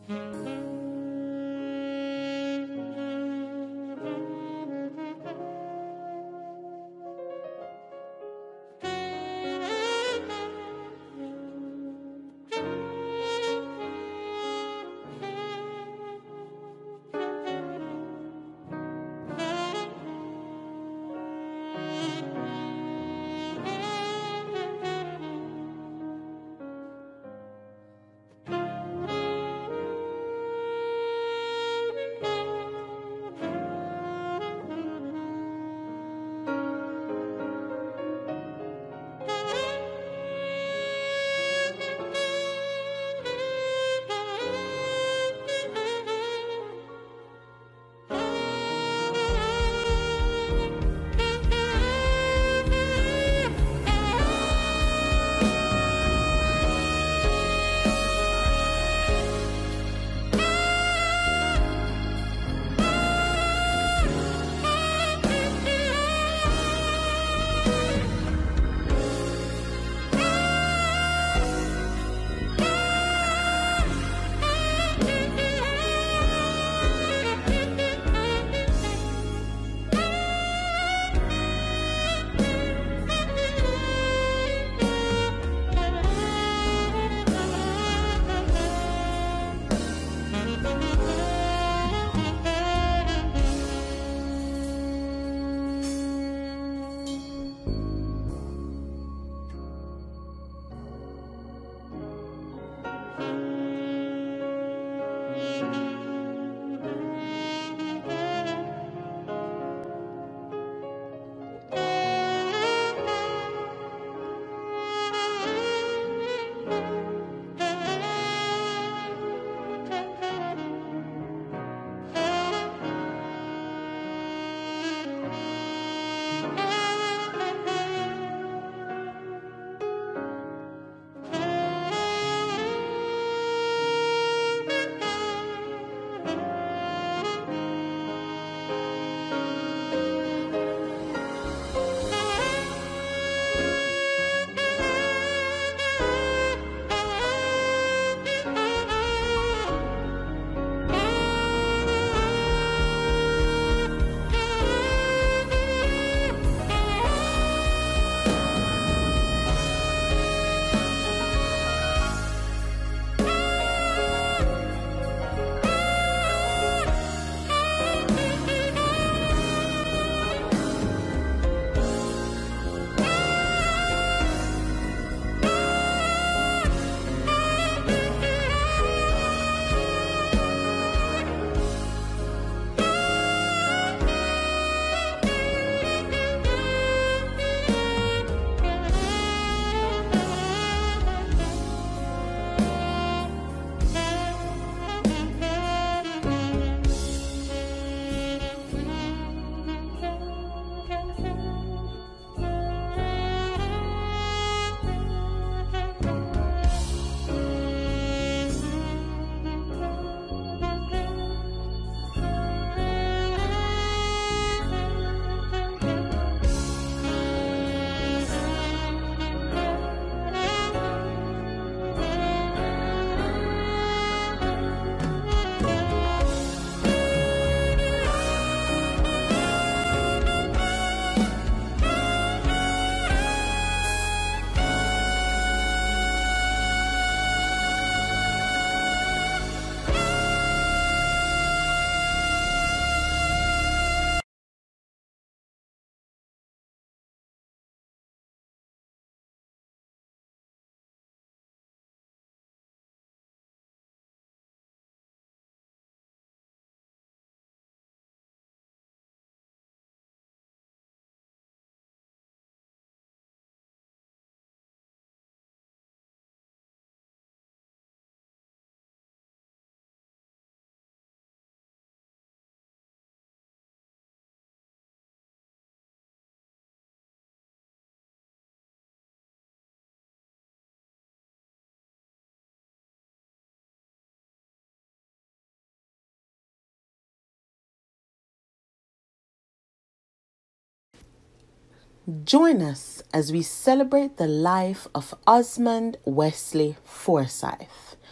Join us as we celebrate the life of Osmond Wesley Forsyth,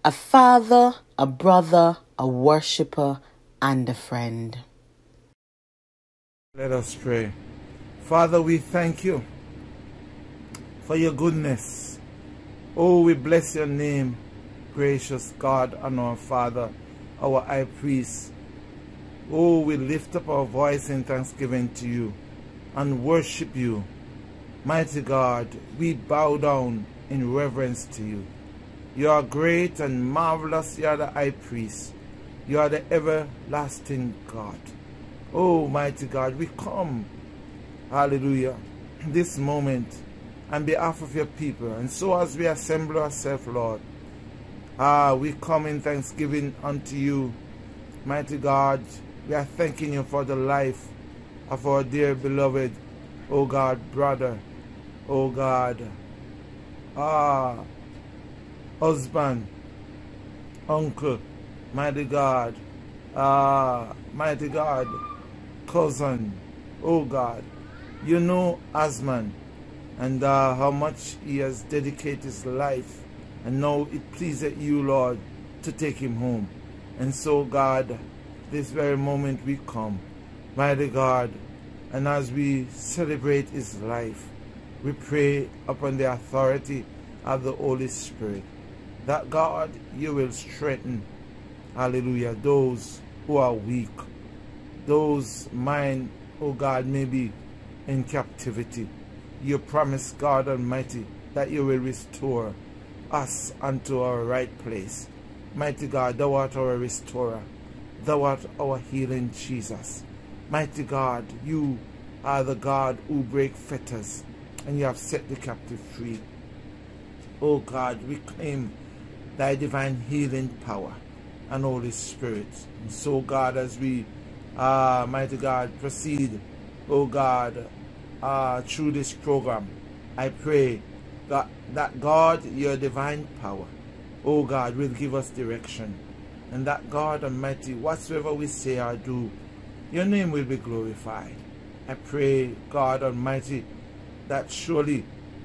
a father, a brother, a worshipper, and a friend. Let us pray. Father, we thank you for your goodness. Oh, we bless your name, gracious God and our Father, our high priest. Oh, we lift up our voice in thanksgiving to you and worship you. Mighty God, we bow down in reverence to you. You are great and marvelous. You are the high priest. You are the everlasting God. Oh, mighty God, we come, hallelujah, this moment on behalf of your people. And so as we assemble ourselves, Lord, we come in thanksgiving unto you. Mighty God, we are thanking you for the life of our dear beloved, oh God, brother, oh God, husband, uncle, mighty God, cousin, oh God. You know Asman and how much he has dedicated his life, and now it pleaseth you, Lord, to take him home. And so, God, this very moment we come, mighty God, and as we celebrate his life, we pray upon the authority of the Holy Spirit that, God, you will strengthen, hallelujah, those who are weak, those mind, oh God, may be in captivity. You promise, God Almighty, that you will restore us unto our right place. Mighty God, thou art our restorer. Thou art our healing Jesus. Mighty God, you are the God who break fetters, and you have set the captive free. Oh God, we claim thy divine healing power and Holy Spirit. And so, God, as we, mighty God, proceed, oh God, through this program, I pray that God, your divine power, oh God, will give us direction. And that, God Almighty, whatsoever we say or do, your name will be glorified. I pray, God Almighty, that surely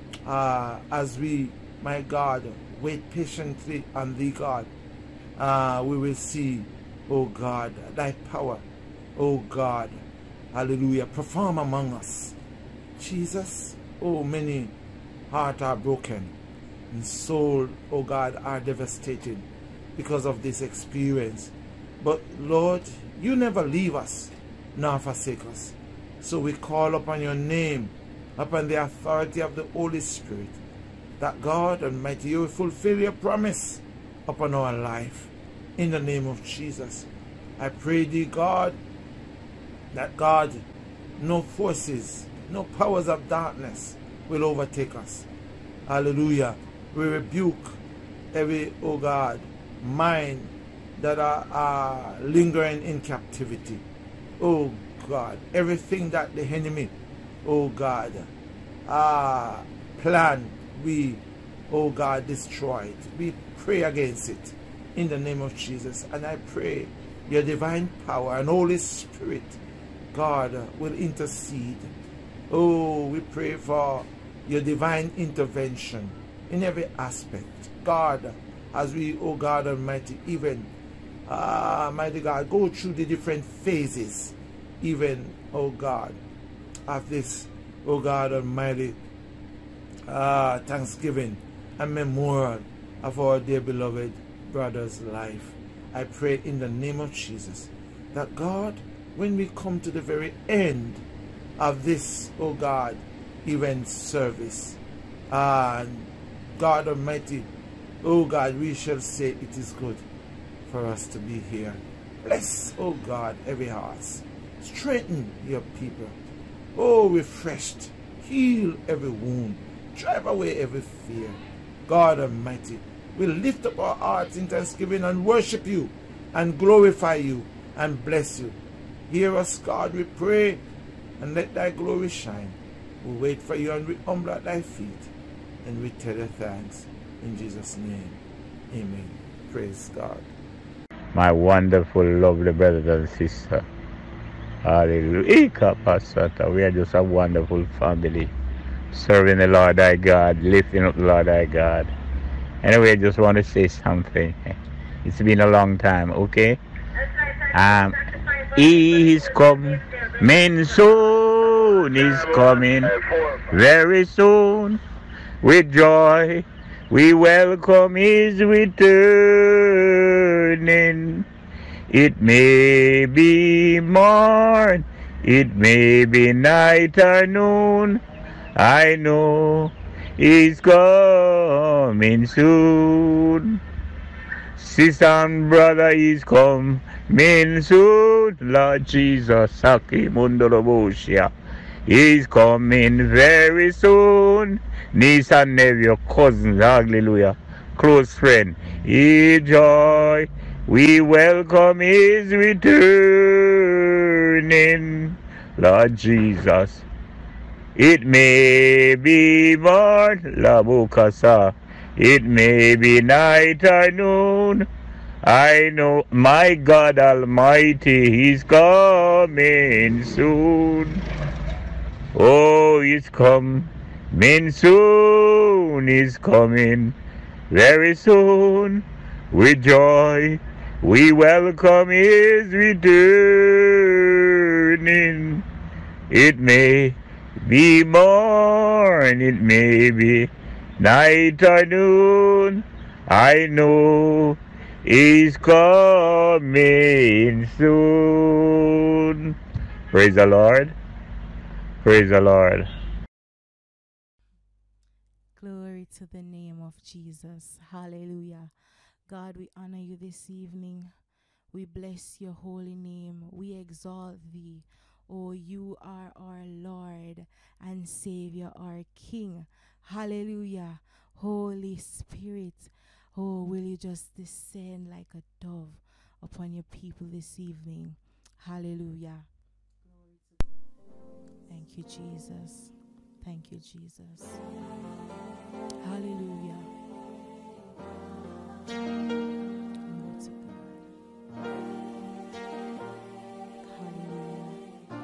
as we, my God, wait patiently on thee, God, we will see, oh God, thy power, oh God, hallelujah, perform among us. Jesus, oh, many hearts are broken and soul, oh God, are devastated because of this experience. But Lord, you never leave us nor forsake us. So we call upon your name, upon the authority of the Holy Spirit, that God Almighty, you will fulfill your promise upon our life. In the name of Jesus, I pray thee, God, that God, no forces, no powers of darkness will overtake us. Hallelujah. We rebuke every, oh God, mind that are lingering in captivity. Oh God, everything that the enemy, oh God, plan, we, oh God, destroy it. We pray against it in the name of Jesus. And I pray your divine power and Holy Spirit, God, will intercede. Oh, we pray for your divine intervention in every aspect. God, as we, oh God Almighty, even, mighty God, go through the different phases, even, oh God, of this, oh God Almighty, Thanksgiving and memorial of our dear beloved brother's life. I pray in the name of Jesus that, God, when we come to the very end of this, oh God, event service, and God Almighty, oh God, we shall say it is good for us to be here. Bless, oh God, every heart. Strengthen your people. Oh, refreshed. Heal every wound. Drive away every fear. God Almighty, we lift up our hearts in thanksgiving and worship you and glorify you and bless you. Hear us, God, we pray, and let thy glory shine. We wait for you and we humble at thy feet, and we tell you thanks. In Jesus' name, amen. Praise God. My wonderful, lovely brothers and sisters. Hallelujah. We are just a wonderful family, serving the Lord thy God, lifting up the Lord thy God. Anyway, I just want to say something. It's been a long time, okay? Um, he is coming soon. He's coming very soon. With joy, we welcome his returning. It may be morn, it may be night or noon. I know he's coming soon. Sister and brother, he's coming soon. Lord Jesus, Saki Mundoroboshia. He's coming very soon. Niece and nephew, cousins, hallelujah. Close friend, he joy. We welcome his returning. Lord Jesus. It may be morn, La Bukasa. It may be night or noon. I know my God Almighty, he's coming soon. Oh, he's coming soon. He's coming very soon. With joy, we welcome his returning. It may be morn, it may be night or noon. I know he's coming soon. Praise the Lord. Praise the Lord. Glory to the name of Jesus. Hallelujah. God, we honor you this evening. We bless your holy name. We exalt thee. Oh, you are our Lord and Savior, our King. Hallelujah. Holy Spirit, oh, will you just descend like a dove upon your people this evening? Hallelujah. Thank you, Jesus. Thank you, Jesus. Hallelujah. Glory to God. Hallelujah.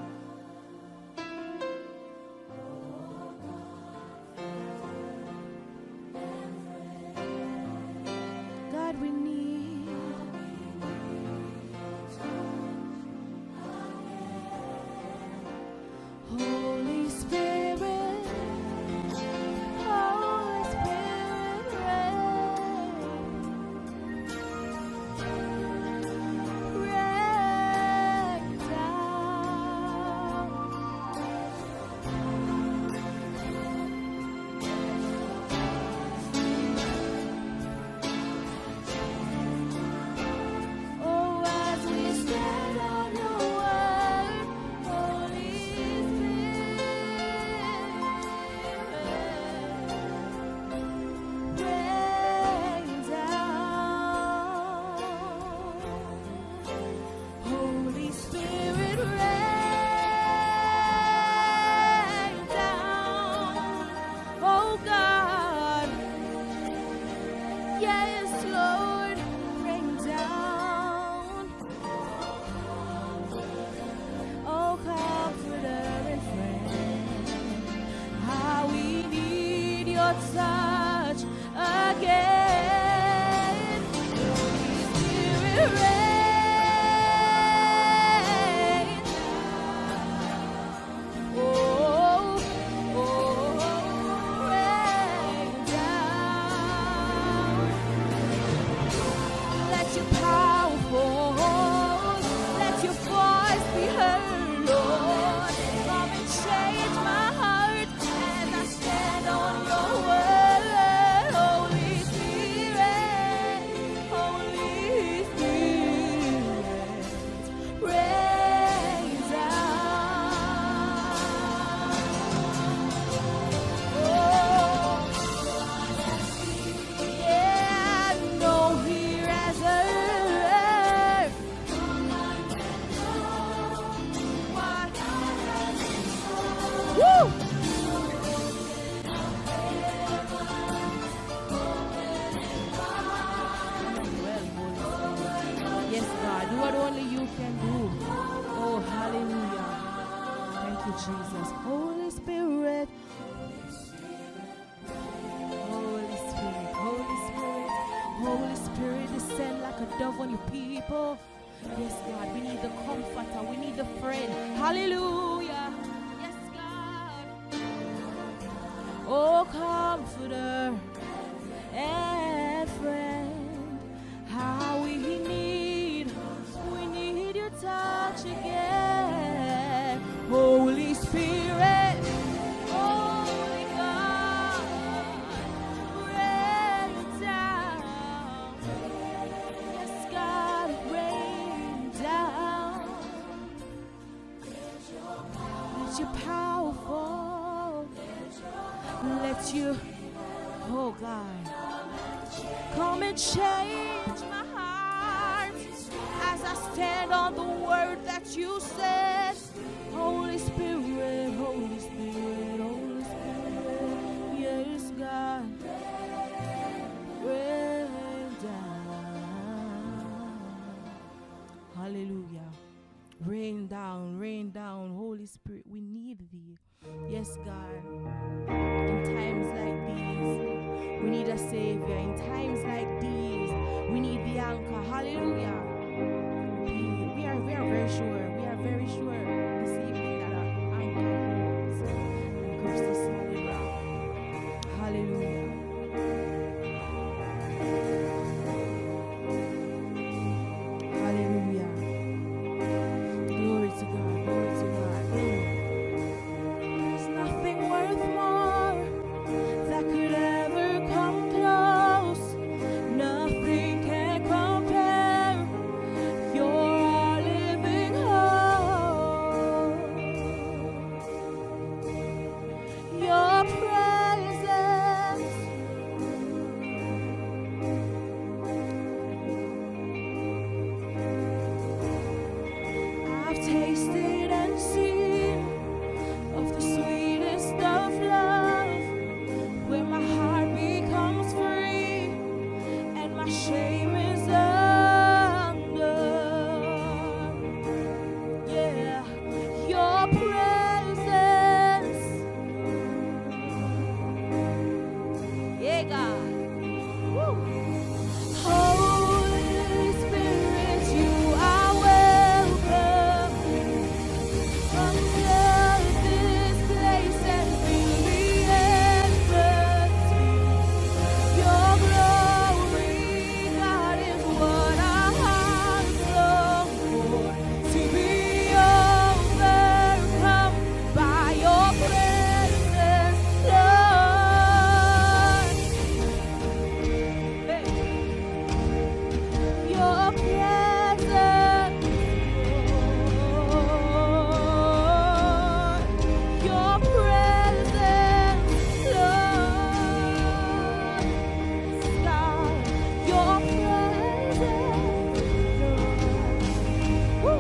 God, we need Holy Spirit, Holy Spirit, rain down. Oh, as we stand on your word, Holy Spirit, rain down. Holy Spirit, rain down. Oh God, yes, Lord, rain down. Oh, comforter and friend, how we need your touch again. Holy Spirit, rain. Oh, rain down. Let your power fall. Let your voice be heard, Lord. Come and change my heart as I stand on your word. Holy Spirit, Holy Spirit, rain down. Oh, yeah, no here as earth. Woo! Yes, God, do what only you can do. Oh, hallelujah. Thank you, Jesus. Holy Spirit. Holy Spirit, Holy Spirit. descend like a dove on your people. Yes, God, we need the comforter, we need the friend. Hallelujah. Yes, God. Oh, comforter and friend, how we need your touch again. Holy Spirit, Holy God, rain down. Yes, God, rain down. Let your power fall. Let you, oh God, come and change my heart as I stand on the word that you said. Holy Spirit, Holy Spirit, Holy Spirit, yes, God, rain down. Hallelujah. Rain down, Holy Spirit, we need thee. Yes, God. In times like these, we need a Savior. In times like these, we need the anchor. Hallelujah. We are very sure. We are very sure this evening that our anchor holds and gives us solid rock. Hallelujah. Hallelujah. Glory to God. Glory to God. There's nothing worth more that could ever come close. Nothing can compare. You're our living hope. Your presence, I've tasted and seen of the sweetest of love, where my heart becomes free and my shame is undone. Yeah, your presence, yeah, God. Woo. Holy Spirit, you are welcome. Come flood this place and fill the atmosphere. Your glory, God, is what our hearts long for. To be overcome by your presence, Lord. Hey. Your presence, Lord. Your presence, Lord. God, your presence, Lord. Woo.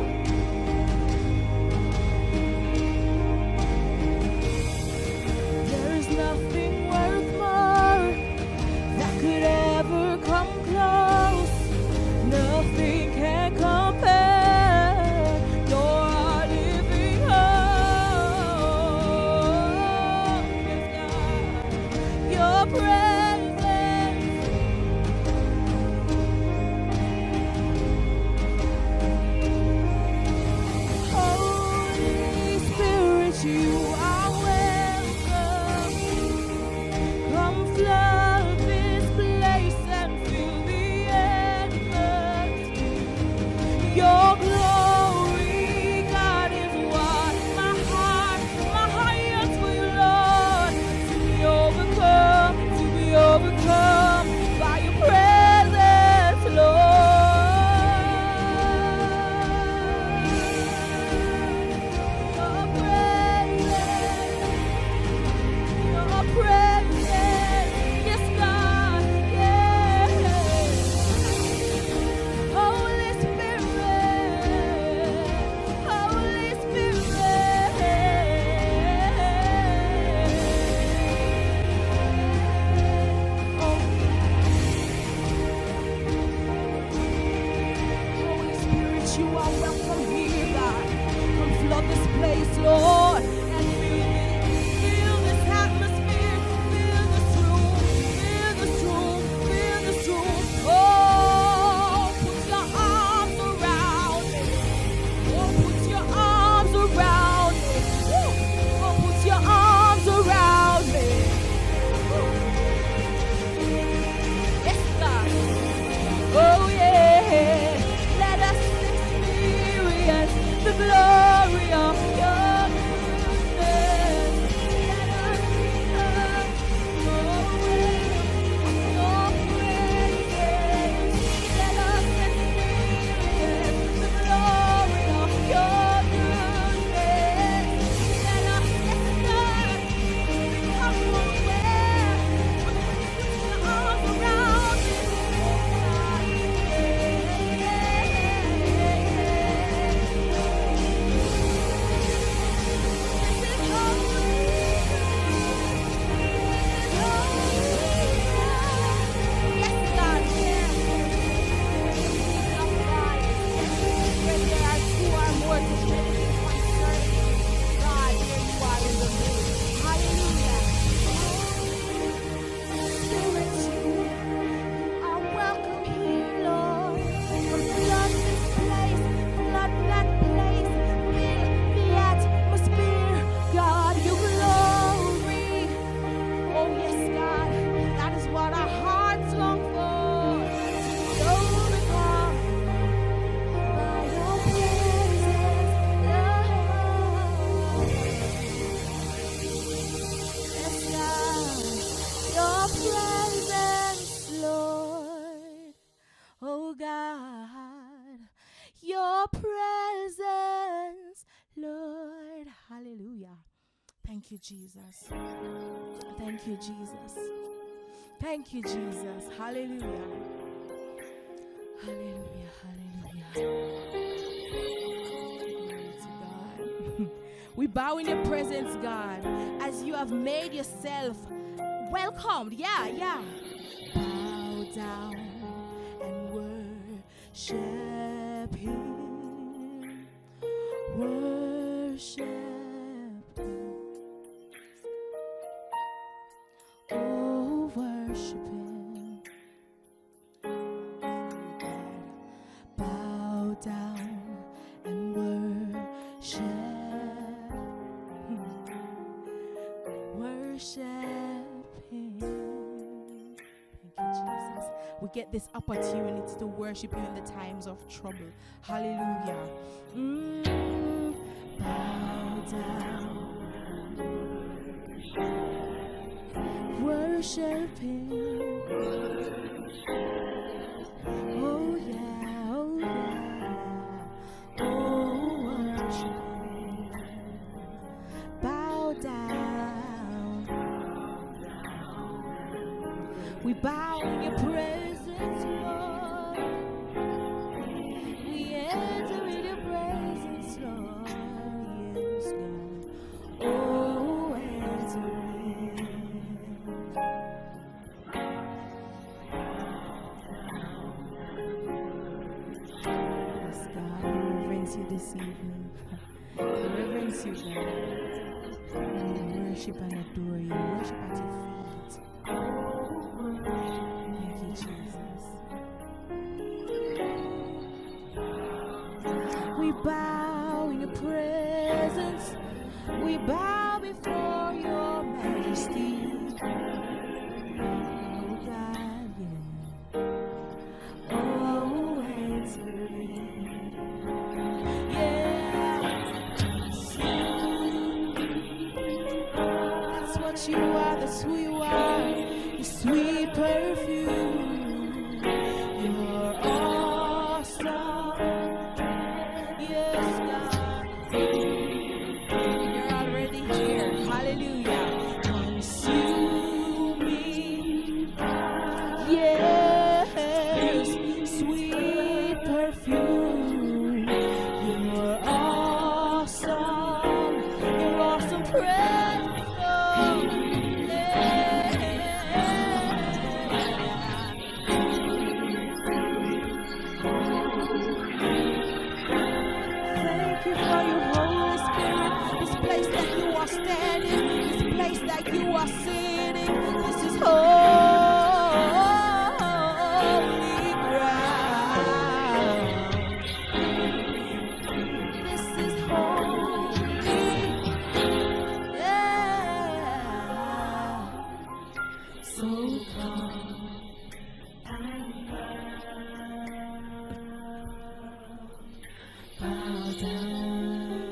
There is nothing worth more that could ever come close. Nothing can compare. You're our living hope. Yes, God. Your presence, Holy Spirit, you are welcome. Come flood this place and fill the atmosphere. Your glory, God, is what my heart yearns for you, Lord. To be overcome by your presence, Lord. Your presence, yes, God, yes. Holy Spirit, Holy Spirit. Holy Spirit, you are welcome here, God. Come flood this place, Lord, and fill this atmosphere, fill this room, fill this room, fill this room. Oh, your presence, Lord. Hallelujah. Thank you, Jesus. Thank you, Jesus. Thank you, Jesus. Hallelujah. Hallelujah. Hallelujah. Glory to God. We bow in your presence, God, as you have made yourself welcomed. Yeah, yeah. Bow down and worship him. Worship him. Oh, worship him. Bow down and worship. Worship him. Thank you, Jesus. We get this opportunity to worship you in the times of trouble. Hallelujah. Bow down. Worship him. Oh yeah, oh yeah. Oh, worship him. Bow down. We bow in your presence, Lord. We enter in your presence, Lord. Yes, God. Oh, enter in. Yes, God, we reverence you this evening. We reverence you, God. And we worship and adore you. Worship at your feet. Thank you, Jesus. We bow in your presence. We bow before your majesty. Oh God, yeah. Oh, enter in. Yeah. That's what you are. That's who you are. Your sweet perfume. You're awesome. Yes, God. You're already here. Hallelujah. Consume me. Yes, sweet perfume. You're awesome. Your awesome presence. Thank you for your Holy Spirit. This place that you are standing, this place that you are sitting, this is holy ground. This is holy. Yeah. So come. Bow down.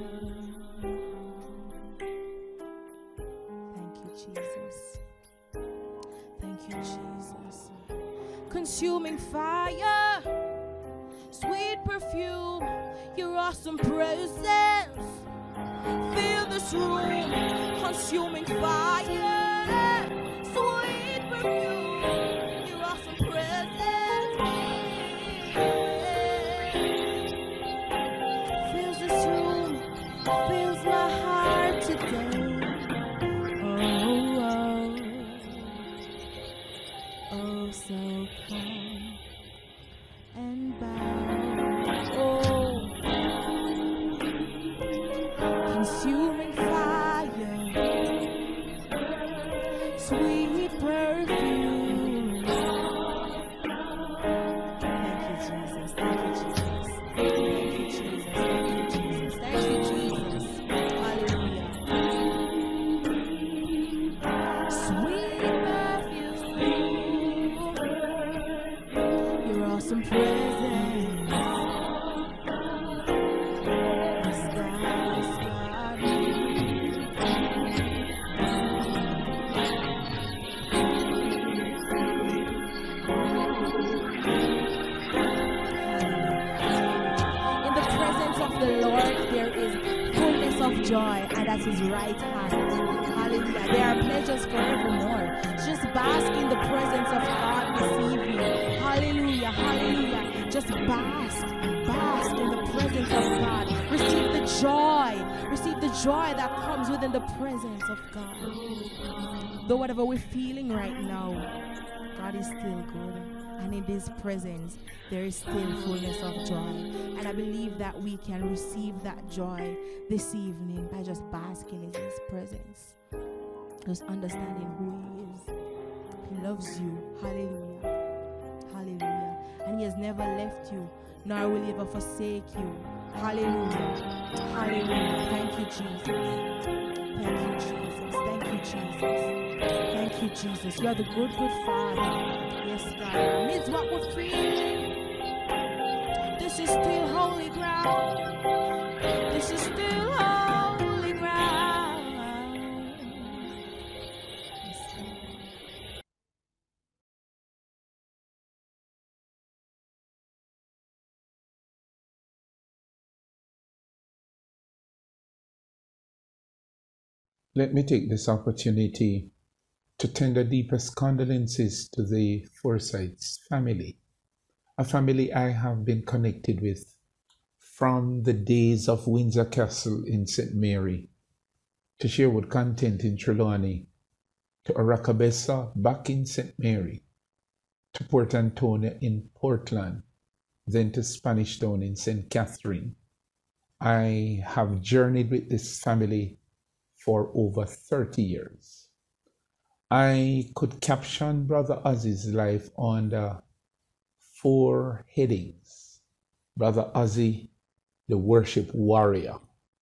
Thank you, Jesus. Thank you, Jesus. Consuming fire, sweet perfume, your awesome presence. Fill this room, consuming fire, sweet perfume, your awesome presence. Fills this room, fills my heart today. Oh, oh, oh, so come and bow. Oh, consuming fire, sweet perfume. Thank you, Jesus. Thank you, Jesus. Thank you, Jesus. Thank you, Jesus. Thank you, Jesus. Hallelujah. Sweet perfume, your awesome presence. Yes, God, yes, God. In joy, and at his right hand. Hallelujah. There are pleasures forevermore. Just bask in the presence of God this evening. Hallelujah. Hallelujah. Just bask in the presence of God. Receive the joy that comes within the presence of God. Though whatever we're feeling right now, God is still good. And in His presence, there is still fullness of joy. And I believe that we can receive that joy this evening by just basking in His presence. Just understanding who He is. He loves you. Hallelujah. Hallelujah. And He has never left you, nor will He ever forsake you. Hallelujah. Hallelujah. Thank you, Jesus. Thank you, Jesus. Thank you, Jesus. Thank you, Jesus. You are the good, good Father. Yes, God. Amidst what we're feeling, this is still holy ground. This is still holy ground. Yes, God. Let me take this opportunity to tender deepest condolences to the Forsyths family, a family I have been connected with from the days of Windsor Castle in St. Mary, to Sherwood Content in Trelawney, to Arakabessa back in St. Mary, to Port Antonio in Portland, then to Spanish Town in St. Catherine. I have journeyed with this family for over 30 years. I could caption Brother Ozzy's life under 4 headings. Brother Ozzy, the worship warrior,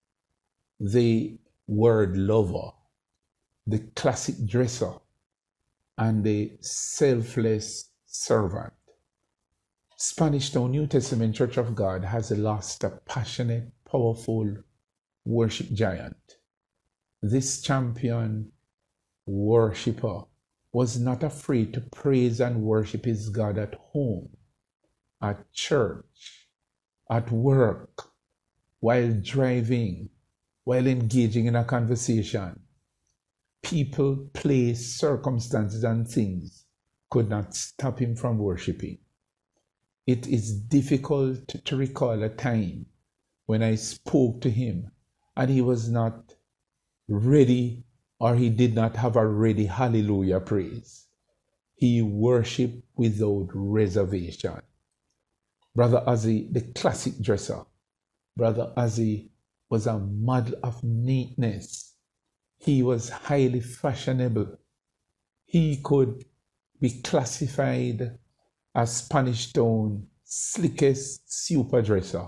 the word lover, the classic dresser, and the selfless servant. Spanish Town New Testament Church of God has lost a passionate, powerful worship giant. This champion worshipper was not afraid to praise and worship his God at home, at church, at work, while driving, while engaging in a conversation. People, place, circumstances, and things could not stop him from worshiping. It is difficult to recall a time when I spoke to him and he was not ready, or he did not have a ready hallelujah praise. He worshiped without reservation. Brother Ozzy, the classic dresser. Brother Ozzy was a model of neatness. He was highly fashionable. He could be classified as Spanish Town slickest super dresser.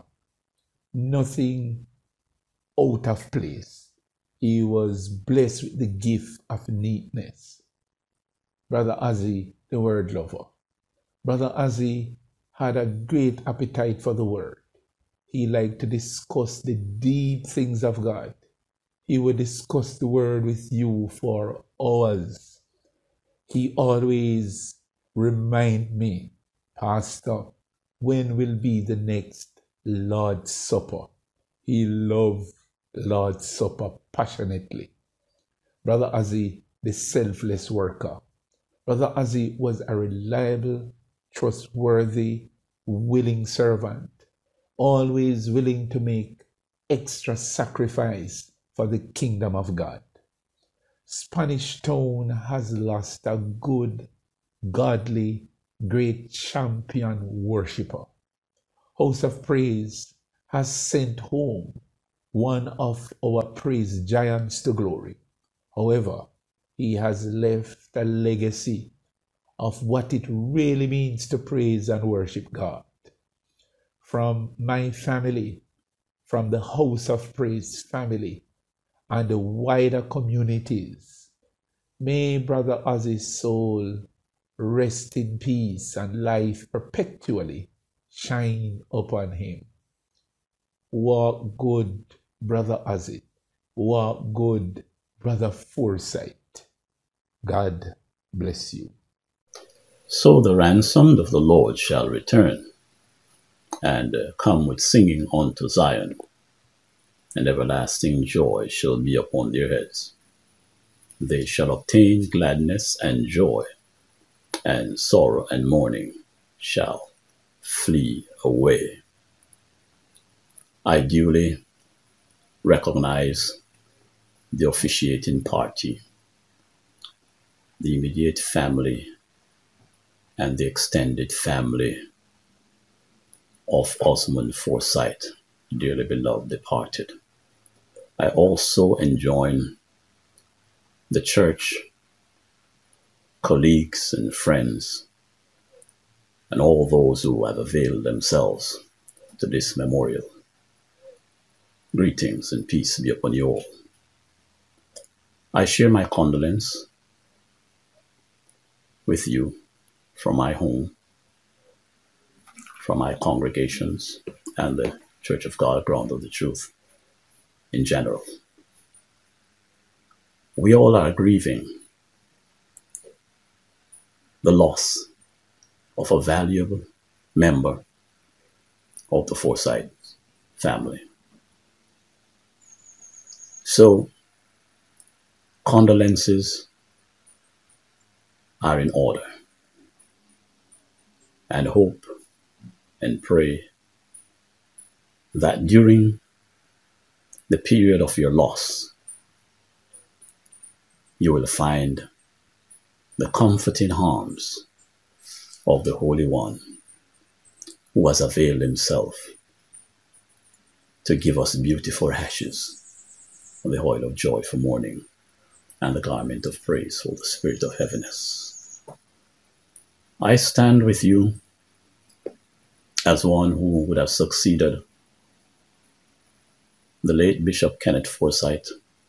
Nothing out of place. He was blessed with the gift of neatness. Brother Ozzy, the word lover. Brother Ozzy had a great appetite for the word. He liked to discuss the deep things of God. He would discuss the word with you for hours. He always remind me, Pastor, when will be the next Lord's Supper? He loved Lord's Supper passionately. Brother Ozzy, the selfless worker. Brother Ozzy was a reliable, trustworthy, willing servant, always willing to make extra sacrifice for the kingdom of God. Spanish Town has lost a good, godly, great champion worshipper. House of Praise has sent home one of our praise giants to glory. However, he has left a legacy of what it really means to praise and worship God. From my family, from the House of Praise family, and the wider communities, may Brother Ozzy's soul rest in peace and life perpetually shine upon him. Walk good, Brother Ozzy. Walk good, Brother Forsyth. God bless you. So the ransomed of the Lord shall return, and come with singing unto Zion. and everlasting joy shall be upon their heads. They shall obtain gladness and joy, and sorrow and mourning shall flee away. I duly recognize the officiating party, the immediate family, and the extended family of Osmond Forsyth, dearly beloved departed. I also enjoin the church, colleagues and friends, and all those who have availed themselves to this memorial. Greetings and peace be upon you all. I share my condolence with you from my home, from my congregations, and the Church of God, Ground of the Truth in general. We all are grieving the loss of a valuable member of the Forsyth family. So, condolences are in order, and hope and pray that during the period of your loss, you will find the comforting arms of the Holy One, who has availed himself to give us beautiful ashes, the oil of joy for mourning, and the garment of praise for the spirit of heaviness. I stand with you as one who would have succeeded the late Bishop Kenneth Forsyth,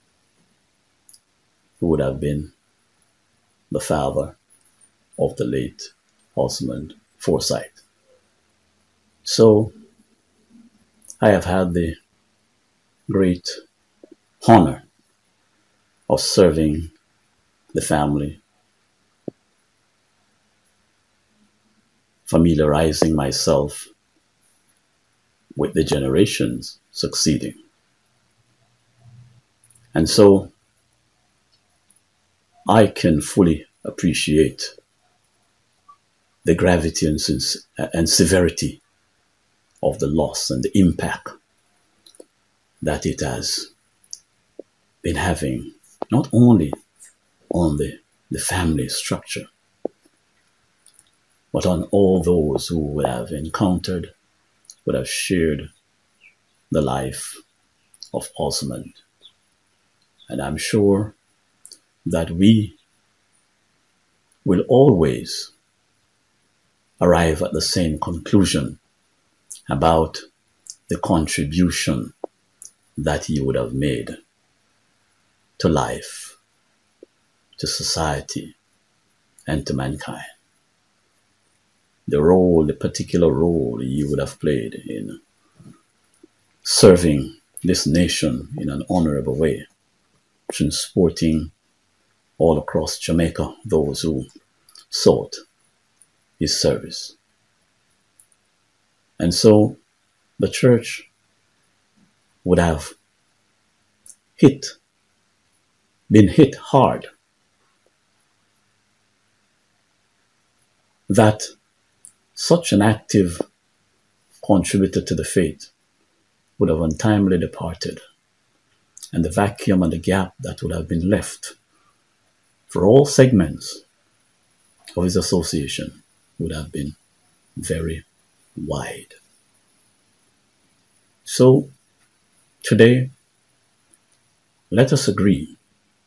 who would have been the father of the late Osmond Forsyth. So I have had the great honor of serving the family, familiarizing myself with the generations succeeding. And so I can fully appreciate the gravity and severity of the loss and the impact that it has been having, not only on the family structure, but on all those who would have encountered, would have shared the life of Osmond. And I'm sure that we will always arrive at the same conclusion about the contribution that he would have made to life, to society, and to mankind. The particular role he would have played in serving this nation in an honorable way, transporting all across Jamaica those who sought his service. And so the church would have been hit hard that such an active contributor to the faith would have untimely departed, and the vacuum and the gap that would have been left for all segments of his association would have been very wide. So today, let us agree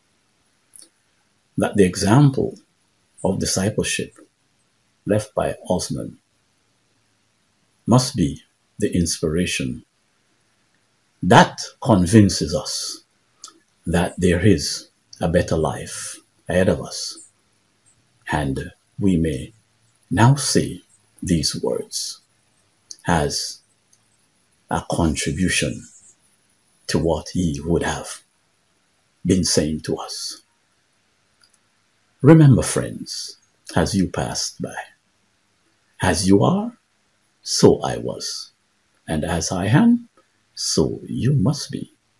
that the example of discipleship left by Osmond must be the inspiration that convinces us that there is a better life ahead of us, and we may now say these words as a contribution to what he would have been saying to us. Remember, friends, as you passed by, as you are, so I was, and as I am, so you must be.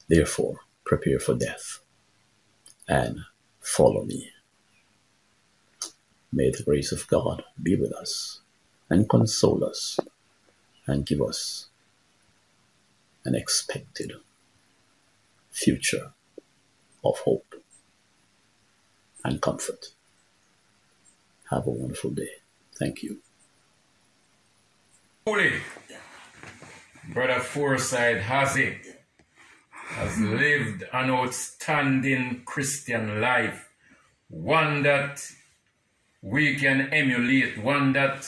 Therefore, prepare for death and follow me. May the grace of God be with us and console us and give us an expected future of hope and comfort. Have a wonderful day. Thank you. Brother Forsyth has lived an outstanding Christian life, one that we can emulate, one that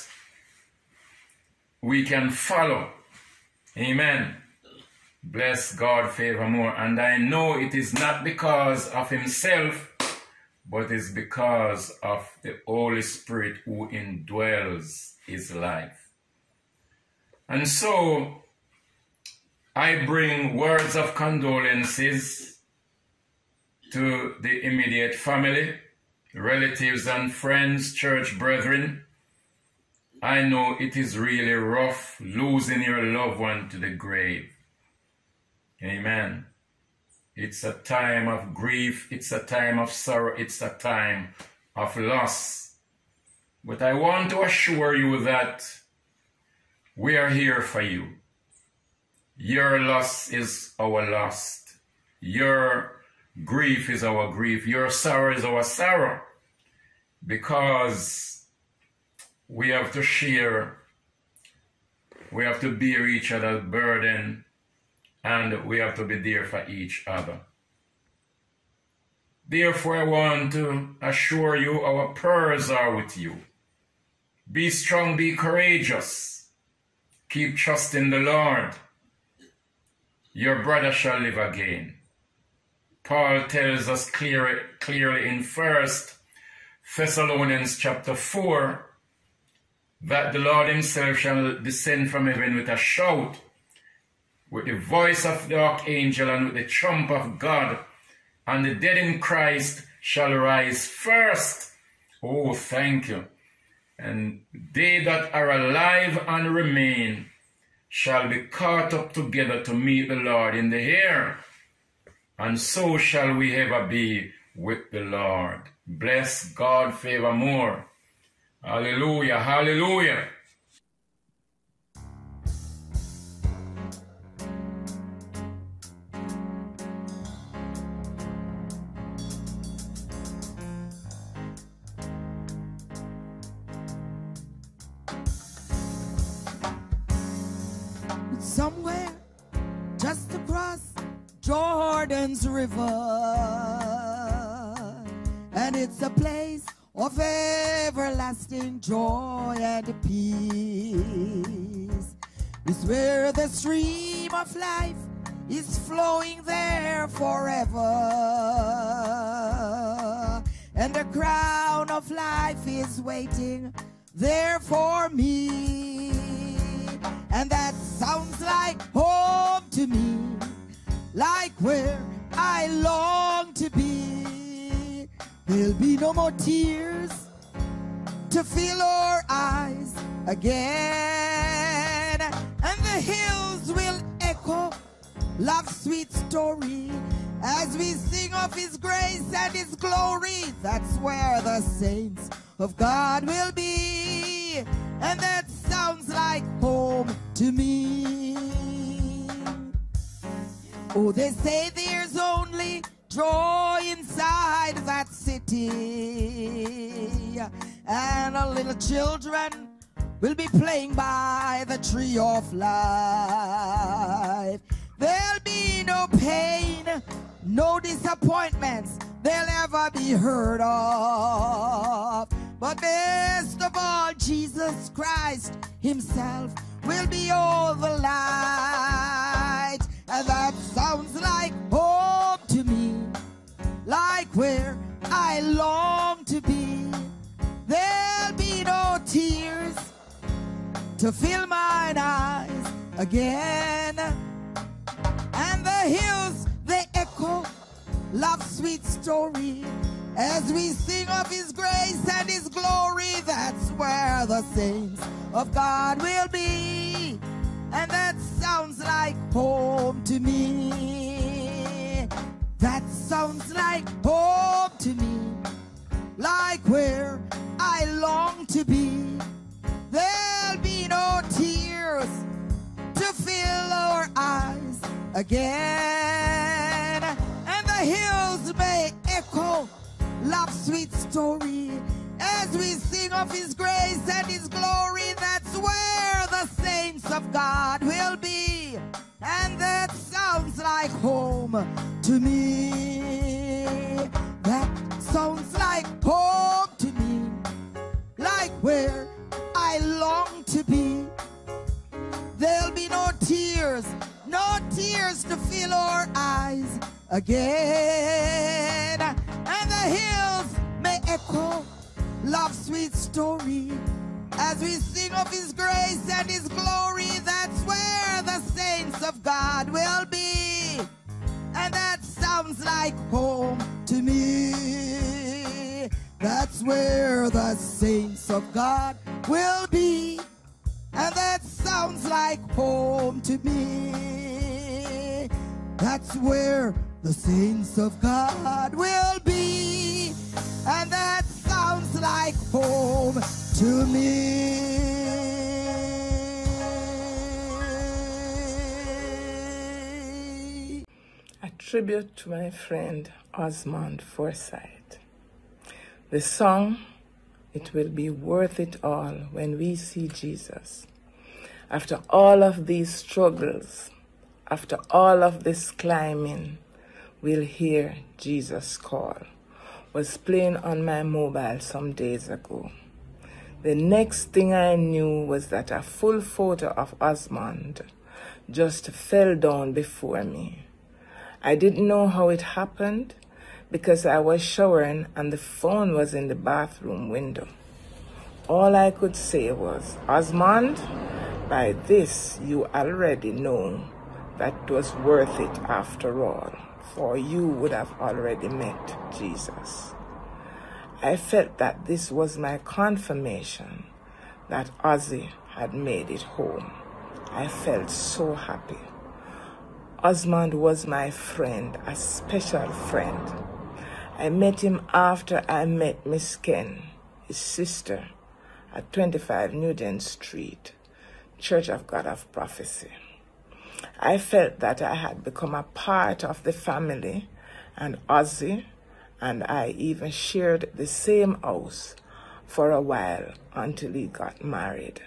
we can follow. Amen. Bless God forevermore. And I know it is not because of himself, but it's because of the Holy Spirit who indwells his life. And so I bring words of condolences to the immediate family, relatives and friends, church brethren. I know it is really rough losing your loved one to the grave. Amen. It's a time of grief, it's a time of sorrow, it's a time of loss. But I want to assure you that we are here for you. Your loss is our loss. Your grief is our grief. Your sorrow is our sorrow. Because we have to share, we have to bear each other's burden, and we have to be there for each other. Therefore, I want to assure you our prayers are with you. Be strong, be courageous. Keep trusting the Lord. Your brother shall live again. Paul tells us clearly in 1 Thessalonians chapter 4 that the Lord himself shall descend from heaven with a shout, with the voice of the archangel and with the trump of God, and the dead in Christ shall rise first. Oh, thank you. And they that are alive and remain shall be caught up together to meet the Lord in the air. And so shall we ever be with the Lord. Bless God forevermore. Hallelujah, hallelujah. Somewhere just across Jordan's river, and it's a place of everlasting joy and peace. It's where the stream of life is flowing there forever, and the crown of life is waiting there for me. And that sounds like home to me, like where I long to be. There'll be no more tears to fill our eyes again, and the hills will echo love's sweet story as we sing of his grace and his glory. That's where the saints of God will be, and that sounds like home to me. Oh, they say there's only joy inside that city, and our little children will be playing by the tree of life. There'll be no pain, no disappointments they'll ever be heard of. But best of all, Jesus Christ himself will be all the light. And that sounds like home to me, like where I long to be. There'll be no tears to fill mine eyes again, and the hills, they echo love's sweet story as we sing of his grace and his glory. That's where the saints of God will be, and that sounds like home to me. again. And the hills may echo love's sweet story as we sing of his grace and his glory. That's where the saints of God will be, and that sounds like home to me. That sounds like home to me, like where I long to be. There'll be no tears to fill our eyes again. And the hills may echo love's sweet story as we sing of his grace and his glory. That's where the saints of God will be, and that sounds like home to me. That's where the saints of God will be, and that sounds like home to me. That's where the saints of God will be, and that sounds like home to me. A tribute to my friend Osmond Forsyth. The song, "It Will Be Worth It All When We See Jesus." After all of these struggles, after all of this climbing, we'll hear Jesus call, was playing on my mobile some days ago. The next thing I knew was that a full photo of Osmond just fell down before me. I didn't know how it happened because I was showering and the phone was in the bathroom window. All I could say was, "Osmond, by this you already know that it was worth it after all, for you would have already met Jesus." I felt that this was my confirmation that Ozzy had made it home. I felt so happy. Osmond was my friend, a special friend. I met him after I met Miss Ken, his sister, at 25 Newton Street, Church of God of Prophecy. I felt that I had become a part of the family, and Ozzy and I even shared the same house for a while until he got married.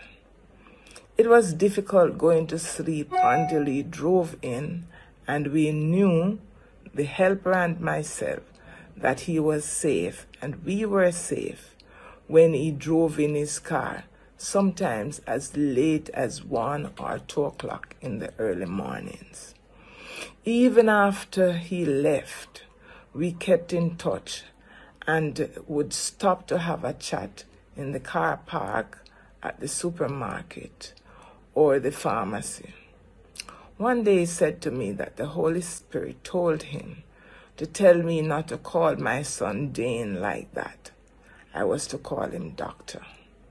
It was difficult going to sleep until he drove in, and we knew, the helper and myself, that he was safe and we were safe when he drove in his car, sometimes as late as 1 or 2 o'clock in the early mornings. Even after he left, we kept in touch and would stop to have a chat in the car park, at the supermarket, or the pharmacy. One day he said to me that the Holy Spirit told him to tell me not to call my son Dane like that. I was to call him Doctor.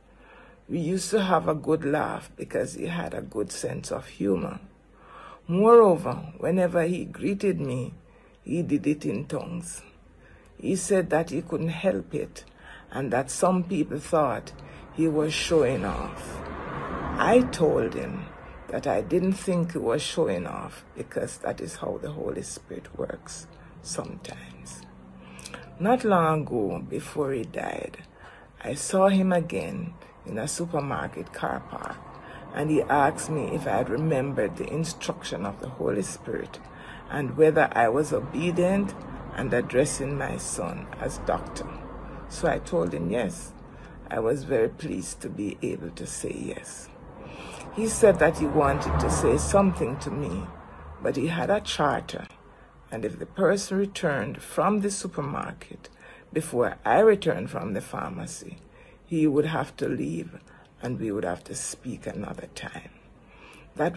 We used to have a good laugh because he had a good sense of humor. Moreover, whenever he greeted me, he did it in tongues. He said that he couldn't help it and that some people thought he was showing off. I told him that I didn't think he was showing off because that is how the Holy Spirit works sometimes. Not long ago, before he died, I saw him again in a supermarket car park, and he asked me if I had remembered the instruction of the Holy Spirit and whether I was obedient and addressing my son as Doctor. So I told him yes. I was very pleased to be able to say yes. He said that he wanted to say something to me, but he had a charter, and if the person returned from the supermarket before I returned from the pharmacy, he would have to leave and we would have to speak another time. That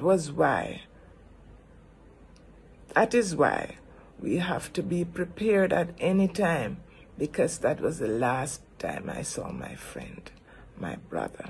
is why we have to be prepared at any time, because that was the last time I saw my friend, my brother.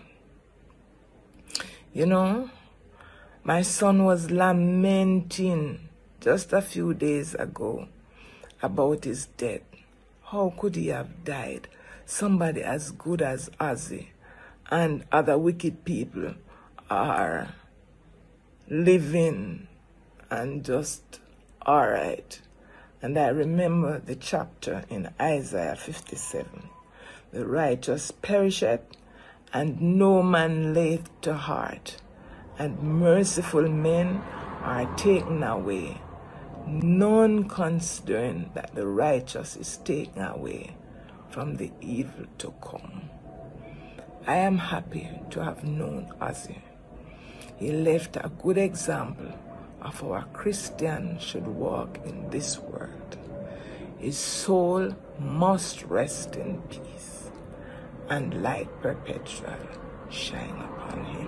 You know, my son was lamenting just a few days ago about his death. How could he have died? Somebody as good as Ozzy and other wicked people are living and just all right. And I remember the chapter in Isaiah 57. The righteous perisheth, and no man layeth to heart, and merciful men are taken away. None considering that the righteous is taken away from the evil to come. I am happy to have known Ozzy. He left a good example of how a Christian should walk in this world. His soul must rest in peace, and light perpetual shine upon him.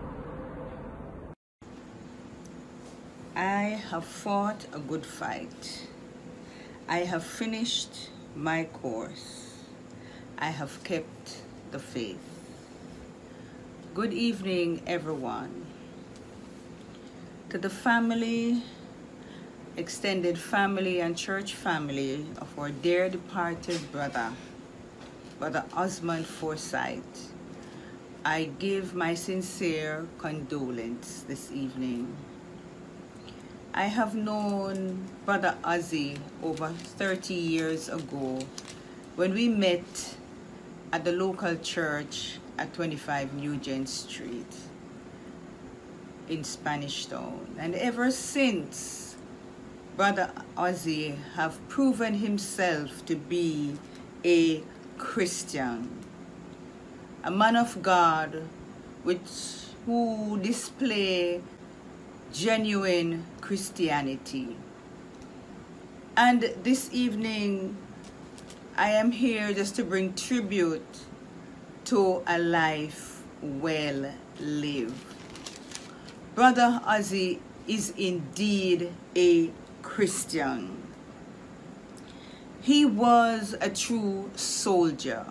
I have fought a good fight. I have finished my course. I have kept the faith. Good evening, everyone. To the family, extended family and church family of our dear departed brother, Brother Osmond Forsyth, I give my sincere condolence this evening. I have known Brother Ozzy over 30 years ago when we met at the local church at 25 Nugent Street in Spanish Town. And ever since, Brother Ozzy have proven himself to be a Christian, a man of God who display genuine Christianity. And this evening, I am here just to bring tribute to a life well lived. Brother Ozzy is indeed a Christian. He was a true soldier.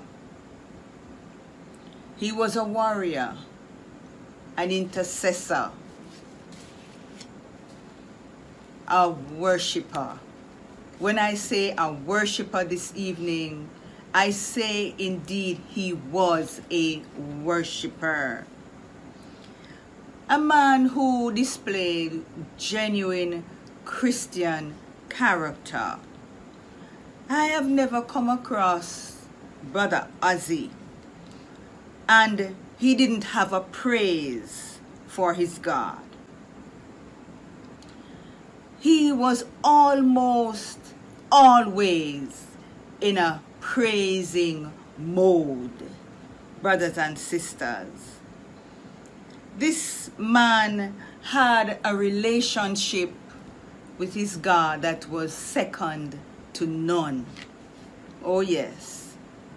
He was a warrior, an intercessor, a worshiper. When I say a worshiper this evening, I say indeed he was a worshiper. A man who displayed genuine Christian character. I have never come across Brother Ozzy and he didn't have a praise for his God. He was almost always in a praising mode, brothers and sisters. This man had a relationship with his God that was second to none. Oh yes.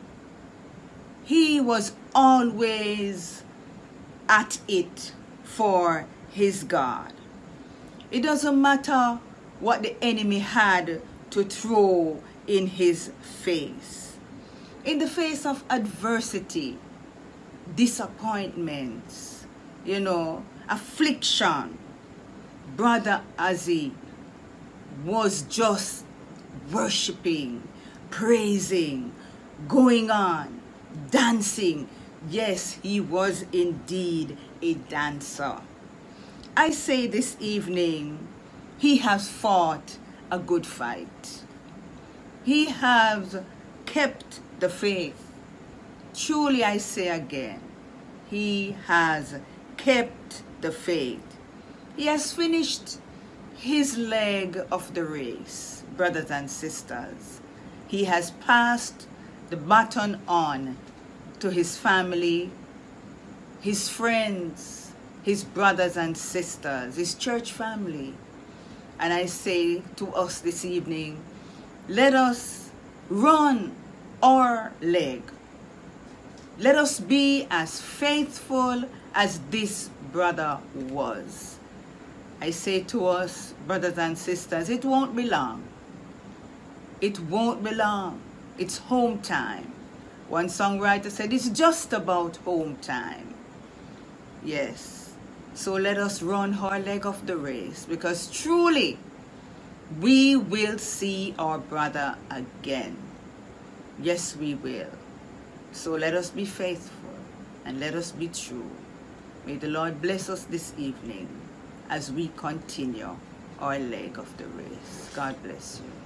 He was always at it for his God. It doesn't matter what the enemy had to throw in his face. In the face of adversity, disappointments, affliction, Brother Ozzy was just worshiping, praising, going on, dancing. Yes, he was indeed a dancer. I say this evening, he has fought a good fight. He has kept the faith. Truly I say again, he has kept the faith. He has finished his leg of the race, brothers and sisters. He has passed the baton on to his family, his friends, his brothers and sisters, his church family. And I say to us this evening, let us run our leg. Let us be as faithful as this brother was. I say to us, brothers and sisters, it won't be long. It won't be long. It's home time. One songwriter said, it's just about home time. Yes. So let us run our leg of the race, because truly we will see our brother again. Yes, we will. So let us be faithful and let us be true. May the Lord bless us this evening as we continue our leg of the race. God bless you.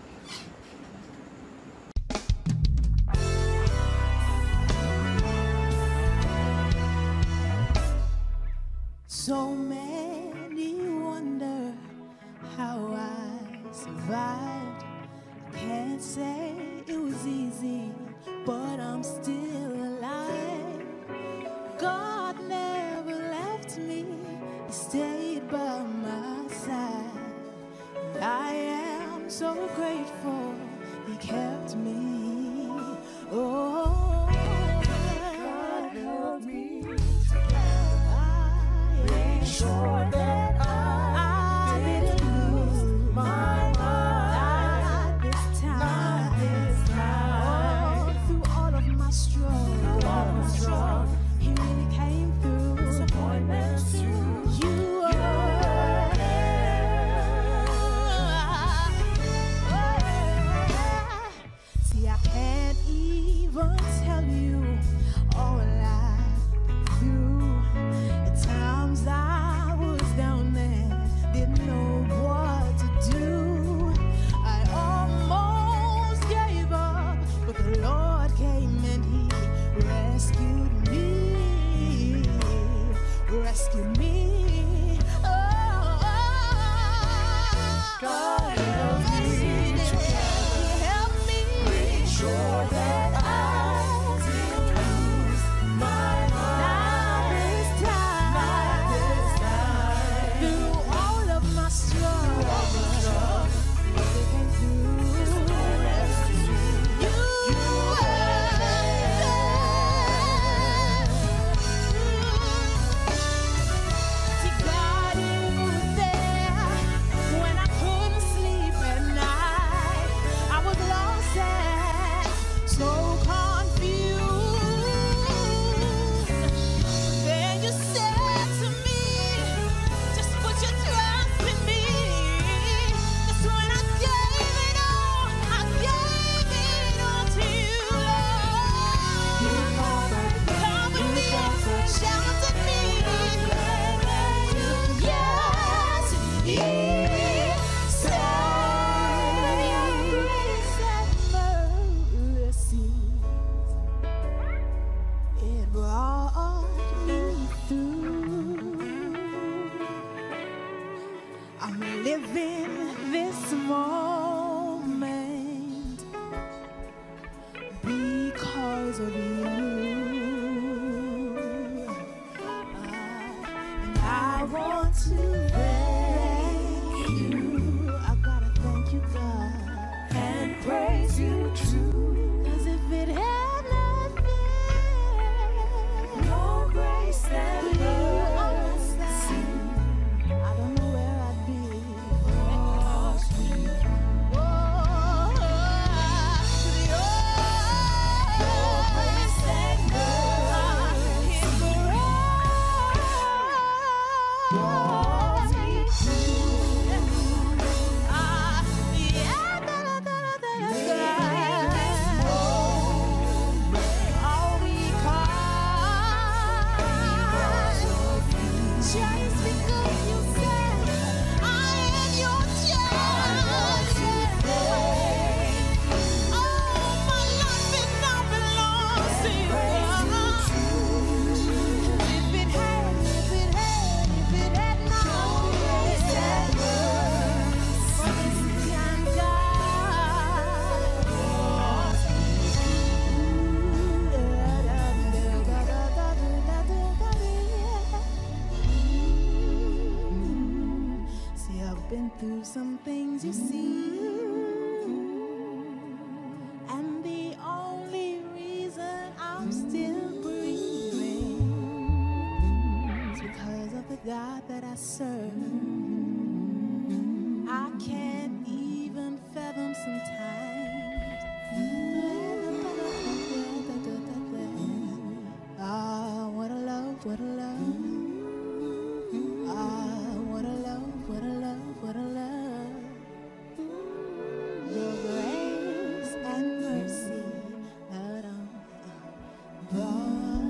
So many wonder how I survived. I can't say it was easy, but I'm still alive. God never left me, He stayed by my side. I am so grateful He kept me. Oh, God held me together. Made sure that I didn't lose my mind this time. Oh, through all of my struggles, He really came through. Disappointments too. You are there. See, I can't even tell you all I've been through. At times I was down there, didn't know what to do. I almost gave up, but the Lord came and He rescued me. Rescued me. Oh, God helped me together. He helped me. Made sure that I didn't lose my mind. Not this time. Through all of my struggles, He came through. You were there. See, God, You were there when I couldn't sleep at night. I was lost and so confused. Then You said to me, just put your trust in me. That's when I gave it all. I gave it all to You, Lord. You covered me, sheltered me. Yes, He saved mercy. It brought me through. I'm living this moment because of You. And I want to thank You. I gotta thank You, God, and praise You true. 'Cause if it had not been Your grace and mercy, I don't know where I'd be. Your grace and mercy brought me through. Just because You said I am Your child. All my life it now belongs to You. If it had not been for His kind See, I've been through some things, you see, and the only reason I'm still breathing is because of the God that I serve. I can't even fathom sometimes. Ah, what a love, what a love. Ah, what a love, what a love, what a love. Your grace and mercy that brought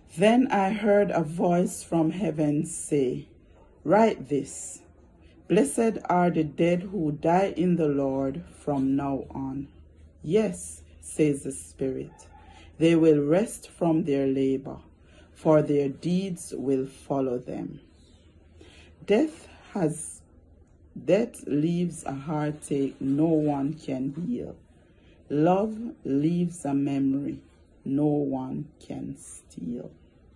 Then I heard a voice from heaven say, "Write this, Blessed are the dead who die in the Lord from now on. Yes, says the Spirit, they will rest from their labor, for their deeds will follow them." Death leaves a heartache no one can heal. Love leaves a memory no one can steal.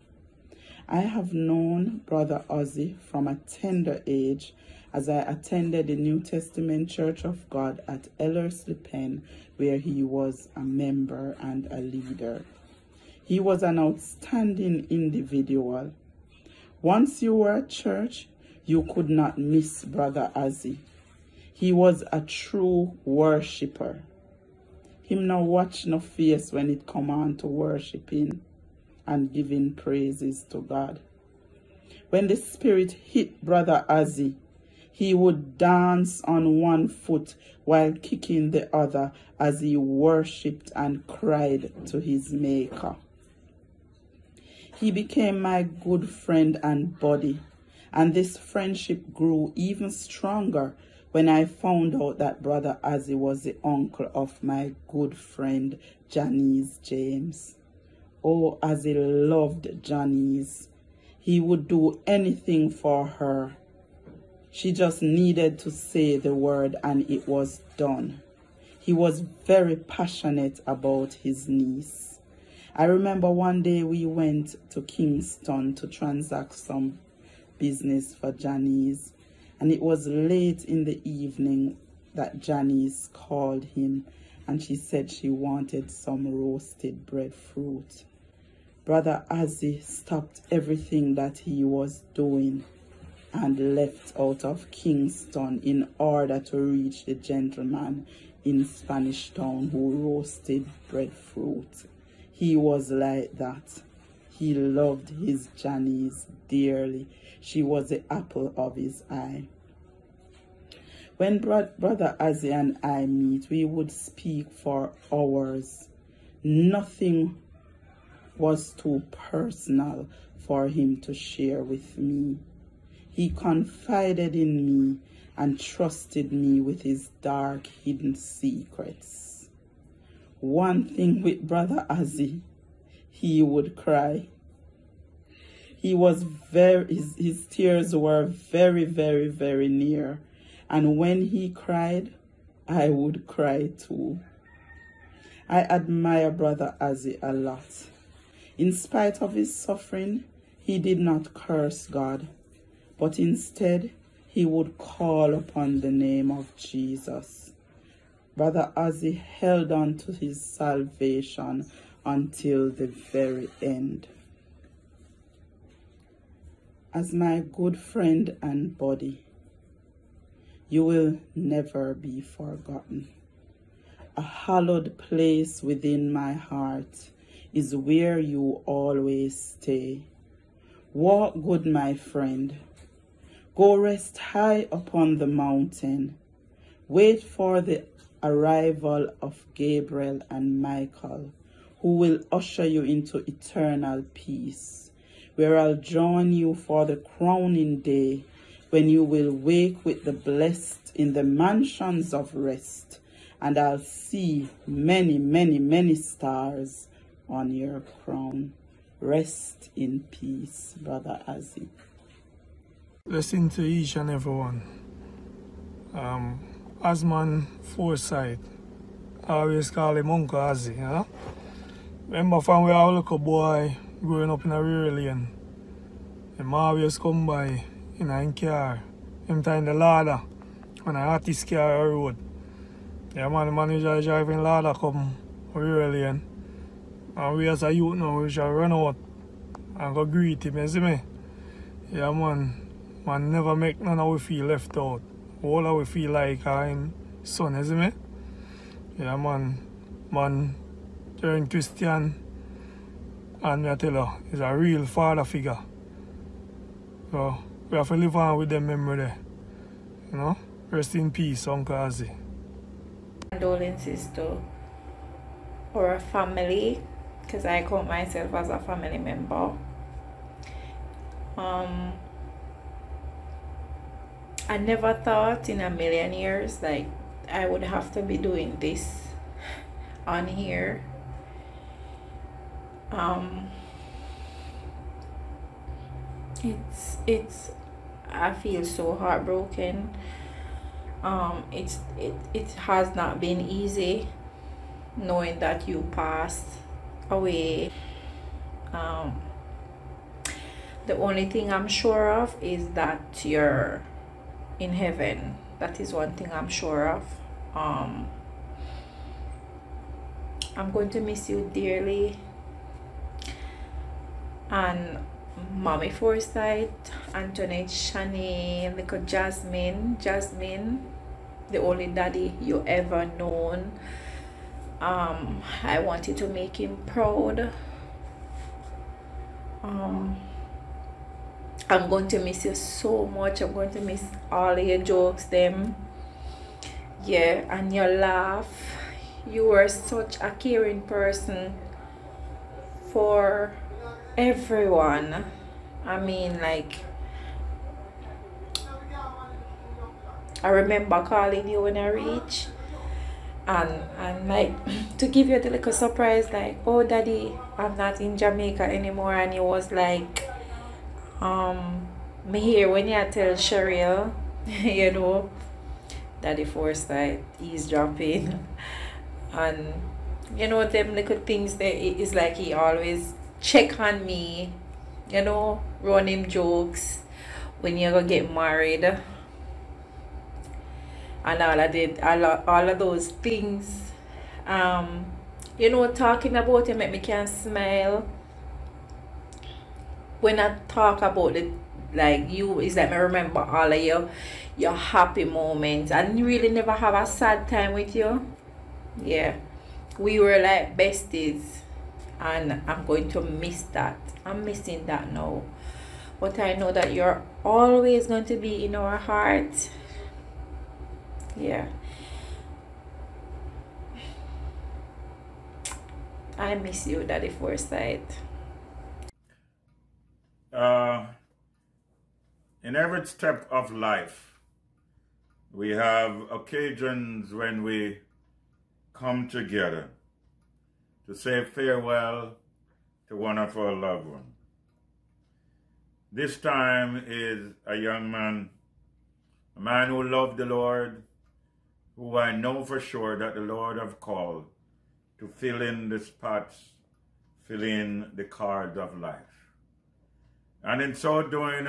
I have known Brother Ozzy from a tender age as I attended the New Testament Church of God at Ellerslie Pen, where he was a member and a leader. He was an outstanding individual. Once you were at church, you could not miss Brother Ozzy. He was a true worshipper. Him no watch no face when it come on to worshiping and giving praises to God. When the Spirit hit Brother Ozzy, he would dance on one foot while kicking the other as he worshipped and cried to his Maker. He became my good friend and buddy, and this friendship grew even stronger when I found out that Brother Ozzy was the uncle of my good friend Janice James. Oh, Ozzy loved Janice. He would do anything for her. She just needed to say the word and it was done. He was very passionate about his niece. I remember one day we went to Kingston to transact some business for Janice, and it was late in the evening that Janice called him and she said she wanted some roasted breadfruit. Brother Ozzy stopped everything that he was doing and left out of Kingston in order to reach the gentleman in Spanish Town who roasted breadfruit. He was like that. He loved his Janice dearly. She was the apple of his eye. When Brother Ozzy and I meet, we would speak for hours. Nothing was too personal for him to share with me. He confided in me and trusted me with his dark hidden secrets. One thing with Brother Ozzy, he would cry. His tears were very, very, very near. And when he cried, I would cry too. I admire Brother Ozzy a lot. In spite of his suffering, he did not curse God, but instead he would call upon the name of Jesus. Brother Ozzy held on to his salvation until the very end. As my good friend and buddy, you will never be forgotten. A hallowed place within my heart is where you always stay. Walk good, my friend. Go rest high upon the mountain. Wait for the arrival of Gabriel and Michael, who will usher you into eternal peace, where I'll join you for the crowning day, when you will wake with the blessed in the mansions of rest, and I'll see many, many, many stars on your crown. Rest in peace, Brother Ozzy. Blessing to each and everyone. Osman Forsyth, I always call him Uncle Ozzy. Huh? Remember from when I was a little boy growing up in a rural lane, him always come by in a car, him time the ladder, when I had this car on the road. Yeah, man, the manager driving ladder come rural lane. And we as a youth now, we shall run out and go greet him, you see me? Yeah, man never make none of we feel left out. All of we feel like him son, you see me? Yeah, man turned Christian, and I tell you, he's a real father figure. So, we have to live on with them memory there. You know? Rest in peace, Uncle Ozzy. Condolences to our family because I count myself as a family member. I never thought in a million years like I would have to be doing this on here. It's I feel so heartbroken. It has not been easy knowing that you passed away. The only thing I'm sure of is that you're in heaven. That is one thing I'm sure of. I'm going to miss you dearly. And Mommy Forsyth, Antoinette, Shani, little Jasmine, the only daddy you ever known. I wanted to make him proud. I'm going to miss you so much. I'm going to miss all your jokes, them. Yeah, and your laugh. You were such a caring person for everyone. I mean, like, I remember calling you when I reached, and like, to give you the little surprise, like, oh daddy, I'm not in Jamaica anymore. And it was like, me here when you tell Cheryl, you know, Daddy Forsyth eavesdropping. And you know, them little things that it's like he always check on me, you know, run him jokes when you're gonna get married, and all of those things. You know, talking about him make me can smile. When I talk about it, like you, it's like I remember all of your happy moments, and really never have a sad time with you. Yeah, we were like besties, and I'm going to miss that. I'm missing that now, but I know that you're always going to be in our heart. Yeah, I miss you, Daddy Forsyth. In every step of life, we have occasions when we come together to say farewell to one of our loved ones. This time is a young man, a man who loved the Lord, who I know for sure that the Lord have called to fill in the spots, fill in the cards of life. And in so doing,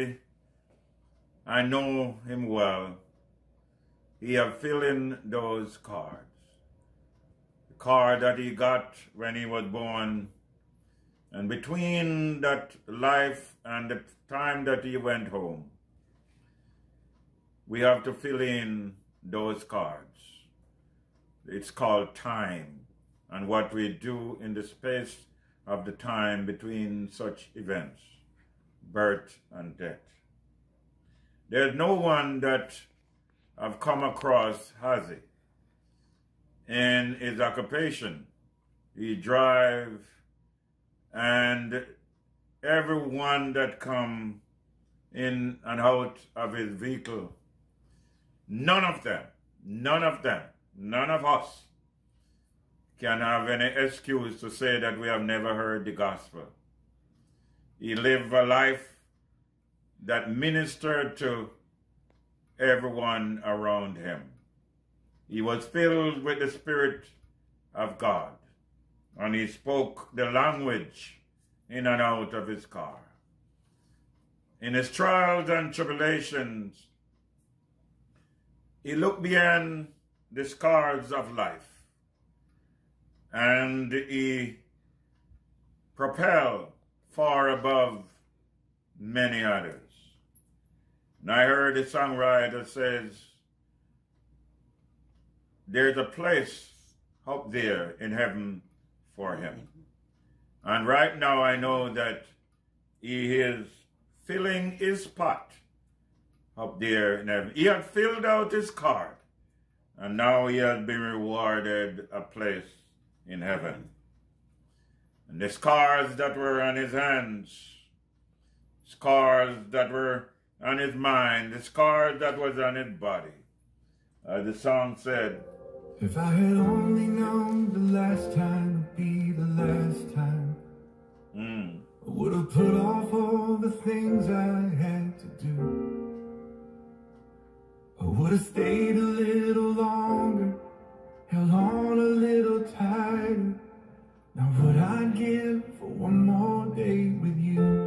I know him well. He have filled in those cards. The card that he got when he was born, and between that life and the time that he went home, we have to fill in those cards. It's called time, and what we do in the space of the time between such events, birth and death. There's no one that I've come across, has he? In his occupation, he drive, and everyone that come in and out of his vehicle, none of us can have any excuse to say that we have never heard the gospel. He lived a life that ministered to everyone around him. He was filled with the Spirit of God, and he spoke the language in and out of his car. In his trials and tribulations, he looked beyond the scars of life, and he propelled far above many others. And I heard a songwriter says, there's a place up there in heaven for him. And right now I know that he is filling his pot up there in heaven. He had filled out his card, and now he has been rewarded a place in heaven. And the scars that were on his hands, scars that were on his mind, the scars that was on his body. As the song said, if I had only known the last time would be the last time, I would have put off all the things I had to do. I would have stayed a little longer, held on a little tighter. Now what I'd give for one more day with you.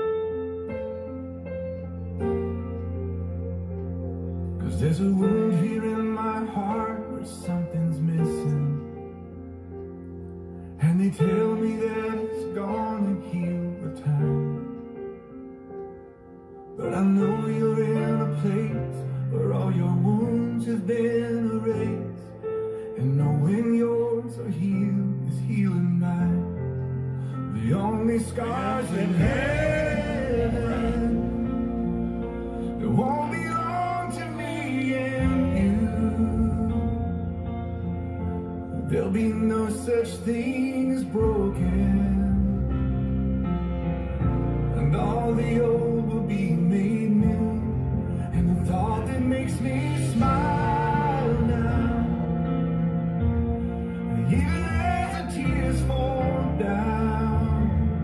Cause there's a wound here in my heart where something's missing, and they tell me that it's gonna heal with time. But I know you're in a place where all your wounds have been erased, and knowing yours are healed is healing mine. The only scars in heaven that won't belong to me and you. There'll be no such thing as broken, and all the old will be made new. And the thought that makes me smile now, even as the tears fall down,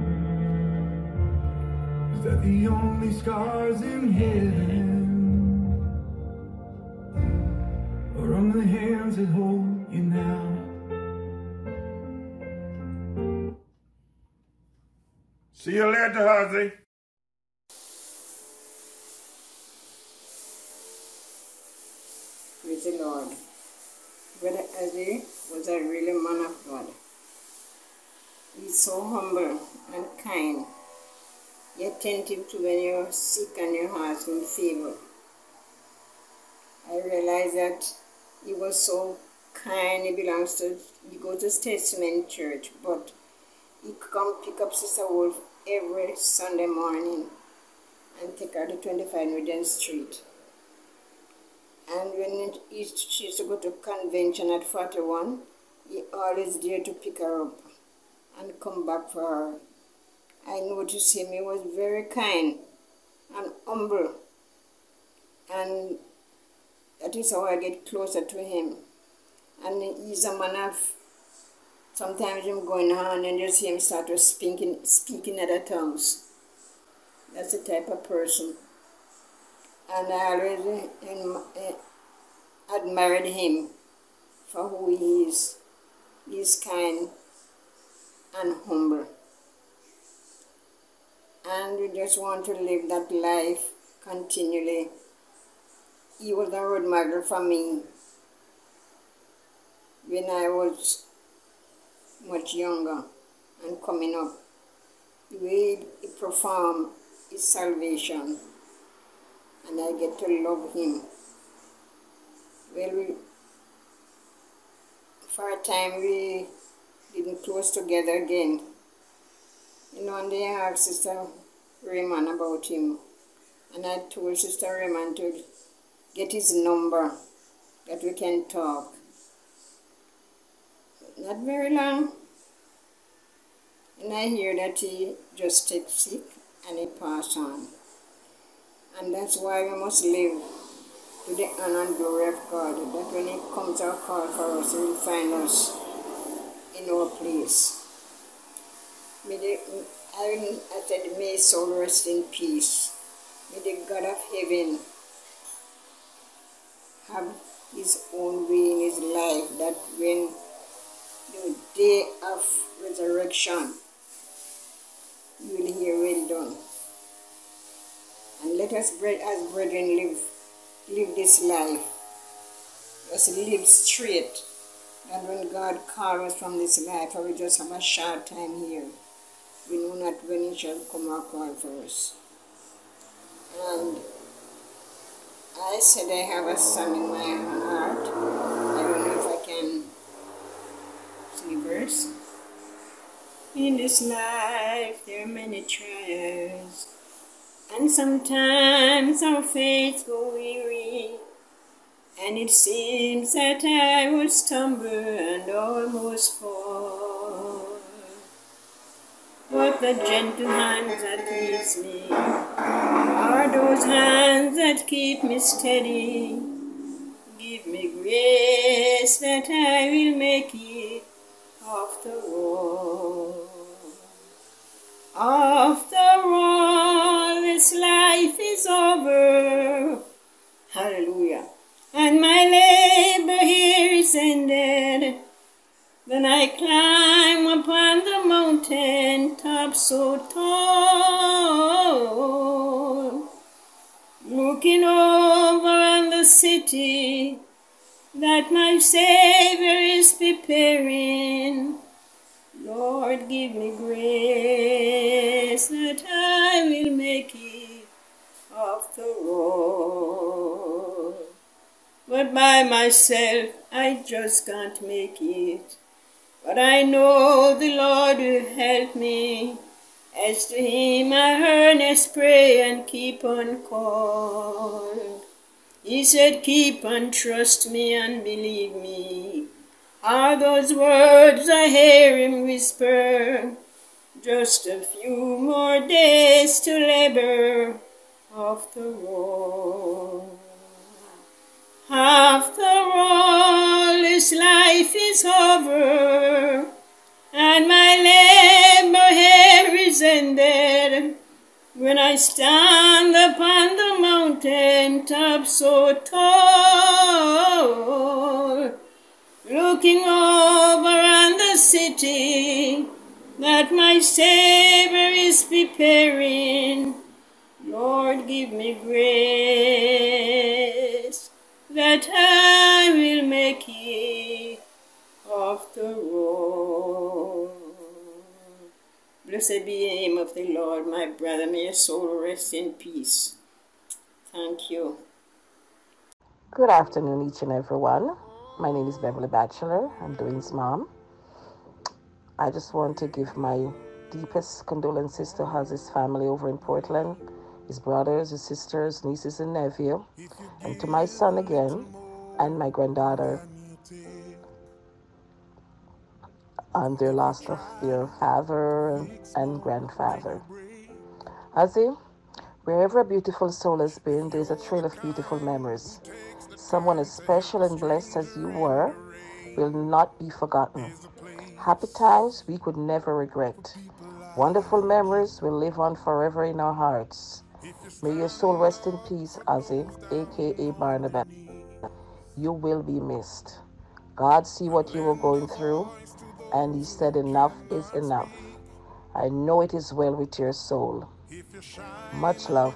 is that the only scars in heaven are on the hands that hold you now. See you later, Ozzy. Praise the Lord. Brother Ozzy was a really man of God. He's so humble and kind, yet attentive to when you're sick and your heart's in fever. I realized that he was so kind. He goes to Testament Church, but he come pick up Sister Wolf every Sunday morning and take her to 25 Regent Street. And when she used to go to convention at 41, he always there to pick her up and come back for her. I noticed him, he was very kind and humble. And that is how I get closer to him. And he's a man of, sometimes him going on and just see him start to speaking other tongues. That's the type of person. And I always admired him for who he is. He's kind and humble. And we just want to live that life continually. He was a role model for me when I was much younger and coming up. The way he performed his salvation, and I get to love him. Well, for a time we didn't close together again. You know, one day I asked Sister Raymond about him, and I told Sister Raymond to get his number, that we can talk. Not very long, and I hear that he just take sick and he passed on. And that's why we must live to the honor and glory of God, that when he comes our call for us, he will find us in our place. I said, may his soul rest in peace. May the God of heaven have his own way in his life, that when the day of resurrection, you will hear, well done. And let us, as brethren, live this life. Just live straight. And when God calls us from this life, or we just have a short time here, we know not when he shall come or call for us. And I said I have a song in my heart. I don't know if I can sing a verse. In this life there are many trials, and sometimes our faith go weary, and it seems that I will stumble and almost fall. the gentle hands that leads me, are those hands that keep me steady. Give me grace that I will make it after all. After all, this life is over. Hallelujah. And my labor here is ended. Then I climb upon the mountain top so tall, looking over on the city that my Savior is preparing. Lord, give me grace that I will make it after all. But by myself I just can't make it. But I know the Lord will help me, as to Him I earnest pray and keep on call. He said, keep on trust me and believe me, are those words I hear Him whisper. Just a few more days to labor after all. After all, this life is over, and my labor here is ended. When I stand upon the mountain top so tall, looking over on the city that my Savior is preparing, Lord, give me grace that I will make it after all. Blessed be the name of the Lord, my brother. May your soul rest in peace. Thank you. Good afternoon, each and everyone. My name is Beverly Batchelor. I'm Dwayne's mom. I just want to give my deepest condolences to Hazi's family over in Portland, his brothers, his sisters, nieces, and nephew, and to my son again, and my granddaughter on their loss of their father and grandfather. Hazi, wherever a beautiful soul has been, there's a trail of beautiful memories. Someone as special and blessed as you were will not be forgotten. Happy times we could never regret. Wonderful memories will live on forever in our hearts. May your soul rest in peace, Hazi, aka Barnabas. You will be missed. God see what you were going through, and He said enough is enough. I know it is well with your soul. Much love.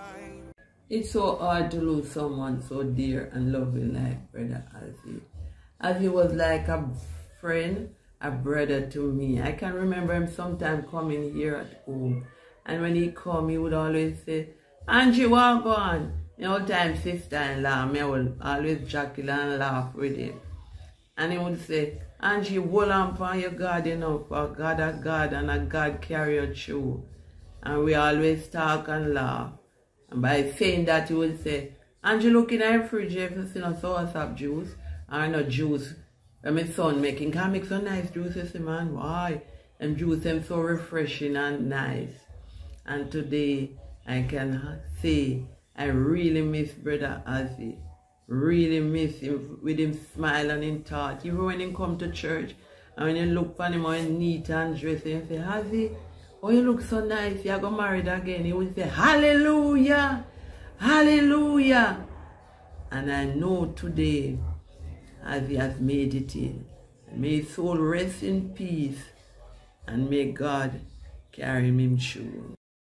It's so hard to lose someone so dear and loving like Brother Hazi. Hazi was like a friend, a brother to me. I can remember him sometime coming here at home, and when he come, he would always say, Angie, walk on. You know, time sister-in-law, me will always chuckle and laugh with him. And he would say, Angie, hold on for your God, you know, for God a God, and a God carry you through. And we always talk and laugh. And by saying that, he would say, Angie, look in our fridge if you see no soursop juice, or no juice that my son making. Can make so nice juices, man. Why? And juice them so refreshing and nice. And today, I can say, I really miss Brother Hazi. Really miss him with him smile and him thought. Even when he come to church, and when you look for him all neat and dressed, and say, Hazi, oh, you look so nice, you got married again. He would say, hallelujah, hallelujah. And I know today, Hazi has made it in. May his soul rest in peace, and may God carry him through.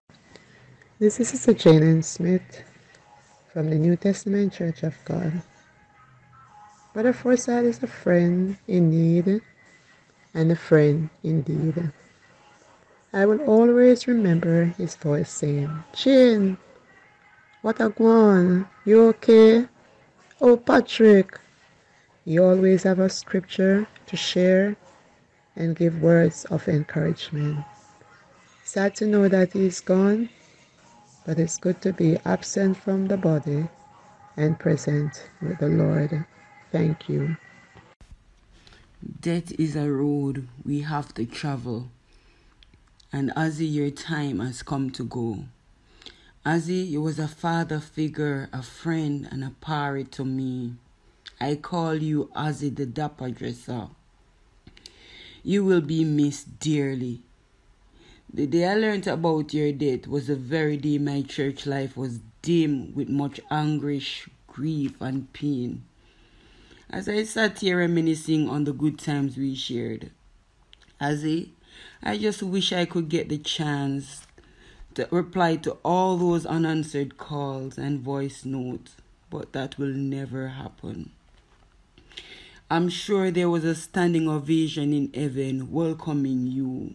This is Sister Jane Smith from the New Testament Church of God. Brother Forsyth is a friend in need and a friend indeed. I will always remember his voice saying, Jane, what a gwan, you okay? Oh, Patrick. You always have a scripture to share and give words of encouragement. Sad to know that he's gone, but it's good to be absent from the body and present with the Lord. Thank you. Death is a road we have to travel. And Ozzy, your time has come to go. Ozzy, you was a father figure, a friend, and a parent to me. I call you Ozzy the Dapper Dresser. You will be missed dearly. The day I learned about your death was the very day my church life was dim with much anguish, grief, and pain. As I sat here reminiscing on the good times we shared, Ozzy, I just wish I could get the chance to reply to all those unanswered calls and voice notes, but that will never happen. I'm sure there was a standing ovation in heaven welcoming you.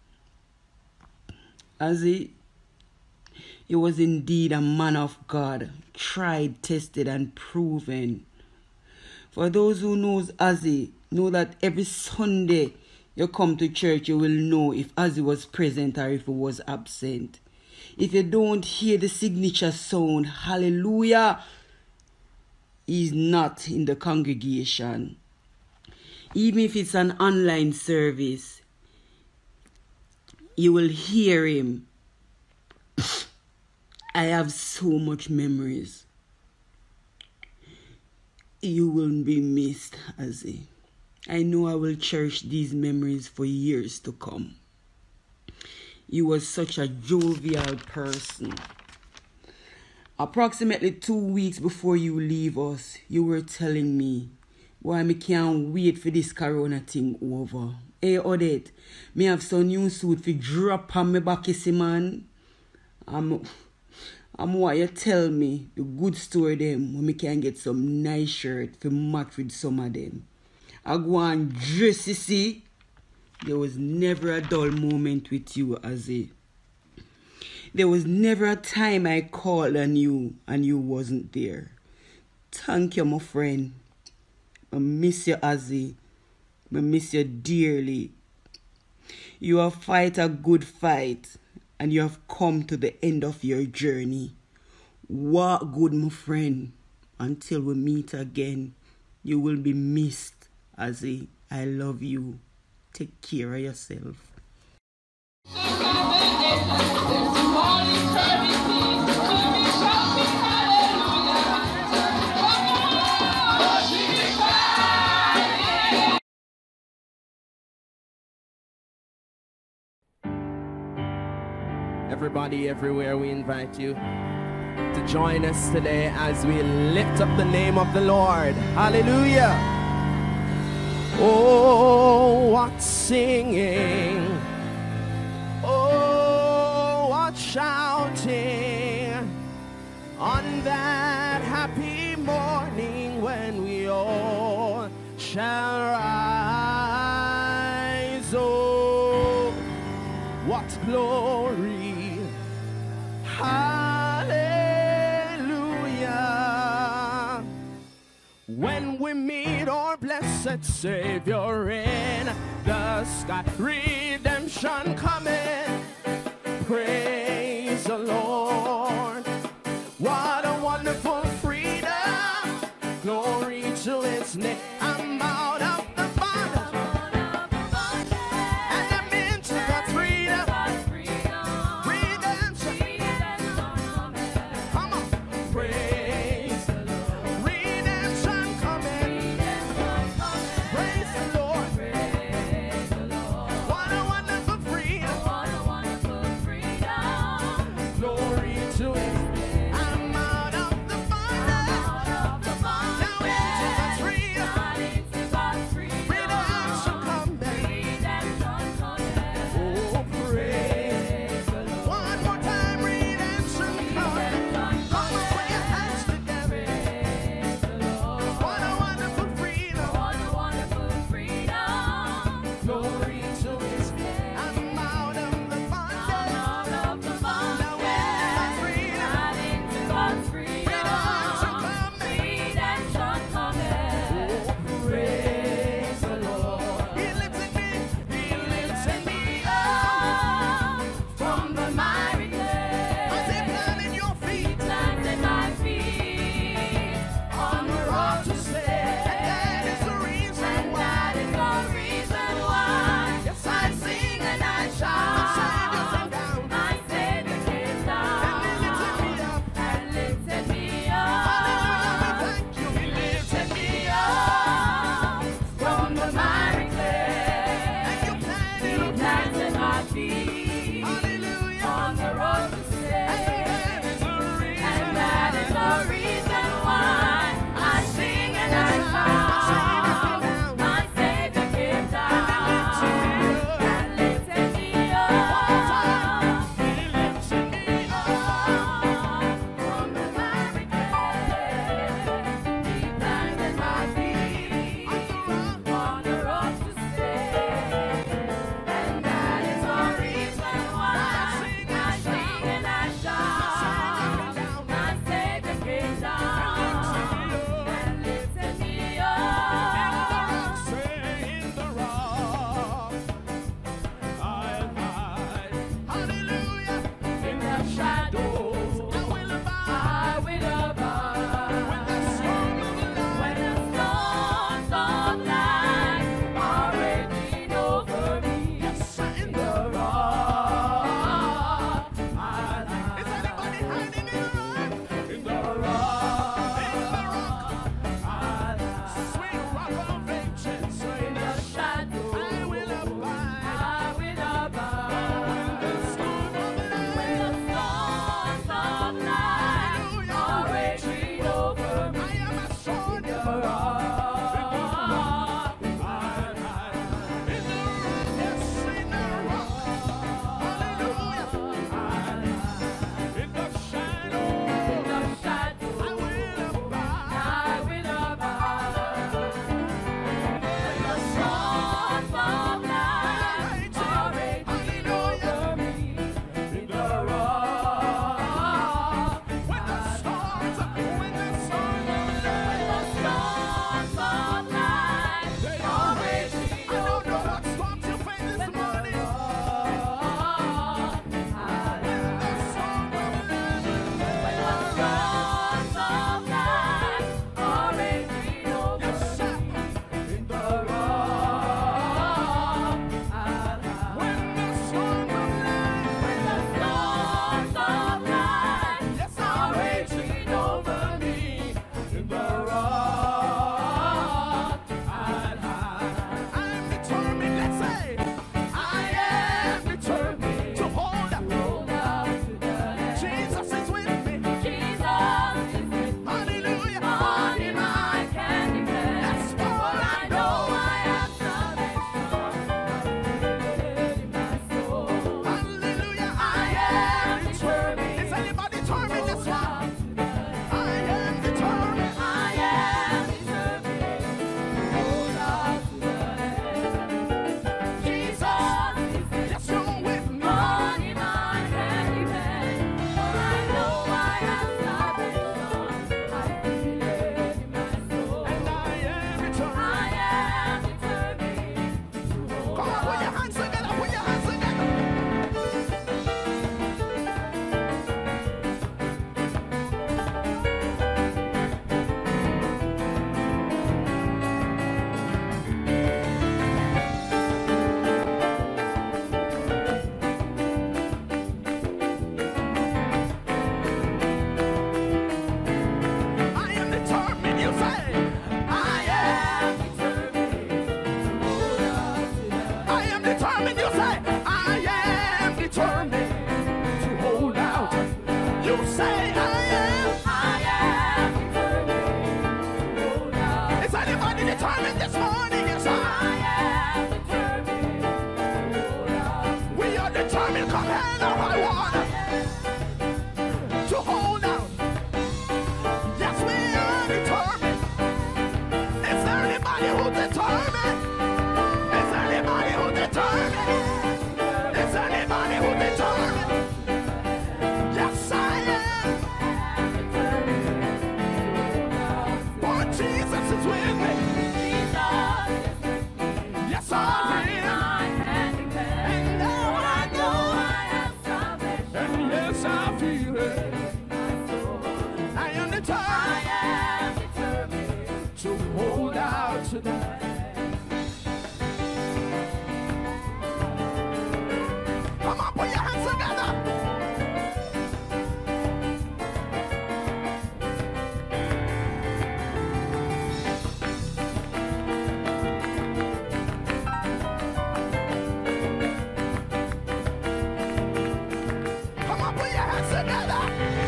Ozzy, he was indeed a man of God, tried, tested, and proven. For those who knows Ozzy, know that every Sunday you come to church, you will know if Ozzy was present or if he was absent. If you don't hear the signature sound, hallelujah, he's not in the congregation. Even if it's an online service, you will hear him. I have so much memories. You will be missed, Ozzy. I know I will cherish these memories for years to come. You were such a jovial person. Approximately 2 weeks before you leave us, you were telling me, boy, I can't wait for this corona thing over. Hey, Odette, me have some new suit for drop on my back, you see, man. I'm what you tell me, the good story them, when me can get some nice shirt for match with some of them. I go and dress, you see. There was never a dull moment with you, Ozzy. There was never a time I called on you and you wasn't there. Thank you, my friend. I miss you, Ozzy. I miss you dearly. You have fight a good fight and you have come to the end of your journey. Walk good, my friend. Until we meet again, you will be missed, Ozzy. I love you. Take care of yourself. Everybody, everywhere, we invite you to join us today as we lift up the name of the Lord. Hallelujah. Oh, what singing. Oh, what shouting on that happy morning when we all shall rise. Oh, what glory. Hallelujah. When we meet our blessed Savior in the sky, redemption coming. Praise the Lord. What a wonderful freedom. Glory to its name. I'm out of the bondage and I'm into the freedom. Redemption. Come on. Praise the Lord. Redemption coming. Praise the Lord. What a wonderful freedom. determined. You say, I am determined to hold out. You say, I am determined to hold out. Is anybody determined this morning? Yes, I am determined to hold out. We are determined, come hell or high water, to hold out. Yes, we are determined. Is there anybody who's determined? Is there anybody who's determined? Is there anybody who's determined? Yes, I am. For Jesus is with me. Yes, I will. And now I know I have salvation. And yes, I feel it. I am determined to hold out tonight. Come on, put your hands together. Come on, put your hands together.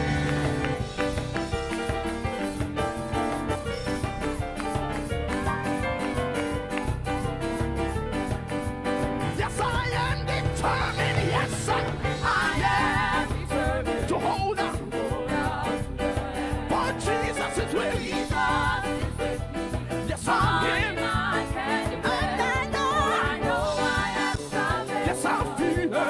Yes, I am determined. Yes, I am determined to hold on. For Jesus is with me. Yes, I am. And I know I have salvation. Yes, I feel it.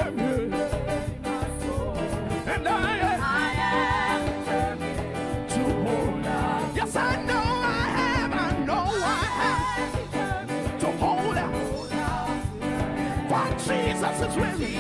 And I am determined to hold on. Yes, I know I have. To hold on. For Jesus is with me.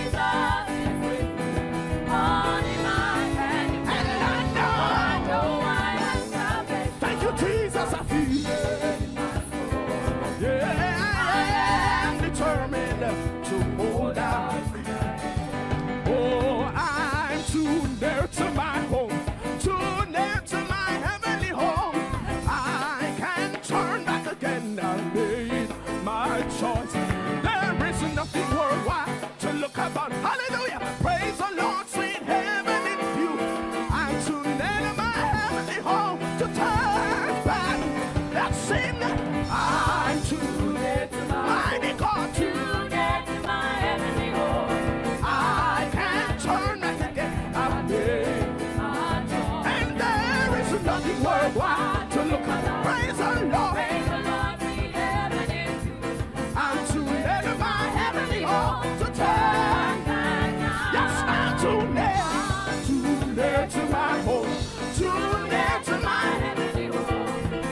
And I know I have salvation. Thank you, Jesus, I feel it. Yeah, I am determined to hold out. Oh, I'm too near to my home, too near to my heavenly home. I can't turn back again. I made my choice. There is nothing worthwhile to look about. Hallelujah. Praise the Lord, sweet heaven in view. I'm too near to my heavenly home to turn back. Let's sing. I'm too near to my mighty God, too near to my heavenly home. I can't turn back again. I've made my choice. And there is nothing worthwhile to look at. Praise the Lord. Praise the Lord, sweet heaven in view. I'm too near to my heavenly home to turn back now. Yes, I'm too near to my home, too near to my heavenly home.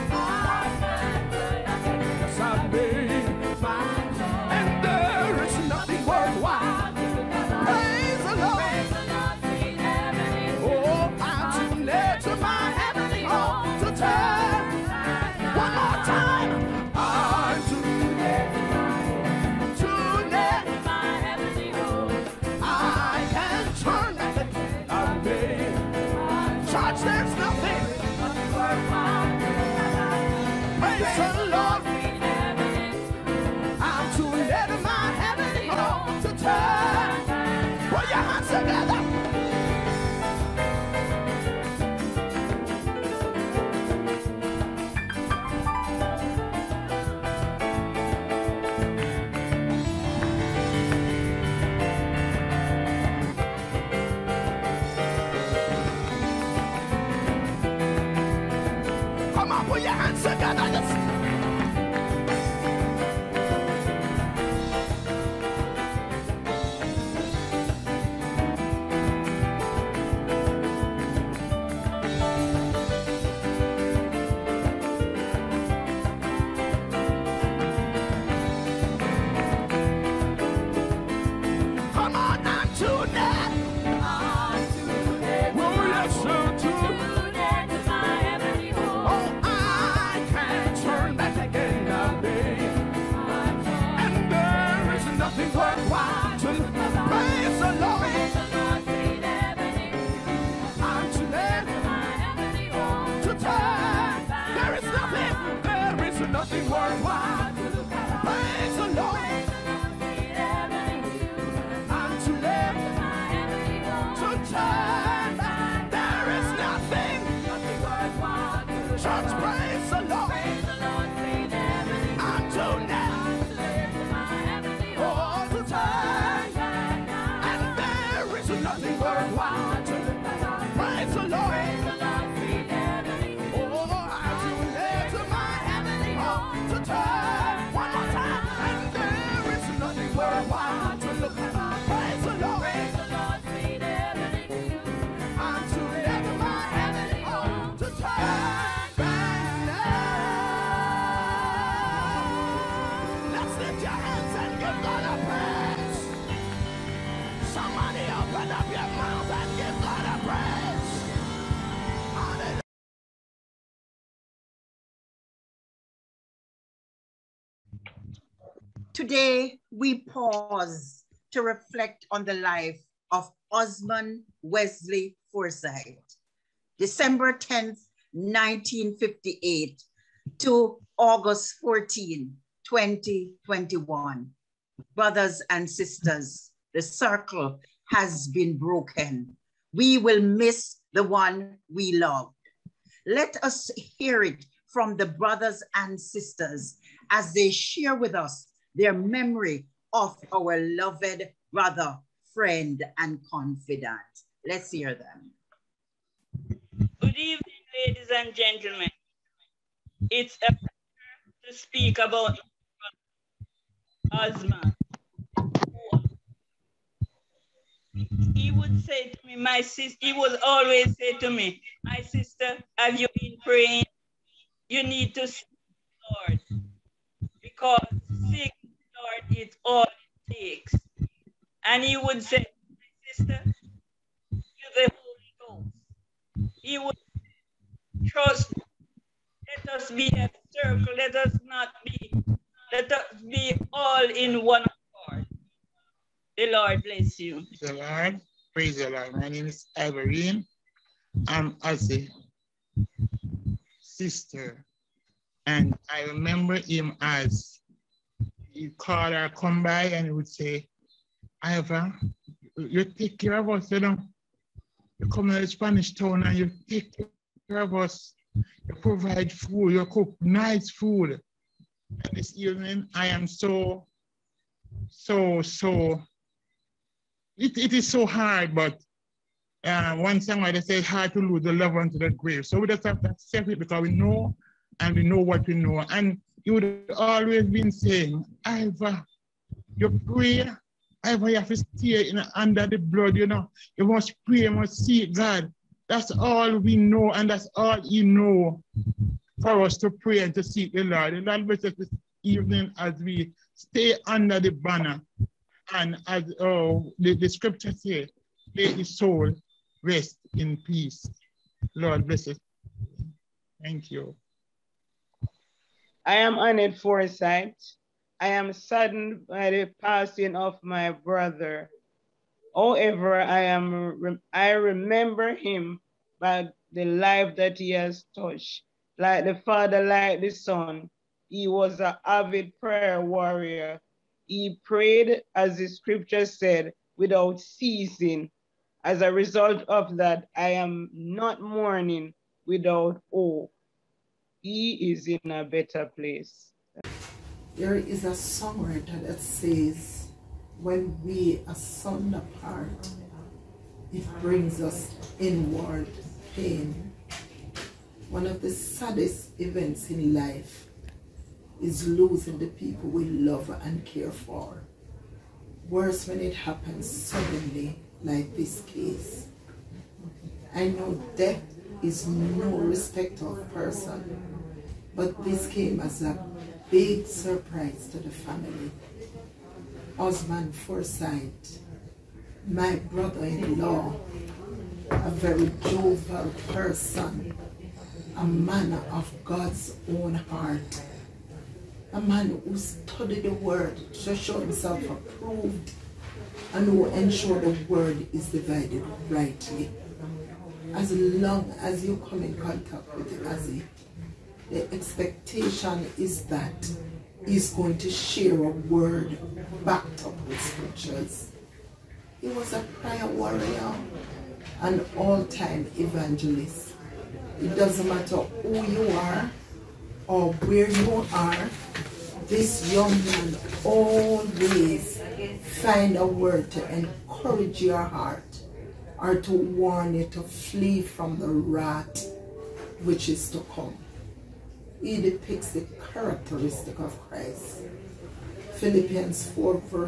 Yes, I've made my choice. And there is nothing worthwhile. Praise the Lord. Oh, I'm too near to my heavenly home to turn. One more time. I'm too near to my home, too near to my heavenly home. I can't turn back again. I've made church, there's nothing worthwhile. Praise the Lord. I'm too near to my heavenly home to turn. Put your hands together. Come on, put your hands together. Just come on, I'm too near. Oh, yes, I'm too near to my heavenly home. Oh, I can't turn back again. I've made. And there is nothing worthwhile to praise the Lord. I'm too near to turn. There is nothing worthwhile. Praise the Lord. want to look at my praise the Lord. Praise the Lord, sweet heavenly tune. I'm to let my heavenly home to turn back now. Let's lift your hands and give God a praise. Somebody open up your mouth and give God a praise. Hallelujah. Today, we pause to reflect on the life of Osmond Wesley Forsyth, December 10th, 1958 to August 14, 2021. Brothers and sisters, the circle has been broken. We will miss the one we loved. Let us hear it from the brothers and sisters as they share with us their memory of our loved brother, friend, and confidant. Let's hear them. Good evening, ladies and gentlemen. It's a pleasure to speak about Osmond. He would say to me, my sister, he would always say to me, my sister, have you been praying? You need to seek the Lord, because seek the Lord is all it takes. And he would say, my sister, you the Holy Ghost. He would trust, let us be a circle, let us be all in one accord. The Lord bless you. Praise the Lord. Praise the Lord. My name is Ivorine. I'm Ozzy sister. And I remember him as he called her, come by, and he would say, Ivor, you take care of us, you know. You come to the Spanish town and you take care of us. You provide food, you cook nice food. And this evening, I am it is so hard, but one songwriter says hard to lose the loved one to the grave. So we just have to accept it because we know, and we know what we know. And he would always been saying, Ivor, you pray, Ivor, you have to stay under the blood, you know. You must pray, you must seek God. That's all we know, and that's all he knows for us to pray and to seek the Lord. The Lord bless us this evening as we stay under the banner. And as the scripture says, may his soul rest in peace. Lord bless us. Thank you. I am Annette Forsyth. I am saddened by the passing of my brother. However, I remember him by the life that he has touched. Like the father, like the son, he was an avid prayer warrior. He prayed, as the scripture said, without ceasing. As a result of that, I am not mourning without hope. He is in a better place. There is a songwriter that says, when we asunder apart, it brings us inward pain. One of the saddest events in life is losing the people we love and care for. Worse when it happens suddenly, like this case. I know death is no respect of person, but this came as a big surprise to the family. Osmond Forsyth, my brother-in-law, a very jovial person, a man of God's own heart, a man who studied the word to show himself approved and who ensured the word is divided rightly. As long as you come in contact with Ozzy, the expectation is that he's going to share a word backed up with scriptures. He was a prayer warrior, an all-time evangelist. It doesn't matter who you are or where you are, this young man always find a word to encourage your heart or to warn you to flee from the wrath which is to come. He depicts the characteristic of Christ. Philippians 4 verse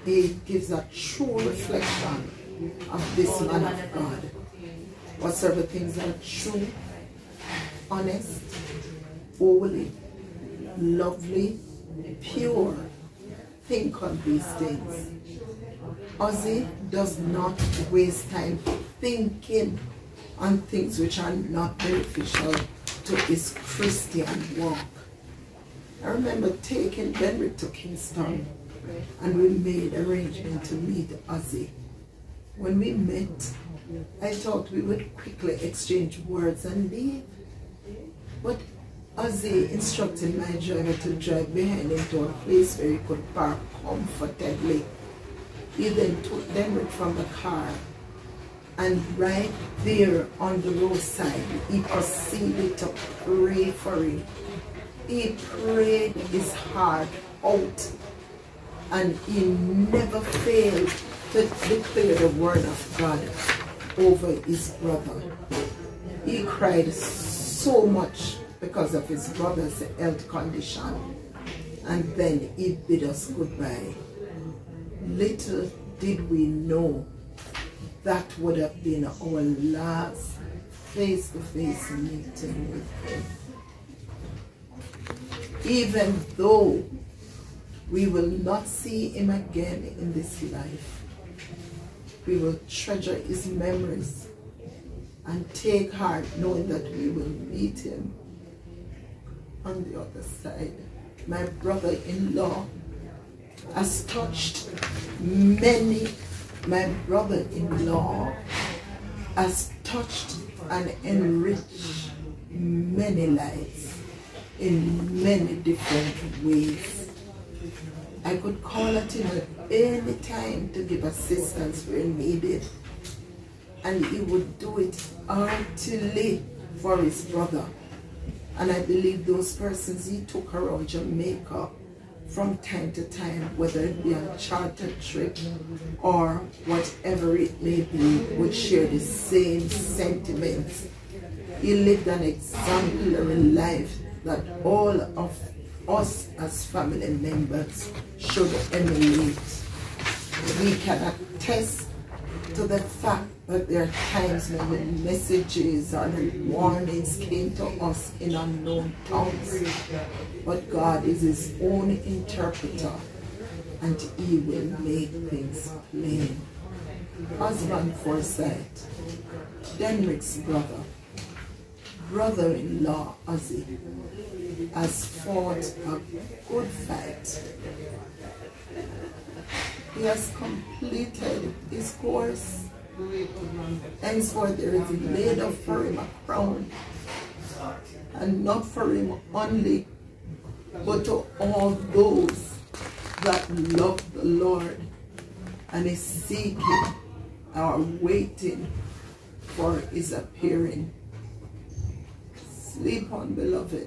it gives a true reflection of this man of God. Whatsoever things are true, honest, holy, lovely, pure, think on these things. Ozzy does not waste time thinking on things which are not beneficial to his Christian walk. I remember taking Benrick to Kingston and we made arrangement to meet Ozzy. When we met, I thought we would quickly exchange words and leave. But Ozzy instructed my driver to drive behind him to a place where he could park comfortably. He then took Benrick from the car, and right there on the roadside, he proceeded to pray for him. He prayed his heart out, and he never failed to declare the word of God over his brother. He cried so much because of his brother's health condition, and then he bid us goodbye. Little did we know that would have been our last face-to-face meeting with him. Even though we will not see him again in this life, we will treasure his memories and take heart knowing that we will meet him on the other side. My brother-in-law has touched many. My brother-in-law has touched and enriched many lives in many different ways. I could call at him at any time to give assistance where needed, and he would do it heartily for his brother. And I believe those persons he took around Jamaica from time to time, whether it be a charter trip or whatever it may be, would share the same sentiments. He lived an exemplary life that all of us as family members should emulate. We can attest to the fact that there are times when the messages or the warnings came to us in unknown tongues, but God is his own interpreter and he will make things plain. Osman Forsyth, Denrick's brother, brother-in-law Ozzy, has fought a good fight. He has completed his course. Henceforth there is laid up for him a crown, and not for him only, but to all those that love the Lord and is seeking or waiting for his appearing. Sleep on, beloved.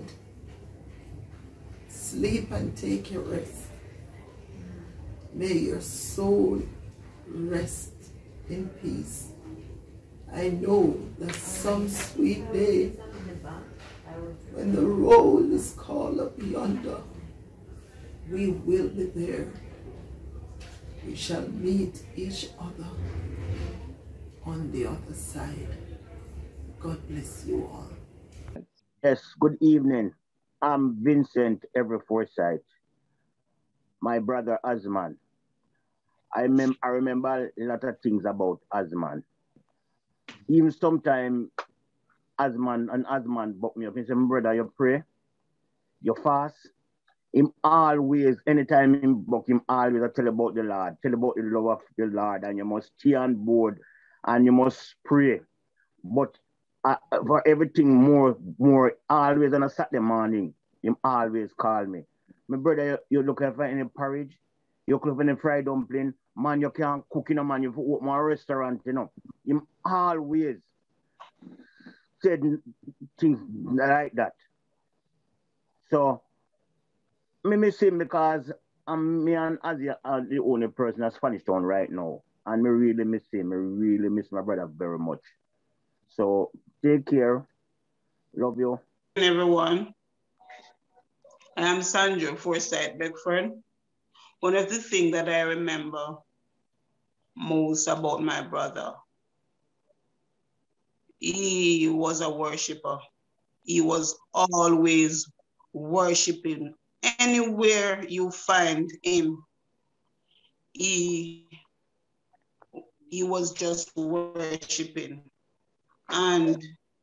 Sleep and take your rest. May your soul rest in peace. I know that some sweet day, when the roll is called up yonder, we will be there. We shall meet each other on the other side. God bless you all. Yes, good evening. I'm Vincent Every Forsyth, my brother Osman. I remember a lot of things about Osman. Even sometimes Osman buck me up and say, my brother, you pray, you fast. Him always, anytime him buck him, always I tell about the Lord, tell about the love of the Lord, and you must stay on board and you must pray. But for everything more, always on a Saturday morning, him always call me. My brother, you looking for any porridge? You look for any fried dumpling? Man, you can't cook, you know, man, you open a restaurant, you know. Him always said things like that. So, me miss him because me and Ozzy are the only person that's Spanish Town right now. And me really miss him. I really miss my brother very much. So, take care. Love you. Everyone. I am Sandra Forsyth Beckford, one of the things that I remember most about my brother, he was a worshiper. He was always worshiping. Anywhere you find him, he was just worshiping. And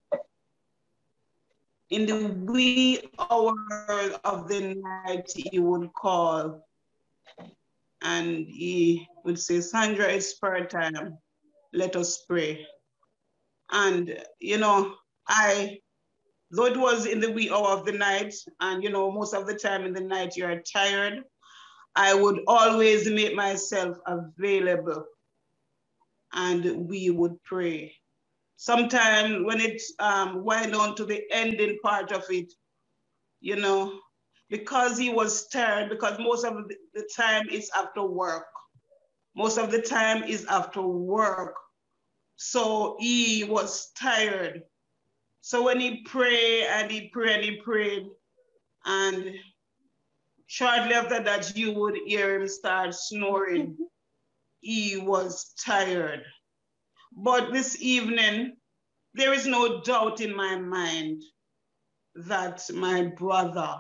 in the wee hours of the night, he would call and he would say, Sandra, it's prayer time. Let us pray. And, you know, though it was in the wee hour of the night, and, you know, most of the time in the night you're tired, I would always make myself available and we would pray. Sometimes when it went on to the ending part of it, you know, because he was tired, because most of the time is after work. Most of the time is after work. So he was tired. So when he prayed and he prayed and he prayed, and shortly after that, you would hear him start snoring. He was tired. But this evening, there is no doubt in my mind that my brother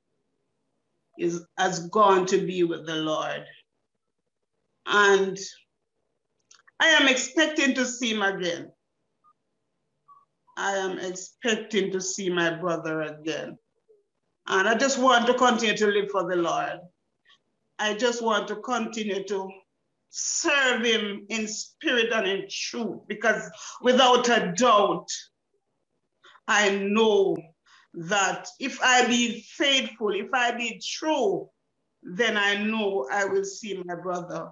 has gone to be with the Lord. And I am expecting to see him again. I am expecting to see my brother again. And I just want to continue to live for the Lord. I just want to continue to serve him in spirit and in truth, because without a doubt, I know that if I be faithful, if I be true, then I know I will see my brother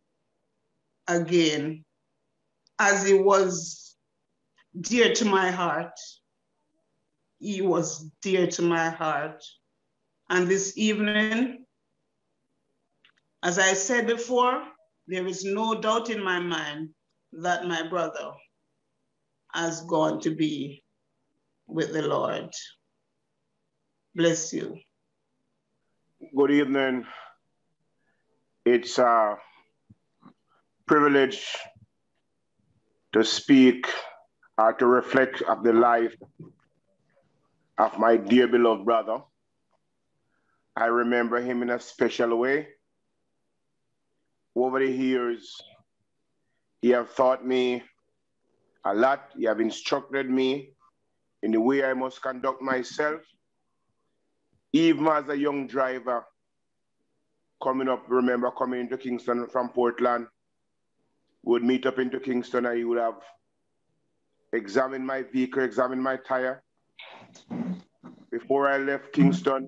again, as he was dear to my heart. He was dear to my heart. And this evening, as I said before, there is no doubt in my mind that my brother has gone to be with the Lord. Bless you. Good evening. It's a privilege to speak or to reflect of the life of my dear beloved brother. I remember him in a special way. Over the years, he have taught me a lot. He have instructed me in the way I must conduct myself. Even as a young driver, coming up, remember coming into Kingston from Portland, would meet up into Kingston and he would have examined my vehicle, examined my tire. Before I left Kingston,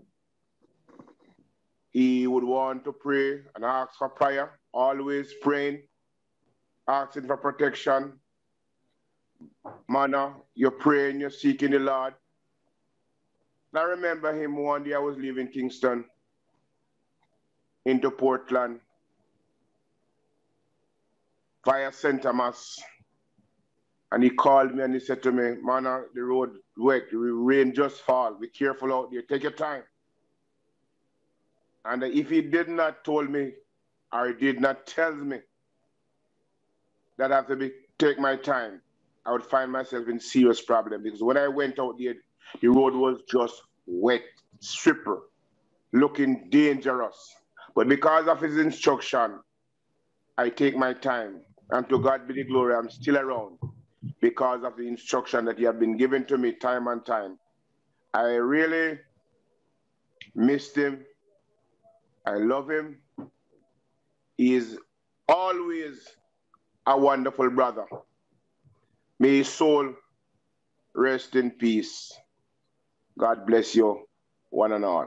he would want to pray and ask for prayer, always praying, asking for protection. Manna, you're praying, you're seeking the Lord. And I remember him one day I was leaving Kingston into Portland via St. Thomas. And he called me and he said to me, Manna, the road wet, the rain just fall. Be careful out there, take your time. And if he did not told me, or he did not tell me that I have to take my time, I would find myself in serious problem, because when I went out there, the road was just wet, slippery, looking dangerous. But because of his instruction, I take my time. And to God be the glory, I'm still around because of the instruction that he had been given to me time and time. I really missed him. I love him. He is always a wonderful brother. May his soul rest in peace. God bless you, one and all.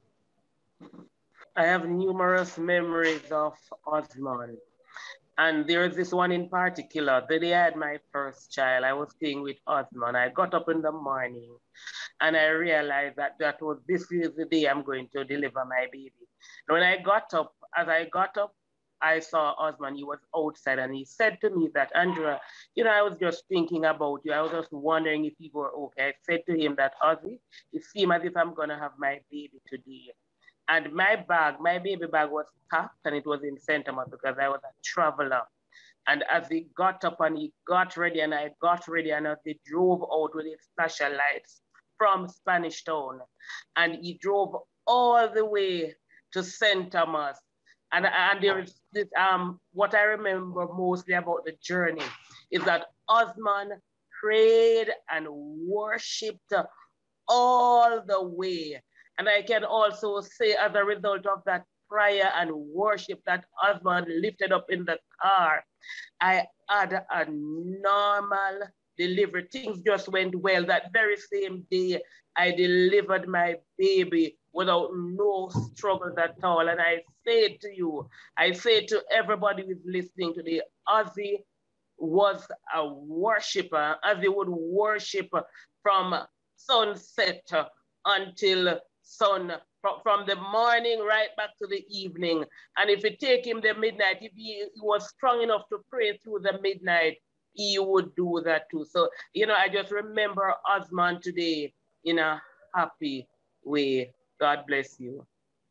I have numerous memories of Osman. And there's this one in particular. The day I had my first child, I was staying with Osman. I got up in the morning and I realized that this is the day I'm going to deliver my baby. And when I got up, as I got up, I saw Osman. He was outside and he said to me that, Andrea, you know, I was just thinking about you. I was just wondering if you were okay. I said to him that, Ozzy, it seems as if I'm going to have my baby today. And my baby bag was packed and it was in St. Thomas because I was a traveler. And as he got up and he got ready and I got ready and as they drove out with his flashlights from Spanish Town. And he drove all the way to St. Thomas. And there is this, what I remember mostly about the journey is that Osman prayed and worshiped all the way. And I can also say as a result of that prayer and worship that Osman lifted up in the car, I had a normal delivery. Things just went well. That very same day, I delivered my baby without no struggles at all. And I say to you, I say to everybody who's listening today, Ozzy was a worshiper. Ozzy would worship from sunset until from the morning right back to the evening. And if it take him the midnight, if he was strong enough to pray through the midnight, he would do that too. So, you know, I just remember Osman today in a happy way. God bless you.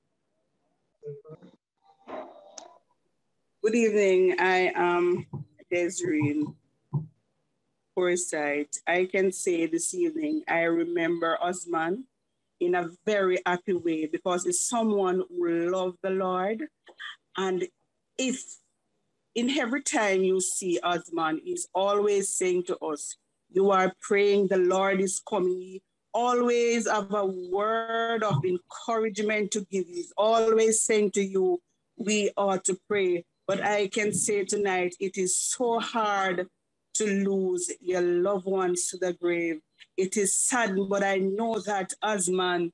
Good evening. I am Desiree Forsyth. I can say this evening, I remember Osman in a very happy way because it's someone who loves the Lord. And if in every time you see Osman, he's always saying to us, you are praying, the Lord is coming. He always have a word of encouragement to give. He's always saying to you, we ought to pray. But I can say tonight, it is so hard to lose your loved ones to the grave. It is sad, but I know that Osman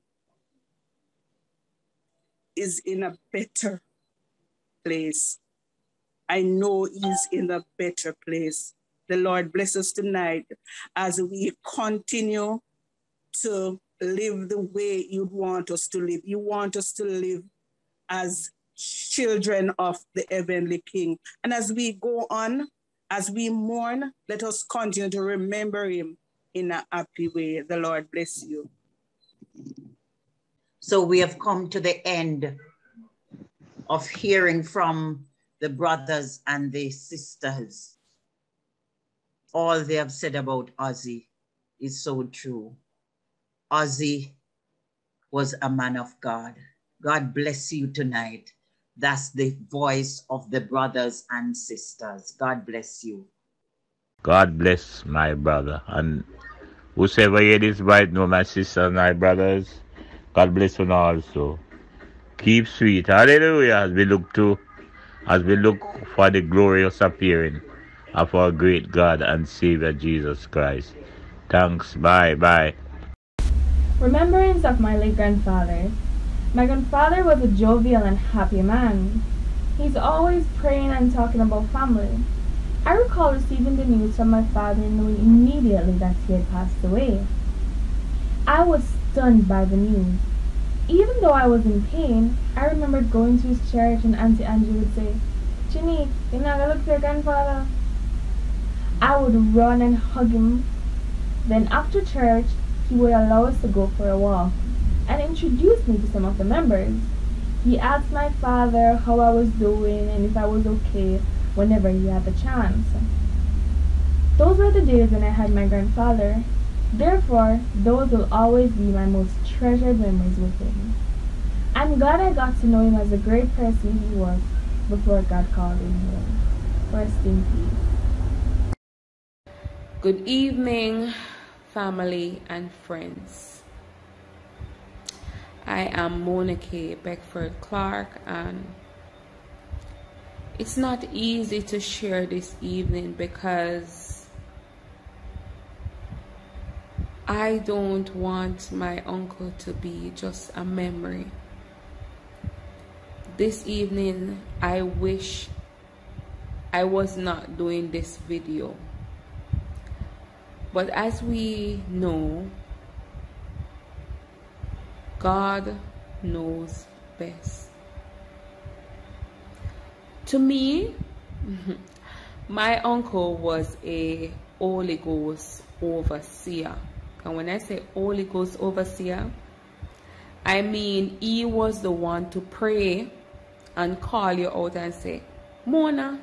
is in a better place. I know he's in a better place. The Lord bless us tonight as we continue to live the way you want us to live. You want us to live as children of the heavenly King. And as we go on, as we mourn, let us continue to remember him in a happy way. The Lord bless you. So we have come to the end of hearing from the brothers and the sisters. All they have said about Ozzy is so true. Ozzy was a man of God. God bless you tonight. That's the voice of the brothers and sisters. God bless you. God bless my brother. And whosoever hear this right now, my sisters and my brothers, God bless you also. Keep sweet. Hallelujah. As we look for the glorious appearing of our great God and Savior Jesus Christ. Thanks. Bye. Bye. Remembrance of my late grandfather. My grandfather was a jovial and happy man. He's always praying and talking about family. I recall receiving the news from my father and knowing immediately that he had passed away. I was stunned by the news. Even though I was in pain, I remembered going to his church and Auntie Angie would say, "Ginny, you're not gonna look for your grandfather?" I would run and hug him. Then after church, he would allow us to go for a walk and introduce me to some of the members. He asked my father how I was doing and if I was okay whenever he had the chance. Those were the days when I had my grandfather. Therefore, those will always be my most treasured memories with him. I'm glad I got to know him as a great person he was before God called him home. Rest in peace. Good evening, family and friends. I am Monica Beckford Clark, and it's not easy to share this evening because I don't want my uncle to be just a memory. This evening, I wish I was not doing this video. But as we know, God knows best. To me, my uncle was a Holy Ghost overseer. And when I say Holy Ghost overseer, I mean, he was the one to pray and call you out and say, Mona,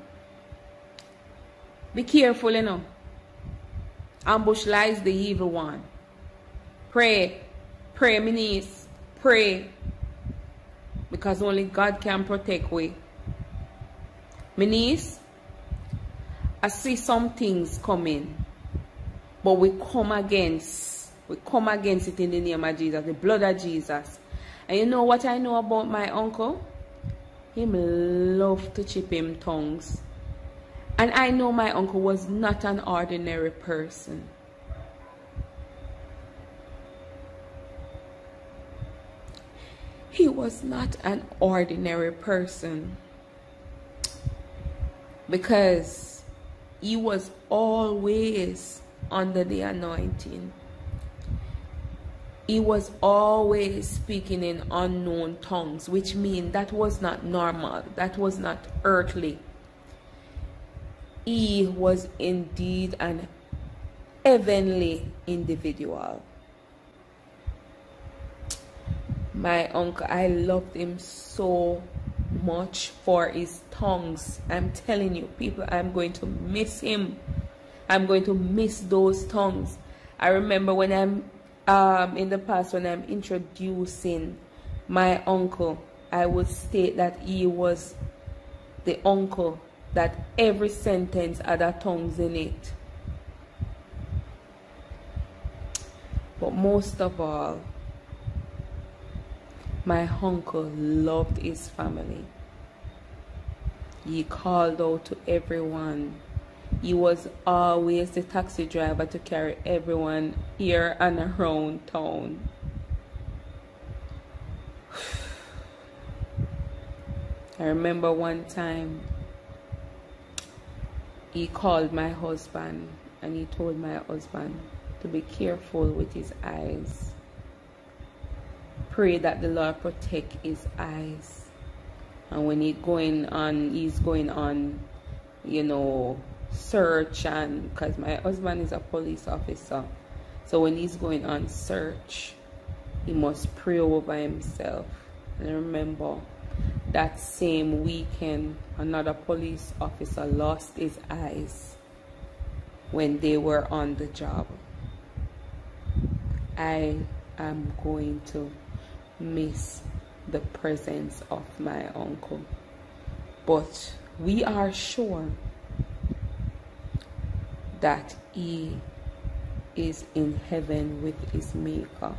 be careful, you know. Ambush lies the evil one. Pray, pray, my niece, pray. Because only God can protect we. My niece, I see some things coming, but we come against it in the name of Jesus, the blood of Jesus. And you know what I know about my uncle? Him love to chip him tongues. And I know my uncle was not an ordinary person. He was not an ordinary person. Because he was always under the anointing. He was always speaking in unknown tongues, which means that was not normal. That was not earthly. He was indeed an heavenly individual. My uncle, I loved him so much for his tongues. I'm telling you, people, I'm going to miss him. I'm going to miss those tongues. I remember when I'm in the past, when I'm introducing my uncle, I would state that he was the uncle that every sentence had a tongues in it. But most of all, my uncle loved his family. He called out to everyone. He was always the taxi driver to carry everyone here and around town. I remember one time he called my husband and he told my husband to be careful with his eyes. Pray that the Lord protect his eyes. And when he's going on, you know, search, and because my husband is a police officer, so when he's going on search, he must pray over himself. And I remember that same weekend, another police officer lost his eyes when they were on the job. I am going to miss the presence of my uncle, but we are sure that he is in heaven with his maker,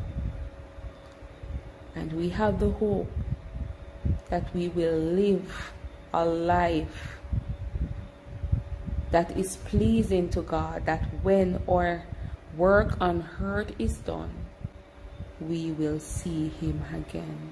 and we have the hope that we will live a life that is pleasing to God, that when our work on earth is done, we will see him again.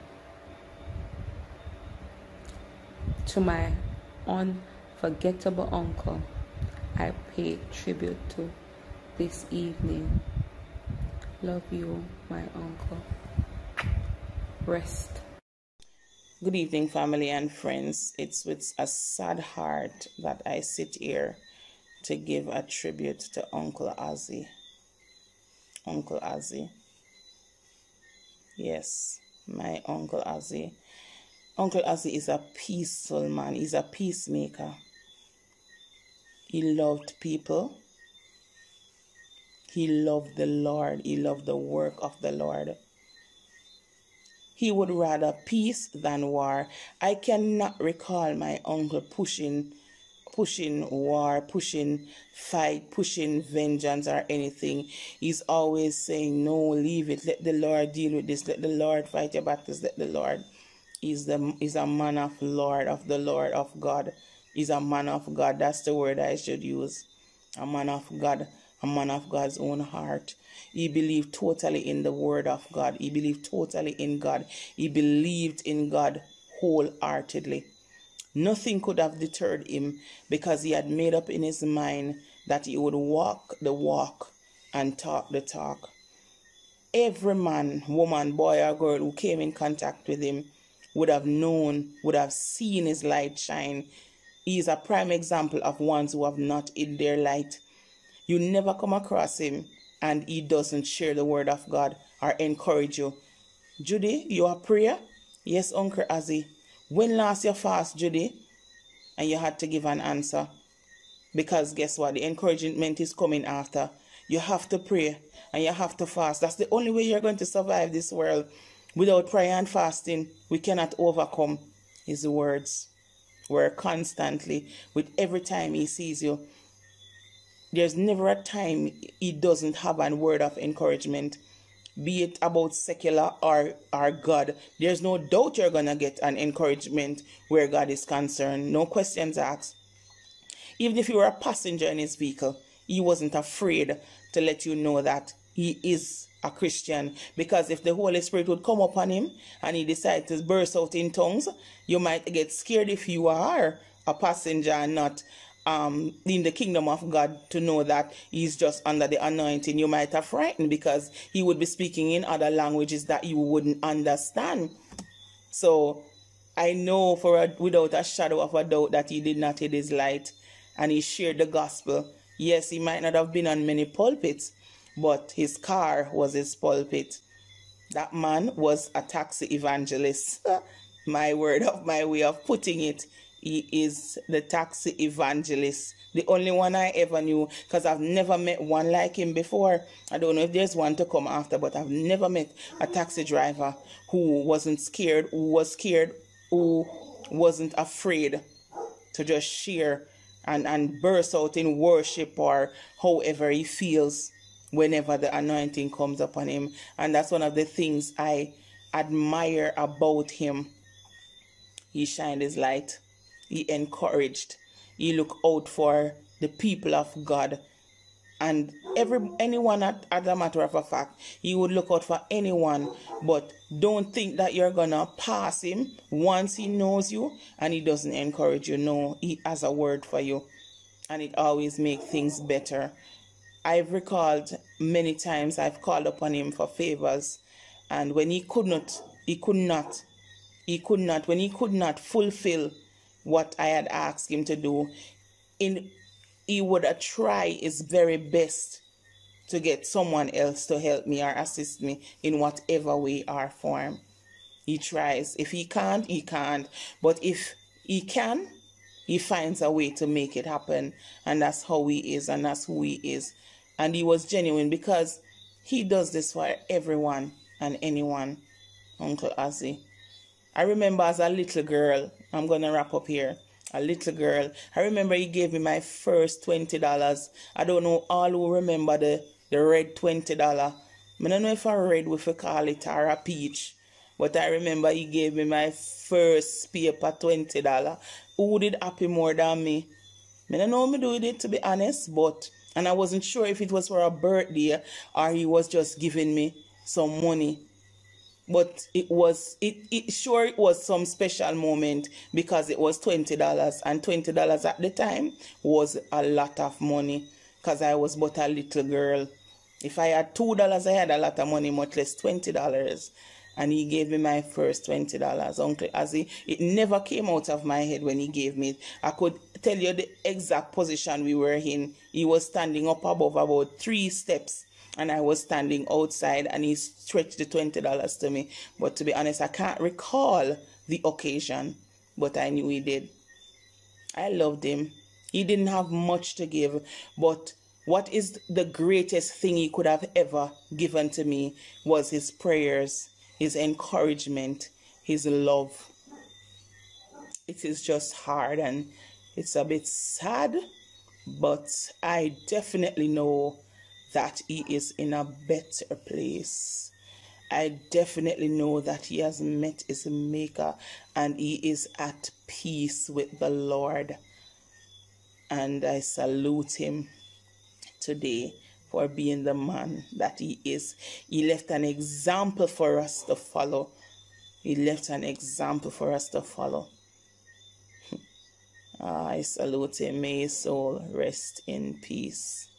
To my unforgettable uncle, I pay tribute to this evening. Love you, my uncle. Rest. Good evening, family and friends. It's with a sad heart that I sit here to give a tribute to Uncle Ozzy. Uncle Ozzy. Yes, my Uncle Ozzy. Uncle Ozzy is a peaceful man. He's a peacemaker. He loved people. He loved the Lord. He loved the work of the Lord. He would rather peace than war. I cannot recall my uncle pushing war, pushing fight, pushing vengeance or anything. He's always saying, no, leave it. Let the Lord deal with this. Let the Lord fight your battles. Let the Lord. He's a man of Lord, of the Lord of God. He's a man of God. That's the word I should use. A man of God. A man of God's own heart. He believed totally in the word of God. He believed totally in God. He believed in God wholeheartedly. Nothing could have deterred him because he had made up in his mind that he would walk the walk and talk the talk. Every man, woman, boy or girl who came in contact with him would have known, would have seen his light shine. He is a prime example of ones who have not hid their light. You never come across him and he doesn't share the word of God or encourage you Judy, you are prayer? Yes, Uncle Azzy. When last you fast, Judy? And you had to give an answer. Because guess what? The encouragement is coming after. You have to pray and you have to fast. That's the only way you're going to survive this world. Without prayer and fasting, we cannot overcome his words. We're constantly, with every time he sees you, there's never a time he doesn't have a word of encouragement. Be it about secular or God. There's no doubt you're going to get an encouragement where God is concerned. No questions asked. Even if you were a passenger in his vehicle, he wasn't afraid to let you know that he is a Christian. Because if the Holy Spirit would come upon him and he decided to burst out in tongues, you might get scared if you are a passenger and not in the kingdom of God, to know that he's just under the anointing. You might have frightened because he would be speaking in other languages that you wouldn't understand. So I know without a shadow of a doubt that he did not hide his light and he shared the gospel. Yes, he might not have been on many pulpits, but his car was his pulpit. That man was a taxi evangelist. My word of my way of putting it. He is the taxi evangelist. The only one I ever knew, because I've never met one like him before. I don't know if there's one to come after, but I've never met a taxi driver who wasn't scared, who was scared, who wasn't afraid to just share and burst out in worship or however he feels whenever the anointing comes upon him. And that's one of the things I admire about him. He shined his light. He encouraged. He looked out for the people of God. And anyone, as a matter of a fact, he would look out for anyone. But don't think that you're going to pass him once he knows you and he doesn't encourage you. No, he has a word for you. And it always makes things better. I've recalled many times I've called upon him for favors. And when he could not fulfill what I had asked him to do, he would try his very best to get someone else to help me or assist me in whatever way or form. He tries. If he can't, he can't. But if he can, he finds a way to make it happen. And that's how he is, and that's who he is. And he was genuine because he does this for everyone and anyone, Uncle Azzy. I remember as a little girl, I'm going to wrap up here, a little girl, I remember he gave me my first $20. I don't know all who remember the red $20. I don't know if a red we call it or a peach, but I remember he gave me my first paper $20. Who did happy more than me? I don't know how me do it, to be honest, and I wasn't sure if it was for a birthday or he was just giving me some money. But it was some special moment because it was $20, and $20 at the time was a lot of money because I was but a little girl. If I had $2, I had a lot of money, much less $20. And he gave me my first $20. Uncle Azzy, it never came out of my head when he gave me it. I could tell you the exact position we were in. He was standing up above about 3 steps. And I was standing outside and he stretched the $20 to me. But to be honest, I can't recall the occasion, but I knew he did. I loved him. He didn't have much to give, but what is the greatest thing he could have ever given to me was his prayers, his encouragement, his love. It is just hard and it's a bit sad, but I definitely know that he is in a better place. I definitely know that he has met his maker and he is at peace with the Lord. And I salute him today for being the man that he is. He left an example for us to follow. He left an example for us to follow. I salute him. May his soul rest in peace.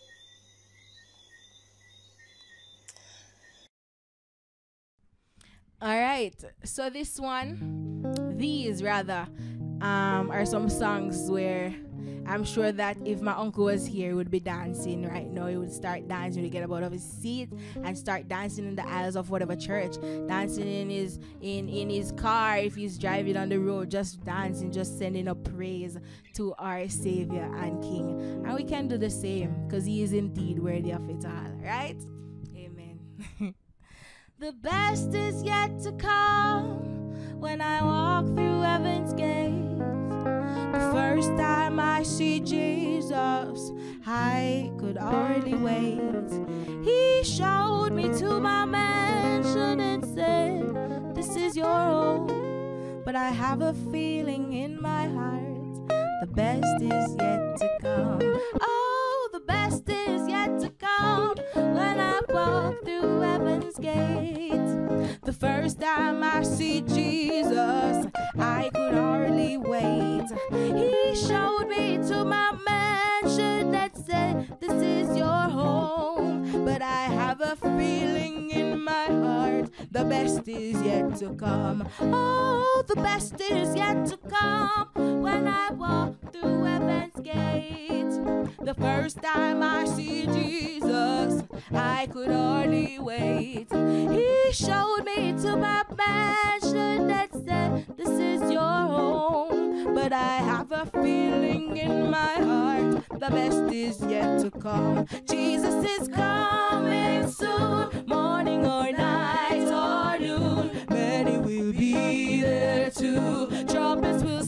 All right, so these are some songs where I'm sure that if my uncle was here, he would be dancing right now. He would start dancing, he'd get up out of his seat and start dancing in the aisles of whatever church, dancing in his car if he's driving on the road, just dancing, just sending up praise to our Savior and King. And we can do the same because he is indeed worthy of it all, right? Amen. The best is yet to come when I walk through heaven's gates. The first time I see Jesus, I could hardly wait. He showed me to my mansion and said, "This is your home." But I have a feeling in my heart, the best is yet to come. Oh, the best is yet to come when I walk through heaven's gates. The first time I see Jesus, I could hardly wait. He showed me to my mansion that said, "This is your home." But I have a feeling in my heart, the best is yet to come. Oh, the best is yet to come when I walk through heaven's gates. The first time I see Jesus, I could hardly wait. He showed me to my mansion that said, "This is your home." But I have a feeling in my heart, the best is yet to come. Jesus is coming soon, morning or night or noon. Many will be there too. Trumpets will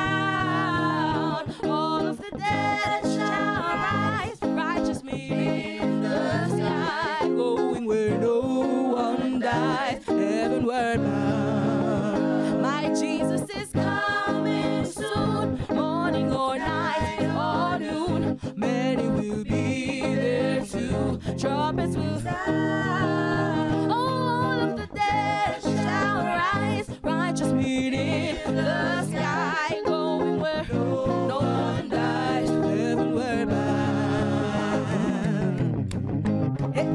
sound, all of the dead shall rise. Righteous meet in the sky, going where no one dies, heavenward bound. My Jesus is coming soon, morning or night or noon. Many will be there too. Trumpets will sound, all of the dead shall rise. Righteous meet in the sky, going where no one dies, heavenward bound. Hey.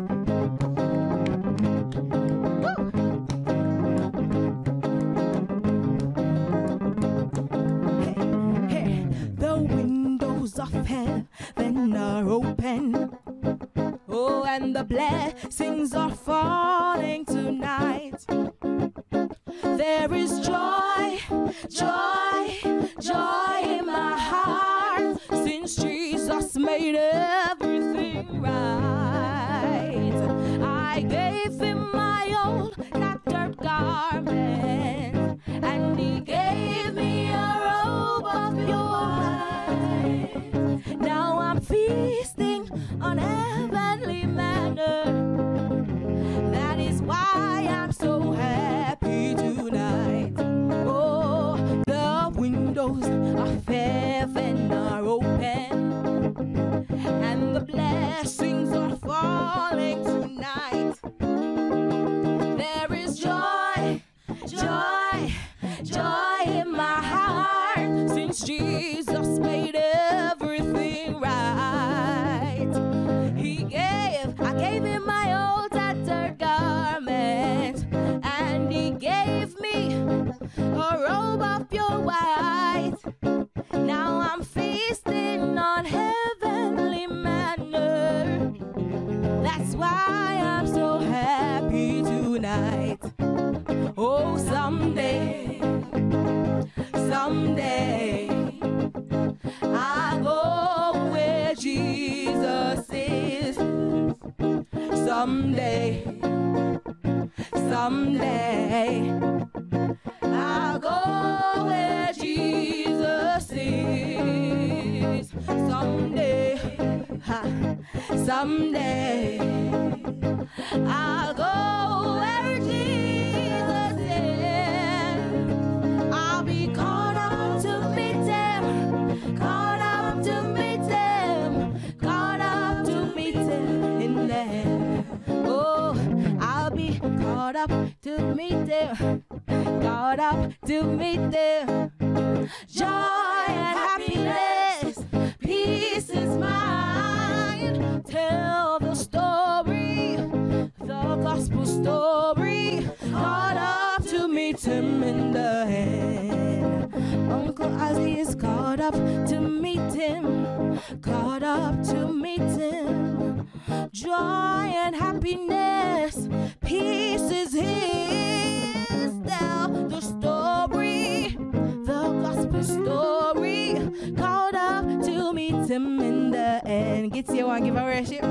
The windows of heaven are open. Oh, and the blessings are falling tonight. There is joy, joy, joy in my heart, since Jesus made everything right. I gave him my old tattered garment, and he gave me a robe of pure white. Now I'm feasting on heavenly manna. That is why I'm so happy tonight. Oh, the windows of heaven are open, and the blessings are falling tonight. There is joy, joy, joy in my heart, since Jesus made everything right. I gave him my old tattered garment, and he gave me a robe of pure white. Now I'm feasting on heavenly manna. That's why I'm so happy tonight. Oh, someday, someday, I'll go where Jesus is. Someday, someday, I'll go where Jesus is. Someday, someday, I'll go where Jesus is. I'll be caught up to meet him, caught up to meet him, caught up to meet him in there. Oh, I'll be caught up to meet him, caught up to meet him. Joy and happiness, peace is mine. Tell the story, the gospel story, caught up to meet him in the head. Uncle Ozzy is caught up to meet meet him, caught up to meet him. Joy and happiness, peace is his. Tell the story, the gospel story. Caught up to meet him in the end. Get you one, give a worship.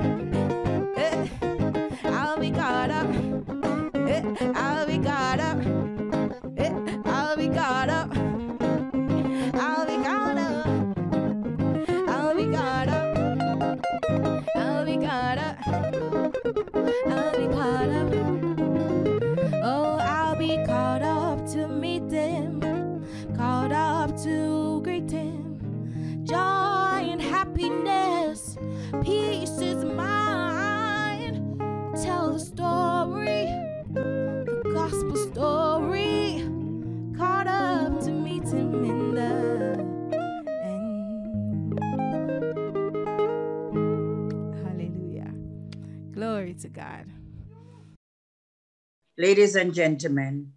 I'll be caught up. I'll be caught up. I'll be caught up. I'll be caught up. I'll be caught up. I'll be caught up. I'll be caught up. Oh, I'll be caught up to meet him, caught up to greet him. Joy and happiness, peace is mine. Tell the story, the gospel story. Caught up to meet him in the end. Hallelujah. Glory to God. Ladies and gentlemen,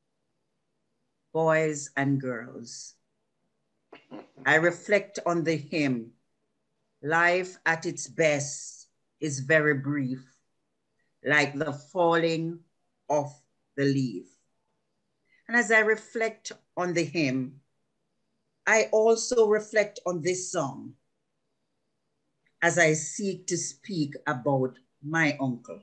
boys and girls, I reflect on the hymn, life at its best is very brief, like the falling of the leaf. And as I reflect on the hymn, I also reflect on this song as I seek to speak about my uncle.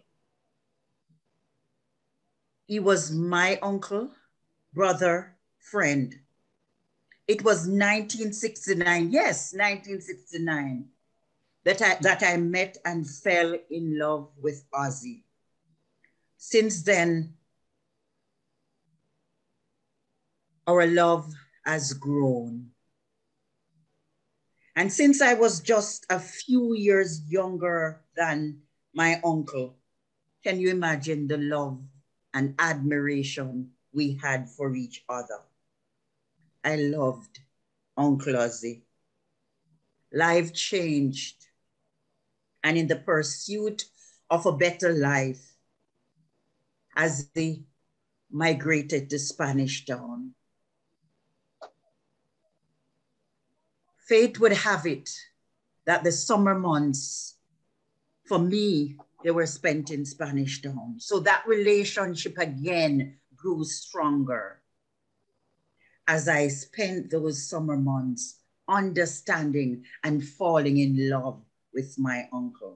He was my uncle, brother, friend. It was 1969, yes, 1969, that I met and fell in love with Ozzy. Since then, our love has grown. And since I was just a few years younger than my uncle, can you imagine the love and admiration we had for each other? I loved Uncle Ozzy. Life changed, and in the pursuit of a better life, Ozzy migrated to Spanish Town. Fate would have it that the summer months, for me, they were spent in Spanish Town. So that relationship again grew stronger as I spent those summer months understanding and falling in love with my uncle.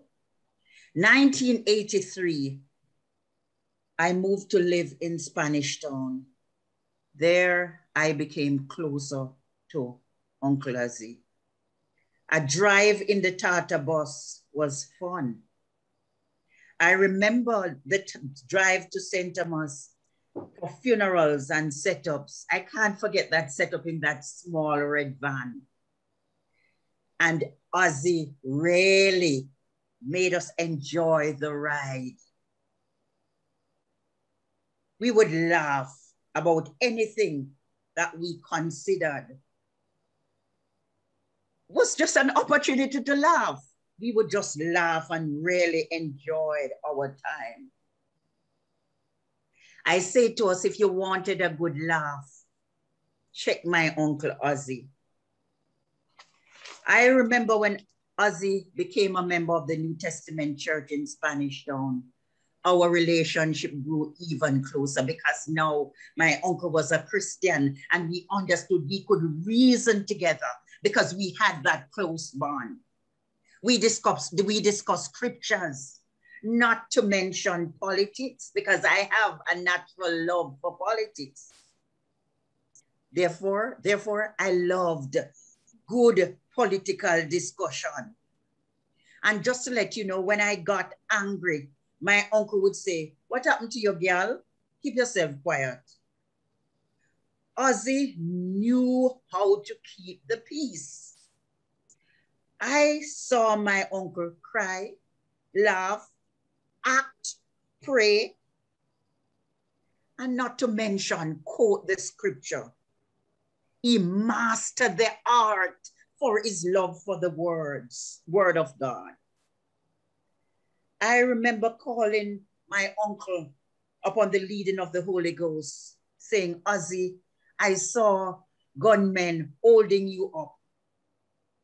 1983, I moved to live in Spanish Town. There, I became closer to Uncle Ozzy. A drive in the Tata bus was fun. I remember the drive to St. Thomas for funerals and setups. I can't forget that setup in that small red van. And Ozzy really made us enjoy the ride. We would laugh about anything that we considered was just an opportunity to laugh. We would just laugh and really enjoy our time. I say to us, if you wanted a good laugh, check my Uncle Ozzy. I remember when Ozzy became a member of the New Testament Church in Spanish Town, our relationship grew even closer because now my uncle was a Christian and we understood we could reason together because we had that close bond. We discussed scriptures, not to mention politics, because I have a natural love for politics. Therefore, I loved good political discussion. And just to let you know, when I got angry, my uncle would say, "What happened to your girl? Keep yourself quiet." Ozzy knew how to keep the peace. I saw my uncle cry, laugh, act, pray, and not to mention quote the scripture. He mastered the art for his love for the word of God. I remember calling my uncle upon the leading of the Holy Ghost, saying, "Ozzy, I saw gunmen holding you up.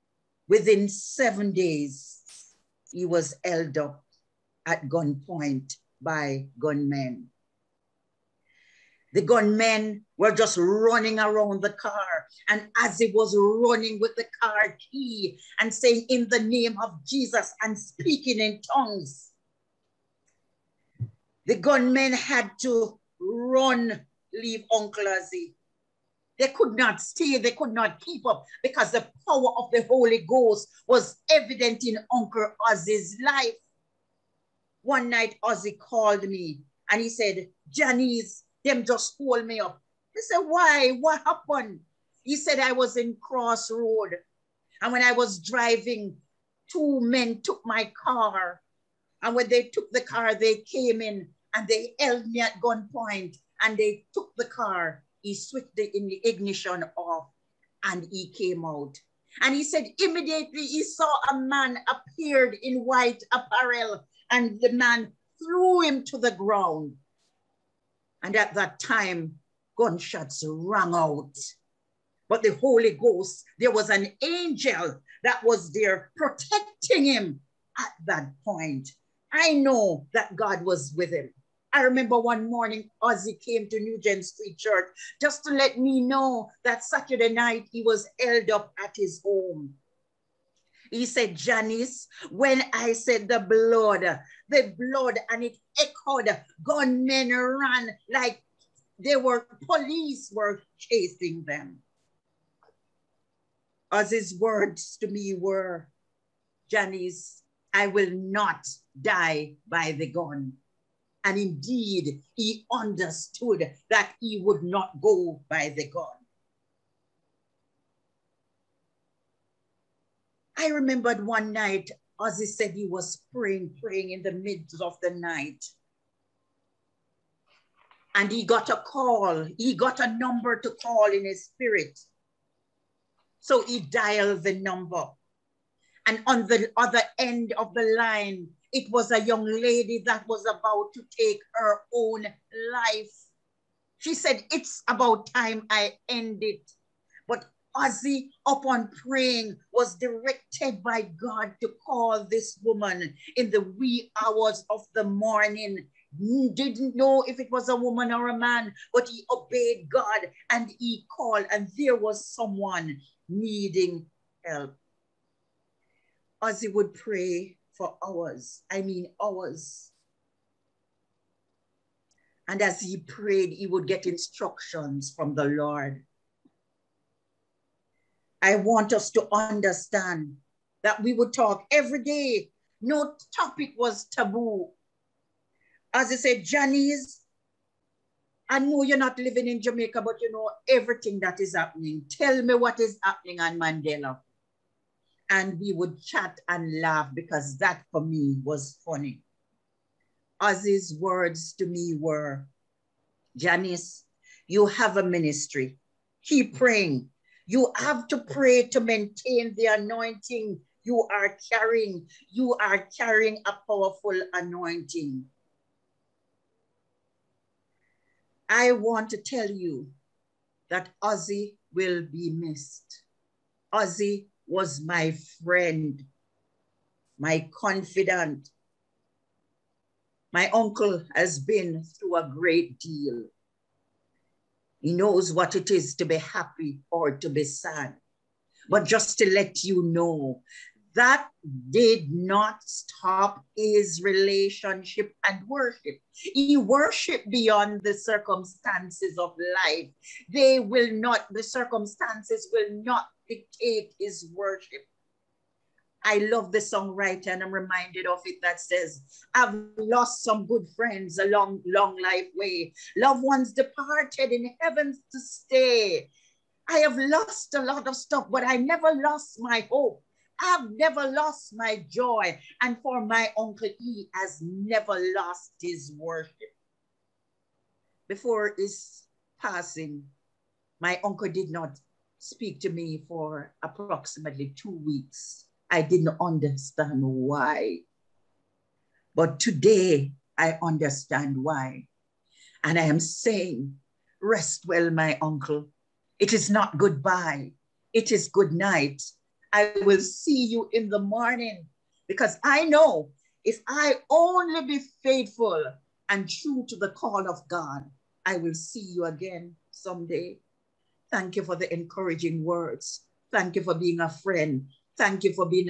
Within 7 days, he was held up at gunpoint by gunmen. The gunmen were just running around the car. And as he was running with the car key and saying, in the name of Jesus, and speaking in tongues, the gunmen had to run, leave Uncle Ozzy. They could not stay, they could not keep up because the power of the Holy Ghost was evident in Uncle Ozzy's life. One night, Ozzy called me and he said, Janice, them just hold me up. I said, why? What happened? He said, I was in Crossroad. And when I was driving, 2 men took my car. And when they took the car, they came in and they held me at gunpoint and they took the car. He switched the ignition off and he came out. And he said, immediately he saw a man appeared in white apparel and the man threw him to the ground. And at that time, gunshots rang out. But the Holy Ghost, there was an angel that was there protecting him at that point. I know that God was with him. I remember one morning, Ozzy came to Nugent Street Church just to let me know that Saturday night he was held up at his home. He said, Janice, when I said the blood, and it echoed, gunmen ran like police were chasing them. Ozzy's words to me were, Janice, I will not die by the gun. And indeed, he understood that he would not go by the gun. I remembered one night, Ozzy said he was praying in the midst of the night. And he got a call. He got a number to call in his spirit. So he dialed the number. And on the other end of the line, it was a young lady that was about to take her own life. She said, it's about time I end it. But Ozzy, upon praying, was directed by God to call this woman in the wee hours of the morning. He didn't know if it was a woman or a man, but he obeyed God and he called, and there was someone needing help. Ozzy would pray for hours. I mean hours. And as he prayed, he would get instructions from the Lord. I want us to understand that we would talk every day. No topic was taboo. As I said, Janice, I know you're not living in Jamaica, but you know everything that is happening. Tell me what is happening on Mandela. And we would chat and laugh because that for me was funny. Ozzy's words to me were, Janice, you have a ministry. Keep praying. You have to pray to maintain the anointing you are carrying. You are carrying a powerful anointing. I want to tell you that Ozzy will be missed. Ozzy was my friend, my confidant. My uncle has been through a great deal. He knows what it is to be happy or to be sad. But just to let you know, that did not stop his relationship and worship. He worshiped beyond the circumstances of life. The circumstances will not dictate his worship. I love the songwriter and I'm reminded of it that says, I've lost some good friends along long life way. Loved ones departed in heavens to stay. I have lost a lot of stuff, but I never lost my hope. I've never lost my joy. And for my uncle, he has never lost his worship. Before his passing, my uncle did not speak to me for approximately 2 weeks. I didn't understand why. But today, I understand why. And I am saying, rest well, my uncle. It is not goodbye. It is good night. I will see you in the morning, because I know if I only be faithful and true to the call of God, I will see you again someday. Thank you for the encouraging words. Thank you for being a friend. Thank you for being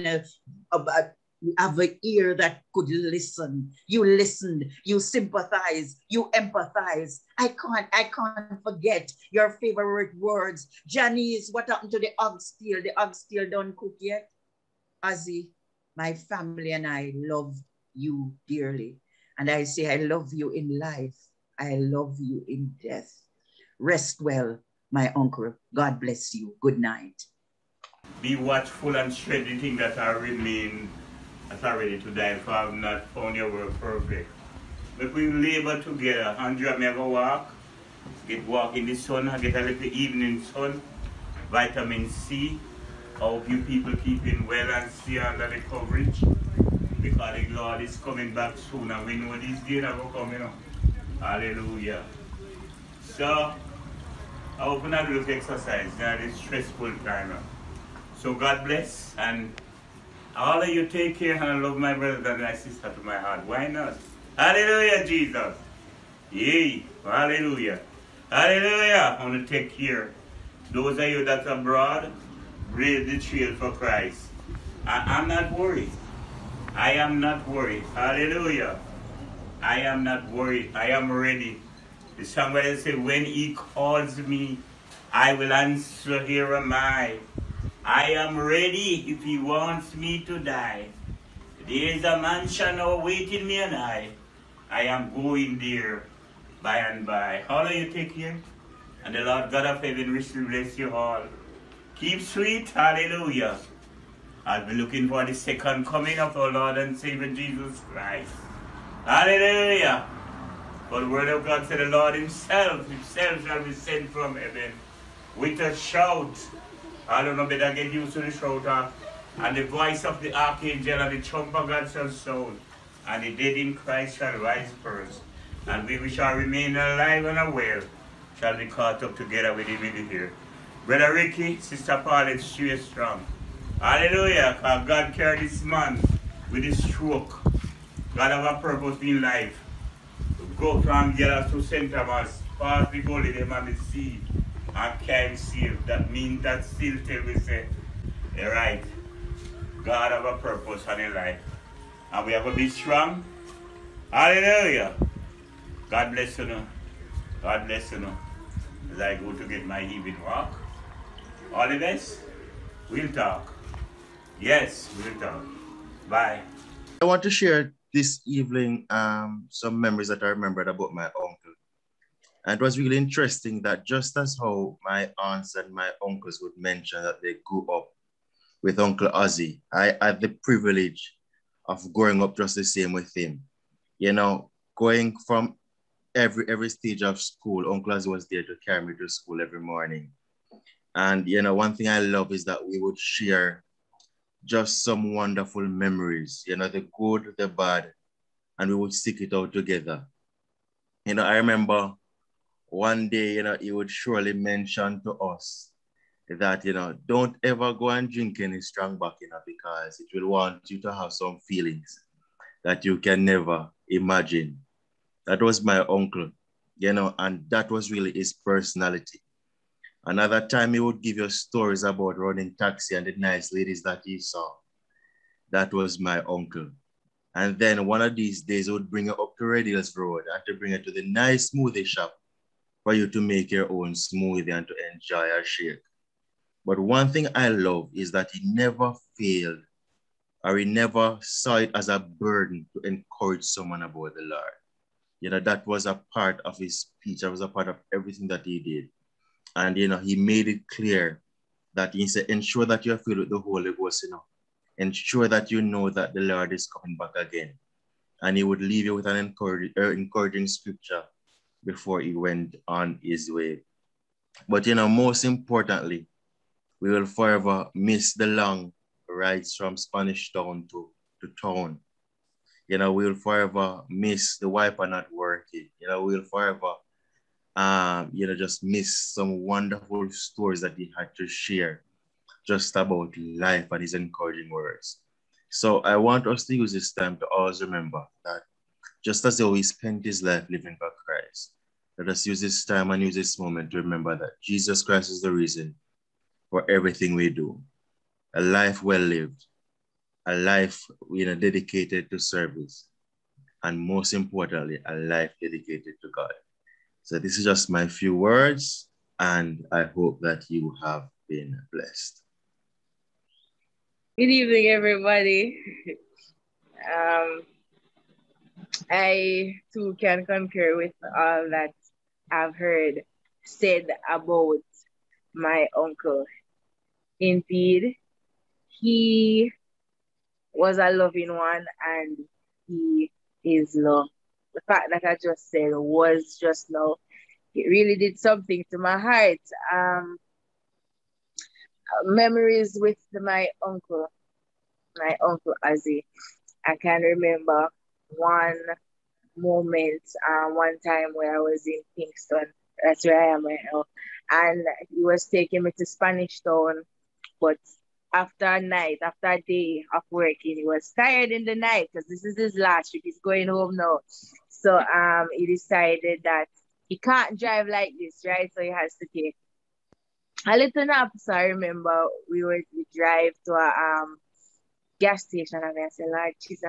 have an ear that could listen. You listened, you sympathize, you empathize. I can't forget your favorite words. Janice, what happened to the oxtail? The oxtail don't cook yet. Ozzy, my family and I love you dearly. And I say, I love you in life. I love you in death. Rest well, my uncle. God bless you. Good night. Be watchful and shred the things that are remain as are ready to die, for I have not found your work perfect. But we labor together. Andrea may go walk, walk in the sun, get a little evening sun, vitamin C. I hope you people keeping well and stay under the coverage, because the Lord is coming back soon and we know these days are coming up. Hallelujah. So, I hope not do exercise now this stressful time. So God bless, and all of you take care, and I love my brother and my sister to my heart. Why not? Hallelujah, Jesus. Yay. Hallelujah. Hallelujah. I want to take care. Those of you that are abroad, brave the trail for Christ. I'm not worried. I am not worried. Hallelujah. I am not worried. I am ready. The songwriter said, when he calls me, I will answer, here am I. I am ready if he wants me to die. There is a mansion awaiting me and I am going there by and by. All of you take care. And the Lord God of heaven richly bless you all. Keep sweet. Hallelujah. I'll be looking for the second coming of our Lord and Savior Jesus Christ. Hallelujah. For the word of God said, the Lord himself shall be sent from heaven with a shout. I don't know, better get used to the shout. And the voice of the archangel and the trump of God shall sound. And the dead in Christ shall rise first. And we shall remain alive and aware, shall be caught up together with him in the air. Brother Ricky, Sister Paulette, stay strong. Hallelujah. Because God carried this man with his stroke. God have a purpose in life. Go from Gela to St. Thomas, pass the gully, them and the sea, and can't save. That means that still till we say, right, God have a purpose on your life. And we have to be strong. Hallelujah. God bless you now. God bless you now. As I go to get my evening walk. All the best. We'll talk. Yes, we'll talk. Bye. I want to share this evening some memories that I remembered about my uncle. And it was really interesting that just as how my aunts and my uncles would mention that they grew up with Uncle Ozzy, I had the privilege of growing up just the same with him. You know, going from every stage of school, Uncle Ozzy was there to carry me to school every morning. And, you know, one thing I love is that we would share just some wonderful memories, you know, the good, the bad, and we would stick it out together. You know, I remember one day, you know, he would surely mention to us that, you know, don't ever go and drink any strong back, you know, because it will want you to have some feelings that you can never imagine. That was my uncle, you know, and that was really his personality. Another time he would give you stories about running taxi and the nice ladies that he saw. That was my uncle. And then one of these days he would bring you up to Red Hills Road and to bring you to the nice smoothie shop for you to make your own smoothie and to enjoy a shake. But one thing I love is that he never failed, or he never saw it as a burden to encourage someone about the Lord. You know, that was a part of his speech. That was a part of everything that he did. And, you know, he made it clear that he said, ensure that you're filled with the Holy Ghost, you know. Ensure that you know that the Lord is coming back again. And he would leave you with an encouraging scripture before he went on his way. But, you know, most importantly, we will forever miss the long rides from Spanish Town to town. You know, we will forever miss the wiper not working. You know, we will forever you know, just miss some wonderful stories that he had to share just about life and his encouraging words. So I want us to use this time to always remember that just as though he spent his life living for Christ, let us use this time and use this moment to remember that Jesus Christ is the reason for everything we do. A life well lived, a life dedicated to service, and most importantly, a life dedicated to God. So this is just my few words, and I hope that you have been blessed. Good evening, everybody. I too can concur with all that I've heard said about my uncle. Indeed, he was a loving one and he is loved. The fact that I just said was just now, it really did something to my heart. Memories with my uncle Ozzy. I can remember one moment, one time where I was in Kingston. That's where I am right now. And he was taking me to Spanish Town. But after a day of working, he was tired in the night because this is his last trip. He's going home now. So he decided that he can't drive like this, right? So he has to take a little nap. So I remember we drive to a gas station and I said, Lord Jesus,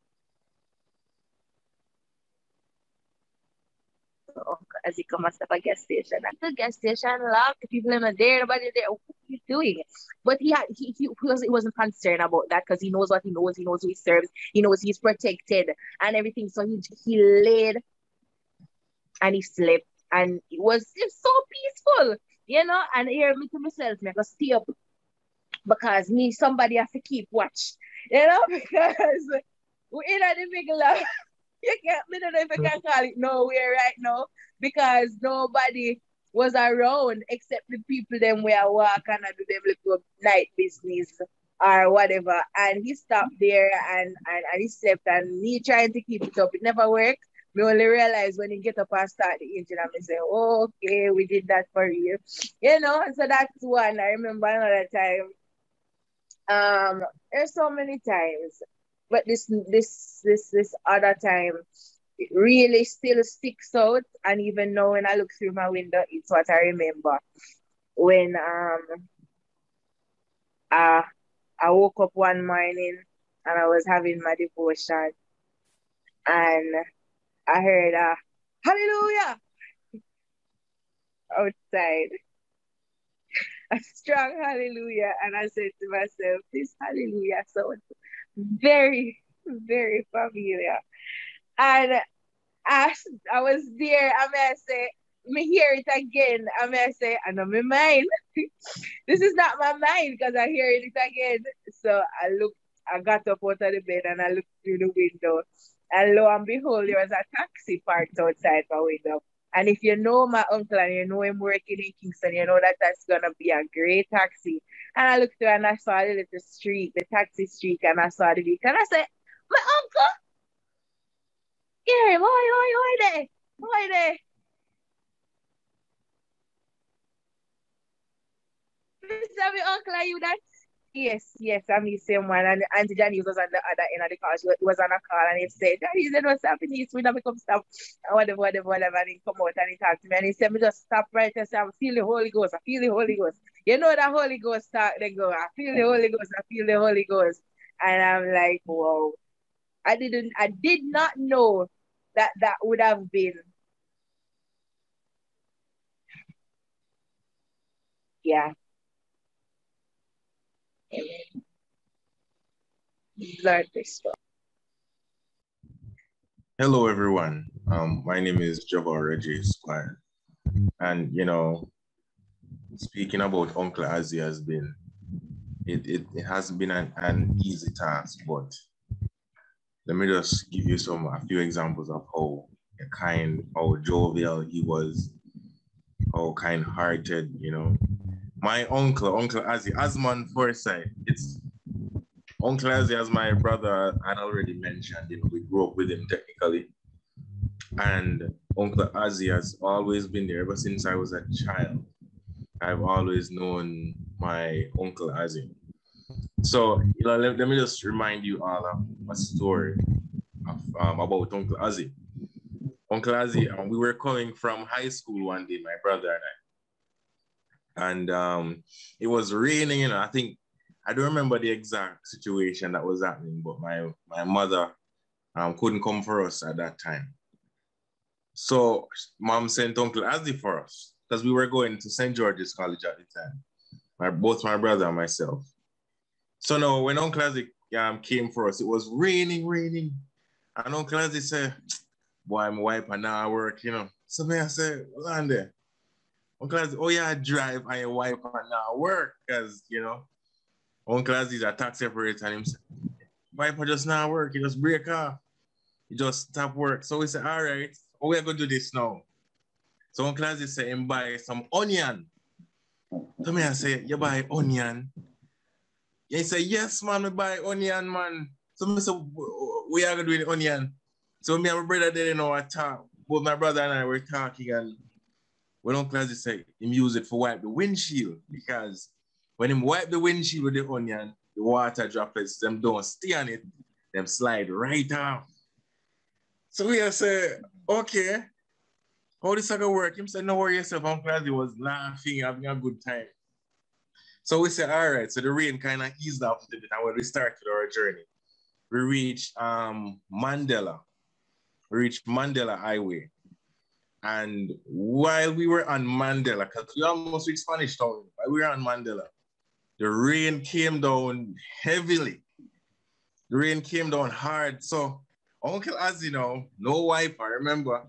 as he come and stop a gas station. At the gas station, locked, the people in there, nobody there. What are you doing? But he wasn't concerned about that because he knows what he knows who he serves, he knows he's protected and everything. So he laid and he slept and it was so peaceful, and here me to myself, I go stay up because somebody has to keep watch, because we're in the middle of I don't know if I can call it nowhere right now because nobody was around except the people them where walk and do them little night business or whatever. And he stopped there and he slept and he trying to keep it up. It never worked. We only realized when he get up and start the engine and we say, oh, okay, we did that for you. So that's one. I remember another time. There's so many times. But this other time, it really still sticks out. And even now when I look through my window, it's what I remember. When I woke up one morning and I was having my devotion. And I heard a hallelujah outside. A strong hallelujah. And I said to myself, this hallelujah sounds very, very familiar. And I was there, I say, me hear it again. I say, I know my mind. This is not my mind because I hear it again. So I got up out of the bed and I looked through the window. And lo and behold, there was a taxi parked outside my window. And if you know my uncle and you know him working in Kingston, you know that that's going to be a great taxi. And I looked through and I saw the little street, the taxi street, and I saw the vehicle. And I said, my uncle? Yeah, why there? Mr. My uncle, are you that? Yes, I'm the same one. And Auntie Janice was on the other end of the car. She was on a call and he said, Janice, you know what's happening? He's going to come stop. And whatever. And he come out and he talked to me. And he said, me just stop right there. I feel the Holy Ghost. I feel the Holy Ghost. You know the Holy Ghost talk, they go, I feel the Holy Ghost. I feel the Holy Ghost. And I'm like, wow. I did not know that would have been. Yeah. Amen. Lord, restore. Hello, everyone. My name is Javon Reggie Squire. And, speaking about Uncle Ozzy has been, it hasn't been an easy task, but let me just give you a few examples of how jovial he was, how kind-hearted, My Uncle Ozzy, Osman Forsyth, it's Uncle Ozzy, as my brother had already mentioned, we grew up with him technically. And Uncle Ozzy has always been there ever since I was a child. I've always known my Uncle Azzy. So, let me just remind you all of a story of, about Uncle Azzy. Uncle Azzy, we were coming from high school one day, my brother and I. And it was raining, you know. I don't remember the exact situation that was happening, but my mother couldn't come for us at that time. So mom sent Uncle Azzy for us because we were going to St. George's College at the time. Both my brother and myself. So now when Uncle Azzy came for us, it was raining. And Uncle Azzy said, boy, my wife and now I work, you know. So me I said, hold on there. Uncle Azzy, oh yeah, I drive and your wife and now I work. Because, you know, Uncle Azzy is a taxi operator and him said, wife just now work, he just break off. He just stop work. So we said, all right, how we are going to do this now? So Uncle Azzy said, him buy some onion. So me I say, you buy onion? He said, yes, man, we buy onion, man. So me said, we are going to do the onion. So me and my brother didn't know what talk. Both my brother and I were talking, and when Uncle Azzy said, him use it for wipe the windshield, because when him wipe the windshield with the onion, the water droplets, them don't stay on it, them slide right off. So we said, okay, how this going to work? Him said, no worry yourself. Uncle Azzy was laughing, having a good time. So we said, all right, so the rain kind of eased off a little bit, and when we started our journey, we reached Mandela. We reached Mandela Highway. And while we were on Mandela, because we almost reached Spanish Town, while we were on Mandela, the rain came down heavily. The rain came down hard. So Uncle Azzy now, no wiper, remember?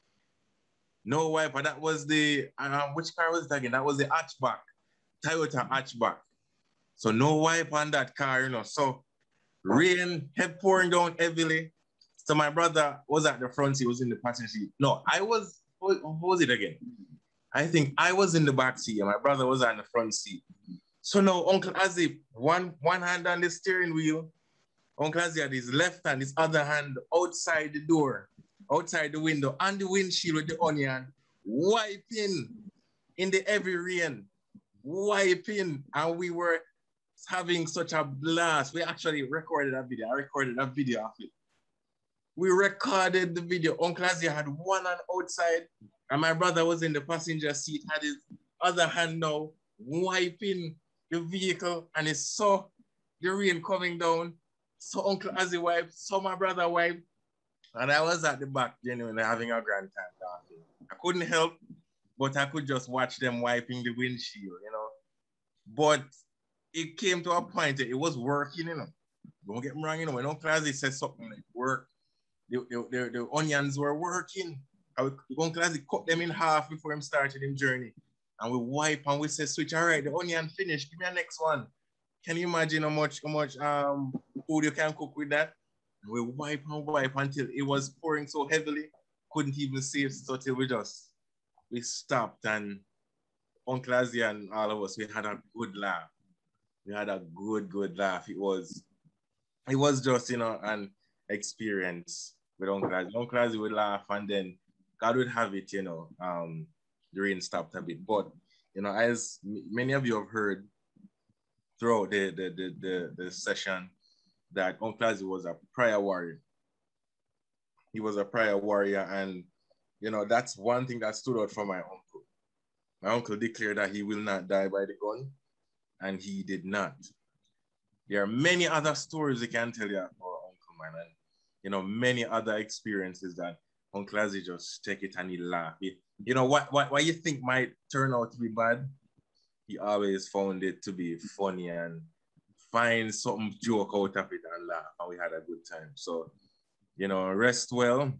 No wiper. That was the, which car was it again? That was the hatchback, Toyota hatchback. So no wiper on that car, you know. So rain kept pouring down heavily. So my brother was at the front seat, was in the passenger seat. No, what was it again? I think I was in the back seat and my brother was on the front seat. So now Uncle Azzy, one hand on the steering wheel, Uncle Azzy had his left hand, his other hand outside the door, outside the window, on the windshield with the onion, wiping in the heavy rain, wiping, and we were having such a blast. We actually recorded a video. I recorded a video of it. We recorded the video. Uncle Azzy had one hand outside, and my brother was in the passenger seat, had his other hand now wiping the vehicle, and he saw the rain coming down. So Uncle Azzy wiped, so my brother wiped, and I was at the back, genuinely having a grand time laughing. I couldn't help, but I could just watch them wiping the windshield, you know. But it came to a point that it was working, you know. Don't get me wrong, you know, when Uncle Azzy said something like work, the onions were working. Uncle Azzy cut them in half before him started his journey. And we wipe and we say, switch, all right, the onion finished, give me a next one. Can you imagine how much food you can cook with that? And we wipe and wipe until it was pouring so heavily, couldn't even see it, so till we stopped, and Uncle Azzy and all of us, we had a good laugh. We had a good laugh. It was just, you know, an experience with Uncle Azzy. Uncle Azzy would laugh, and then God would have it, you know, the rain stopped a bit. But, you know, as many of you have heard throughout the session, that Uncle Azzy was a prayer warrior. He was a prayer warrior, and, you know, that's one thing that stood out for my uncle. My uncle declared that he will not die by the gun, and he did not. There are many other stories we can tell you about Uncle, man, and, you know, many other experiences that Uncle Azzy just take it and he laugh. You know, what you think might turn out to be bad, he always found it to be funny and find something joke out of it and laugh, and we had a good time. So, you know, rest well.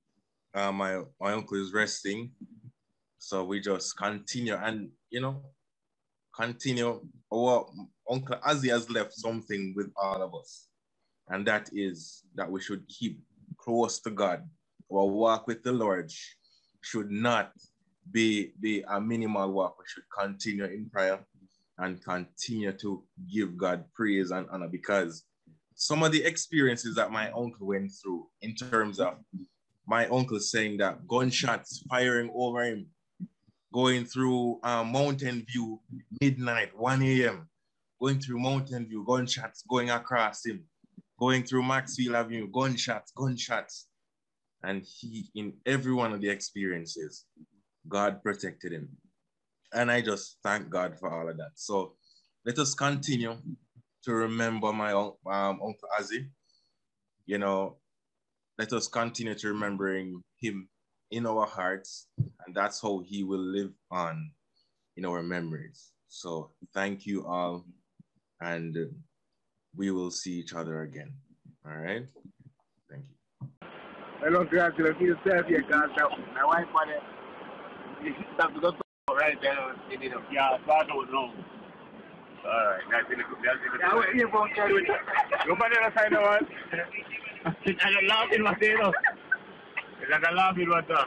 My uncle is resting, so we just continue and, you know, continue. Our Uncle Azzy has left something with all of us, and that is that we should keep close to God. Our walk with the Lord should not be a minimal walk. We should continue in prayer and continue to give God praise and honor, because some of the experiences that my uncle went through, in terms of my uncle saying that gunshots firing over him, going through Mountain View, midnight, 1 a.m., going through Mountain View, gunshots going across him, going through Maxfield Avenue, gunshots. And he, in every one of the experiences, God protected him. And I just thank God for all of that. So let us continue to remember my Uncle Ozzy. You know, let us continue to remembering him in our hearts, and that's how he will live on in our memories. So thank you all, and we will see each other again. All right? Thank you. Hello, congratulations yourself here, guys. My wife wanted you have to go right there. Yeah, so I don't know. All right, that's in the yeah, we're here for you. Nobody else I know what. I'm laughing what they know. I'm laughing what they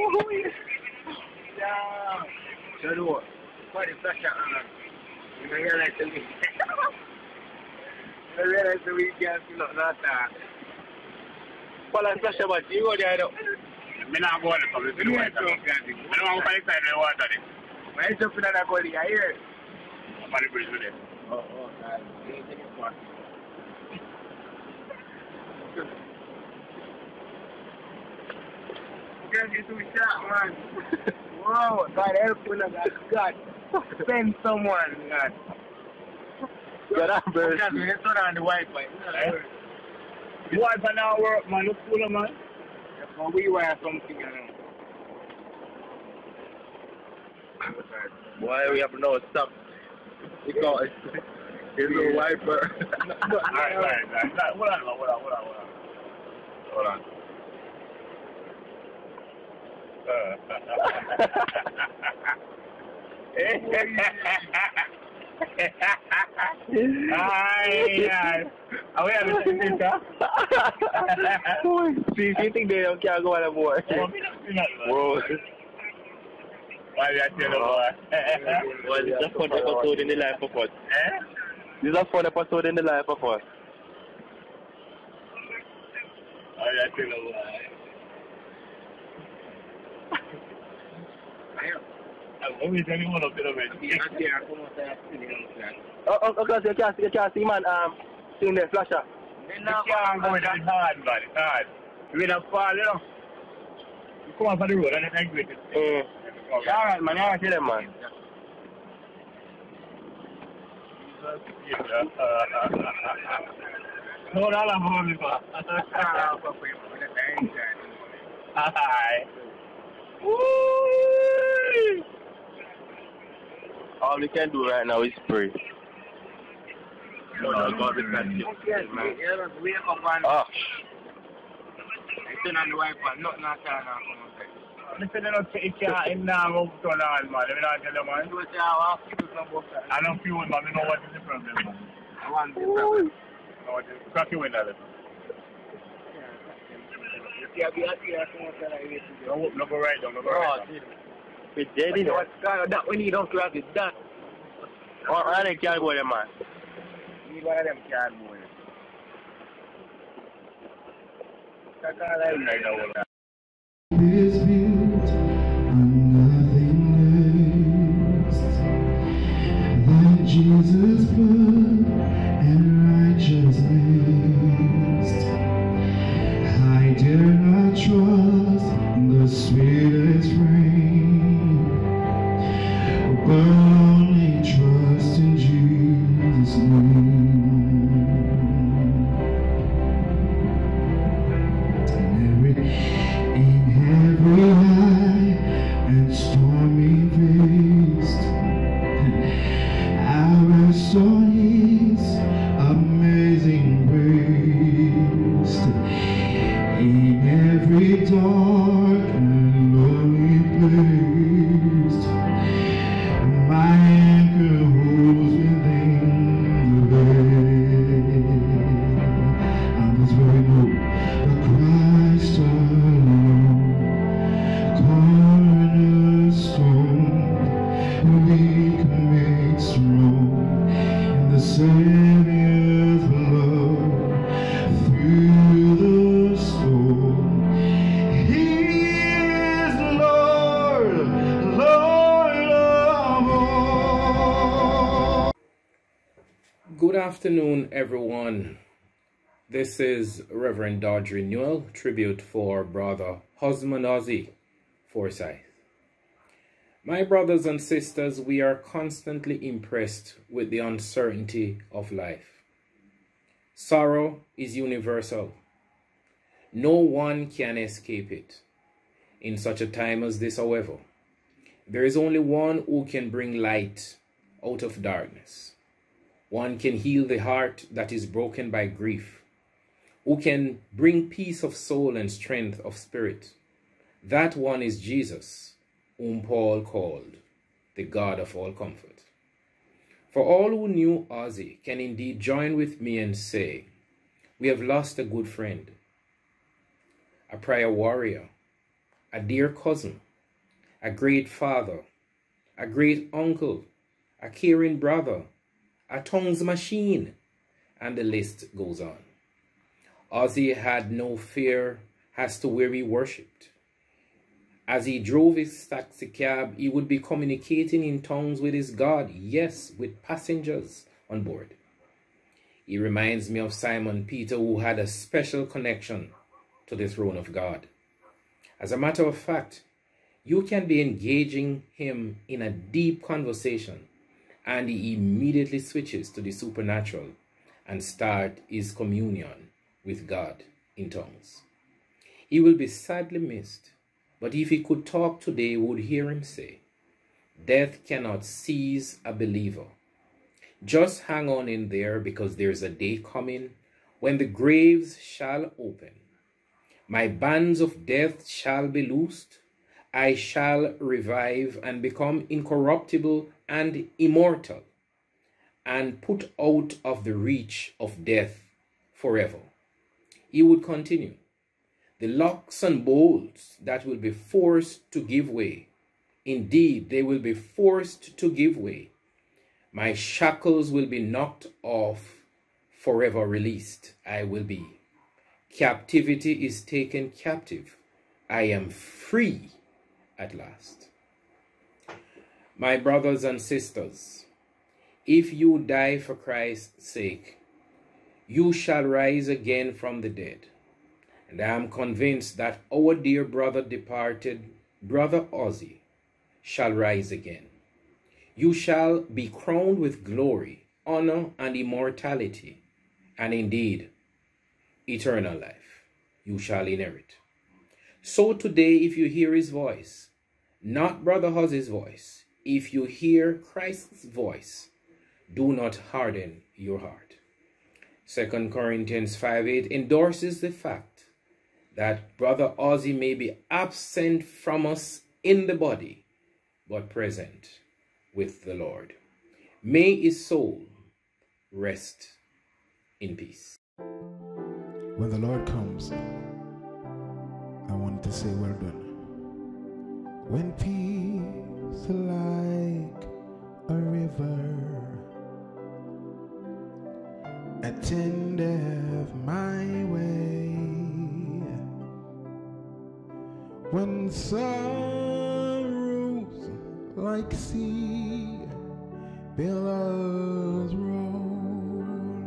yeah. So do what? What is that? You don't realize the week. You don't realize the week, yes, you know, not that. Well, I'm special, but you go there, though. I'm not going to come to the water. I don't want to find the water. When I jump in that gully, I hear it. I'm on the bridge with it. Oh, God. You ain't taking part. Get too shot, man. Whoa, God help you, God. Send someone, God. God, I'm very sure. Let's turn on the Wi-Fi. The Wi-Fi now work, man. Look cool, man. We wire something, you know. Why we have to know stop? Because there's no Wi-Fi. Alright. Hold on. Are we having a picture? See, you think they don't care go on the board? Whoa. Why are you telling boy? Well, this is a fun episode in the life of us. This is a fun episode in the life of us. Why are you telling boy? I'm telling you one of them. Okay, you can't see, man. Seeing the flasher. You can't go that hard, man. It's hard. You don't fall, you know. You come off on the road and then exit it. Alright, man. Alright, tell them, man. No, that's not for me, man. Hi. Woo! All we can do right now is pray. God is not you. Wake up and turn on the Wi-Fi. Nothing at all now. Listen, it can't in now go to the man. Let me not tell you, man. I don't feel it, man. I know what is the problem, man. I want the problem. Crack your window. No go right down, no go right down. It's dead in there. That we need Uncle Ozzy, that. One of them can't go there, man. Need one of them can't go there. That's all I know. Is built on nothing less than Jesus' blood and righteousness. I dare not trust the sweetest frame, but only trust in Jesus' name. Every high and stormy waste, I rest on His amazing grace. In every dark and lonely place, my anchor holds within the veil. And this very note, the Christ alone, cornerstone, we can make strong in the Savior's love through the storm. He is Lord, Lord. afternoon, everyone. This is Reverend Dodgery Newell, tribute for Brother Osmond Ozzy Forsyth. My brothers and sisters, we are constantly impressed with the uncertainty of life. Sorrow is universal. No one can escape it. In such a time as this, however, there is only one who can bring light out of darkness. One can heal the heart that is broken by grief, who can bring peace of soul and strength of spirit. That one is Jesus, whom Paul called the God of all comfort. For all who knew Ozzy can indeed join with me and say, we have lost a good friend, a prayer warrior, a dear cousin, a great father, a great uncle, a caring brother, a tongues machine, and the list goes on. Ozzy had no fear as to where he worshipped. As he drove his taxi cab, he would be communicating in tongues with his God, yes, with passengers on board. He reminds me of Simon Peter, who had a special connection to the throne of God. As a matter of fact, you can be engaging him in a deep conversation, and he immediately switches to the supernatural and start his communion with God in tongues. He will be sadly missed, but if he could talk today, you would hear him say, death cannot seize a believer. Just hang on in there, because there's a day coming when the graves shall open. My bands of death shall be loosed. I shall revive and become incorruptible and immortal, and put out of the reach of death forever. He would continue. The locks and bolts that will be forced to give way, indeed, they will be forced to give way. My shackles will be knocked off, forever released I will be. Captivity is taken captive. I am free at last. My brothers and sisters, if you die for Christ's sake, you shall rise again from the dead. And I am convinced that our dear brother departed, Brother Ozzy, shall rise again. You shall be crowned with glory, honor, and immortality, and indeed, eternal life you shall inherit. So today, if you hear his voice, not Brother Ozzy's voice, if you hear Christ's voice, do not harden your heart. 2 Corinthians 5:8 endorses the fact that Brother Ozzy may be absent from us in the body, but present with the Lord. May his soul rest in peace. When the Lord comes, I want to say, well done. When peace like a river attendeth my way, when sorrows like sea billows roll,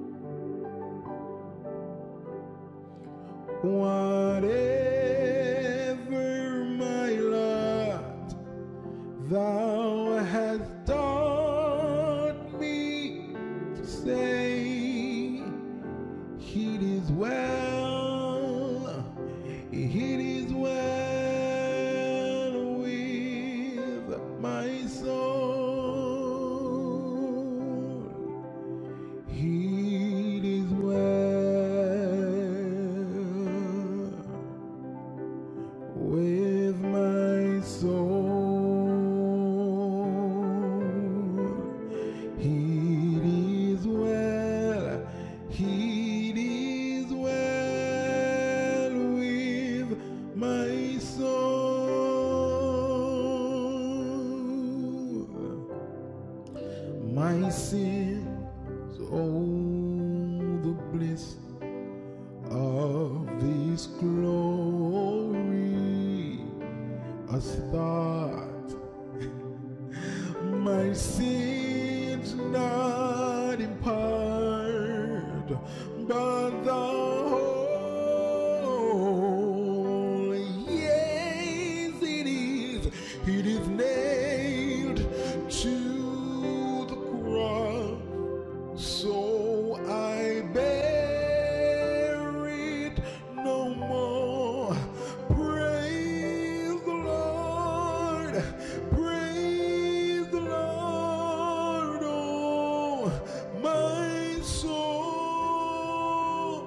whatever my lot thou hast taught me to say, it is well, it is well with my soul, it is well with my soul. It is well, it is well with my soul. My sins, oh, the bliss of this glory, a thought, my sins not impart. not the whole. Yes, it is. It is nailed to the cross. So I bear it no more. Praise the Lord. Praise the Lord. Oh, my soul.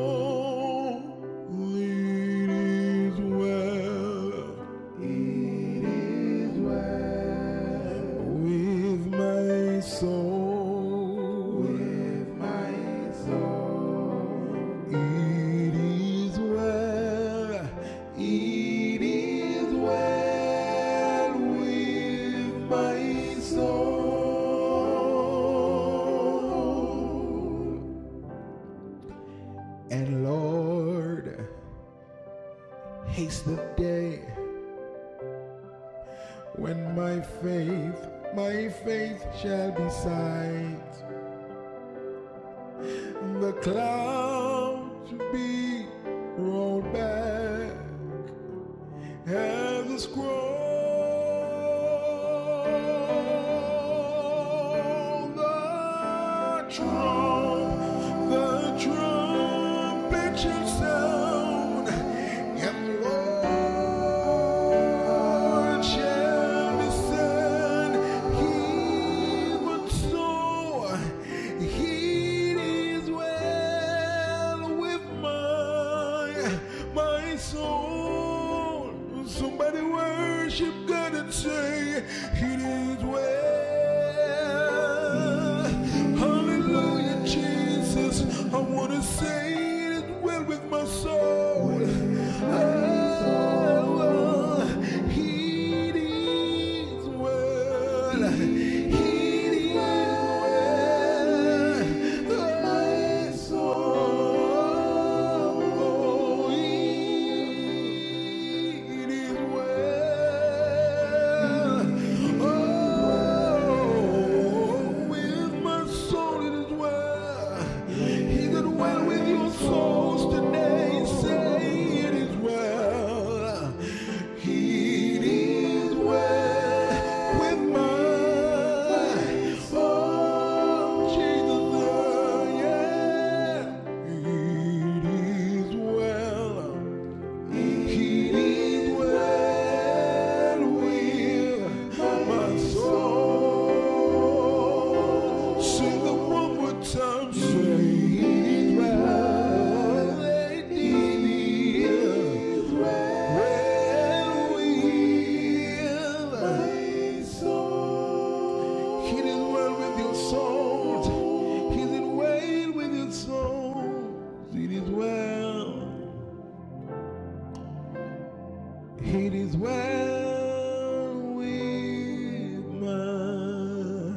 It is well. It is well with my soul. With my soul. It is well. It is well with my soul. And Lord, haste the day when my faith shall be sight. The clouds be rolled back as a scroll. The trumpet shall sound, and the Lord shall descend. Even so, it is well with my soul. Somebody worship God and say, it is well. Hallelujah, Jesus. I want to say it is well with my soul. Oh, it is well. It is well. My soul. It is well. Oh, with my soul it is well. Is it well with your souls today? Say it is well. It is well with my soul. Jesus, yeah. It is well. It is well with my soul. Sing it one more time. Say it is well. It is well with my soul. It is well with your soul. Is it well with your soul? It is well. It is well with my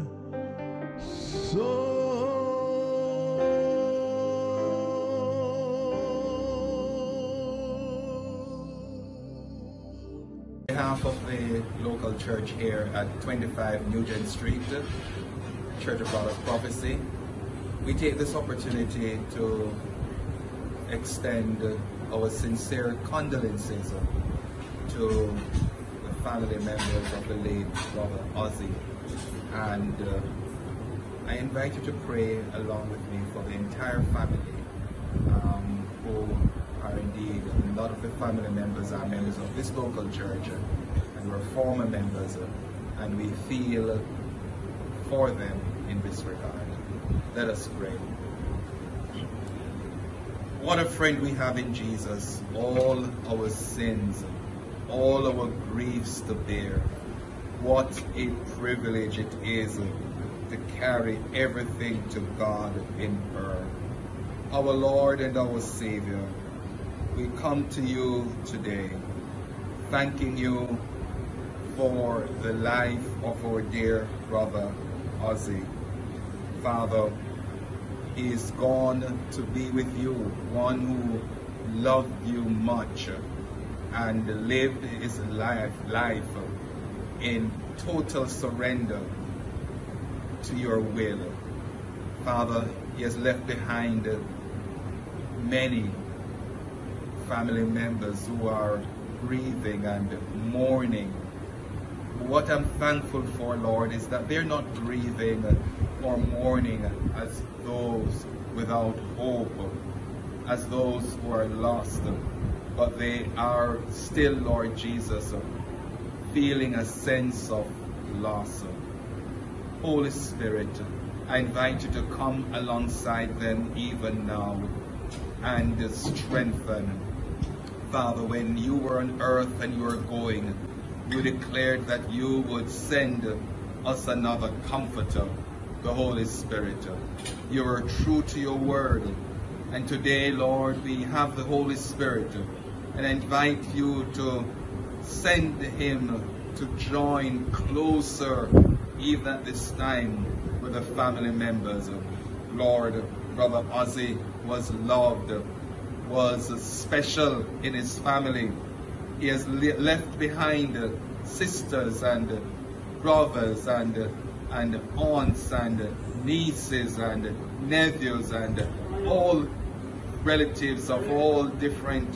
On behalf of the local church here at 25 Nugent Street, Church of God of Prophecy, we take this opportunity to extend our sincere condolences to the family members of the late Brother Ozzy. And I invite you to pray along with me for the entire family who are indeed, a lot of the family members are members of this local church and we're former members, and we feel for them in this regard. Let us pray. What a friend we have in Jesus, all our sins, all our griefs to bear. What a privilege it is to carry everything to God in prayer. Our Lord and our Savior, we come to you today, thanking you for the life of our dear brother Ozzy. Father, he is gone to be with you, one who loved you much and lived his life in total surrender to your will. Father, he has left behind many family members who are grieving and mourning. What I'm thankful for, Lord, is that they're not grieving or mourning as those without hope, as those who are lost, but they are still, Lord Jesus, feeling a sense of loss. Holy Spirit, I invite you to come alongside them even now and strengthen. Father, when you were on earth and you were going, you declared that you would send us another comforter, the Holy Spirit. You are true to your word. And today, Lord, we have the Holy Spirit. And I invite you to send him to join closer, even at this time, with the family members. Lord, Brother Ozzy was loved, was special in his family. He has left behind sisters and brothers and aunts and nieces and nephews and all relatives of all different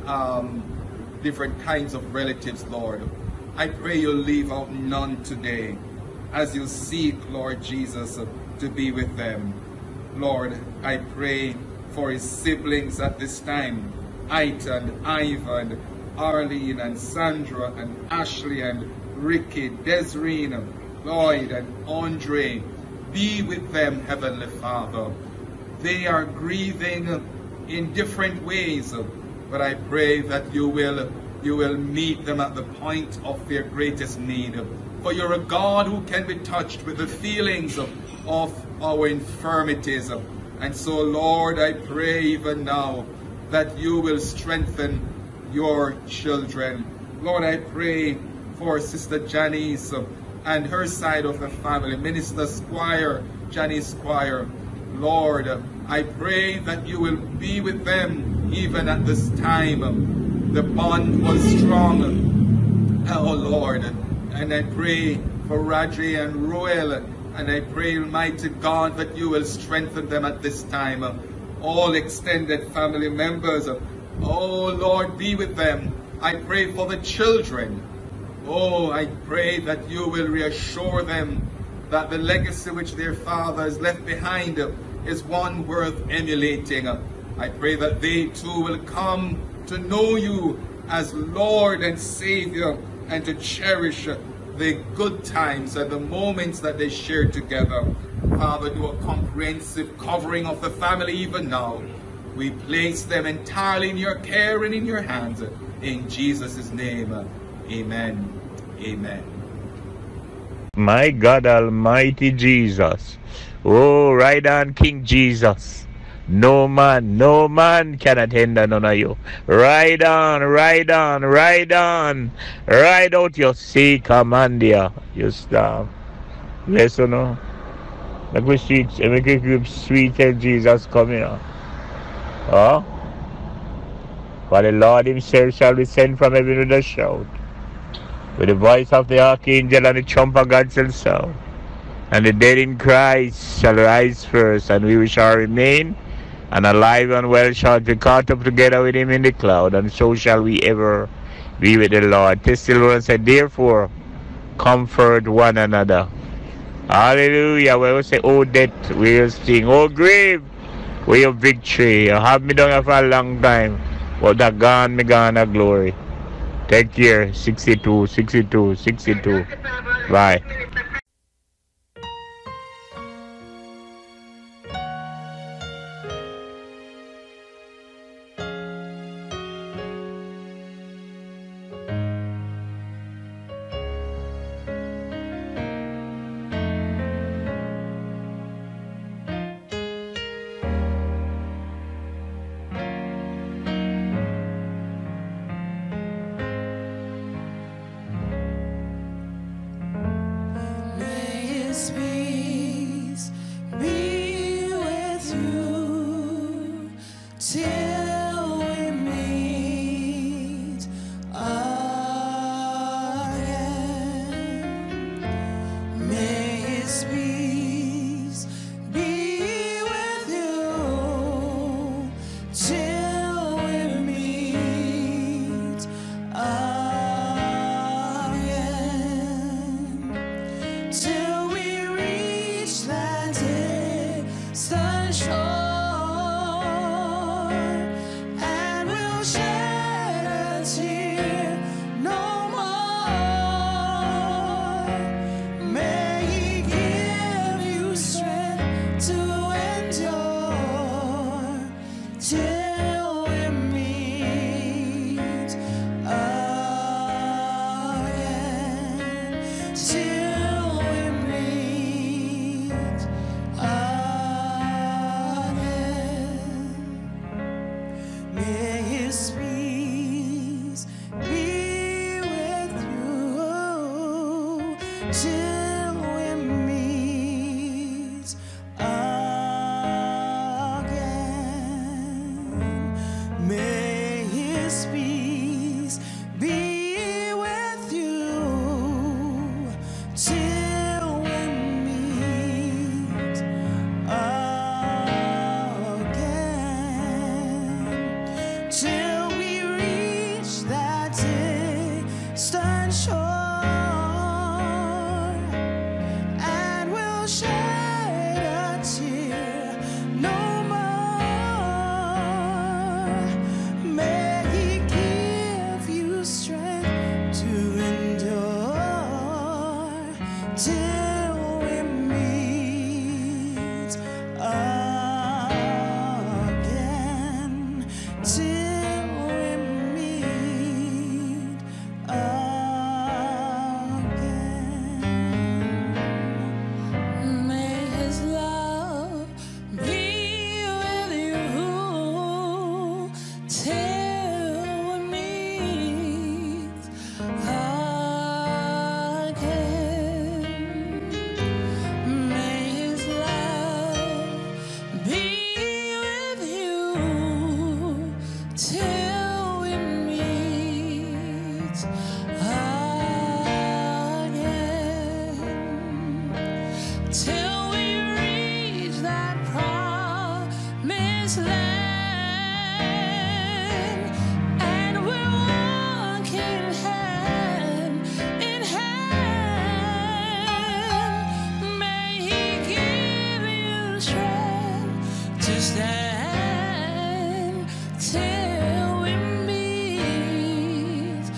kinds of relatives, Lord. I pray you'll leave out none today as you seek, Lord Jesus, to be with them. Lord, I pray for his siblings at this time, Ita and Ivan, Arlene and Sandra and Ashley and Ricky, Desireen, Lloyd and Andre. Be with them, Heavenly Father. They are grieving in different ways, but I pray that you will meet them at the point of their greatest need. For you're a God who can be touched with the feelings of our infirmities. And so, Lord, I pray even now that you will strengthen your children. Lord, I pray for Sister Janice and her side of the family, Minister Squire, Janice Squire. Lord, I pray that you will be with them even at this time. The bond was strong, oh Lord. And I pray for Raji and Roel, and I pray, Almighty God, that you will strengthen them at this time. All extended family members, oh Lord, be with them. I pray for the children. Oh, I pray that you will reassure them that the legacy which their father has left behind is one worth emulating. I pray that they too will come to know you as Lord and Savior and to cherish the good times and the moments that they share together. Father, do a comprehensive covering of the family even now. We place them entirely in your care and in your hands. In Jesus' name, amen. Amen. My God Almighty Jesus. Oh, right on, King Jesus. No man cannot hinder none of you. Ride on, ride on, ride on. Ride out your sea, Commandia. You stop. Listen, no. Make we keep sweet till Jesus come here. Oh? For the Lord himself shall descend from heaven with a shout, with the voice of the archangel and the trump of God shall sound. And the dead in Christ shall rise first, and we shall remain, and alive and well shall be caught up together with him in the cloud, and so shall we ever be with the Lord. Thessalonians said, therefore, comfort one another. Hallelujah. We will say, oh death, we will sing, oh grave, where your victory. You have me down here for a long time, but that gone, me gone a glory. Take care. 62. Bye. Peace be with you till we meet again. May His peace be with you till His peace be with you till we meet again. May His peace be with you till we meet again, till we reach that distant shore, and we'll shed a tear no more. May He give you strength to endure till we meet again, till we meet again. May His love be with you till we meet again. May His love be with you till we meet again, till we reach that promised land, and we're walking hand in hand. May He give you strength to stand till we meet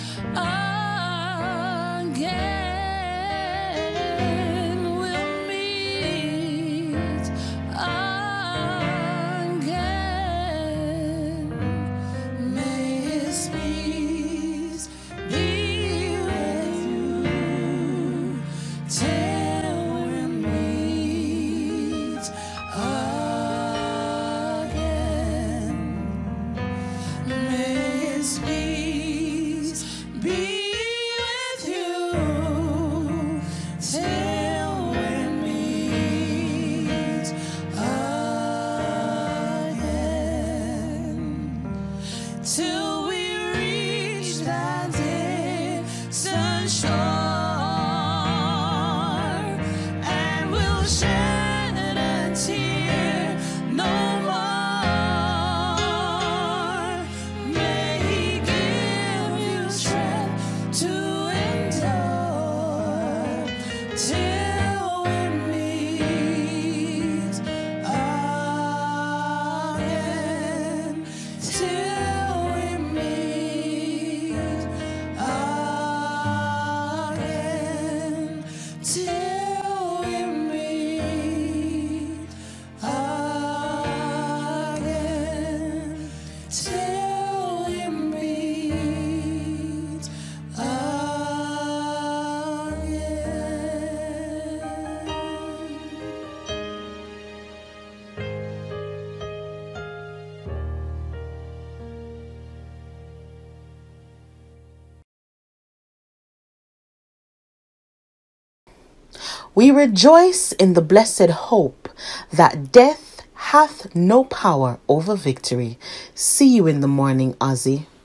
again. We'll meet again. May His peace be with you till we meet again. May His peace be with you till we meet again, till we reach that distant shore, and we'll shed a tear no more. May He give you strength to endure till we meet again, till we meet again, till we meet again, till we meet We rejoice in the blessed hope that death hath no power over victory. See you in the morning, Ozzy.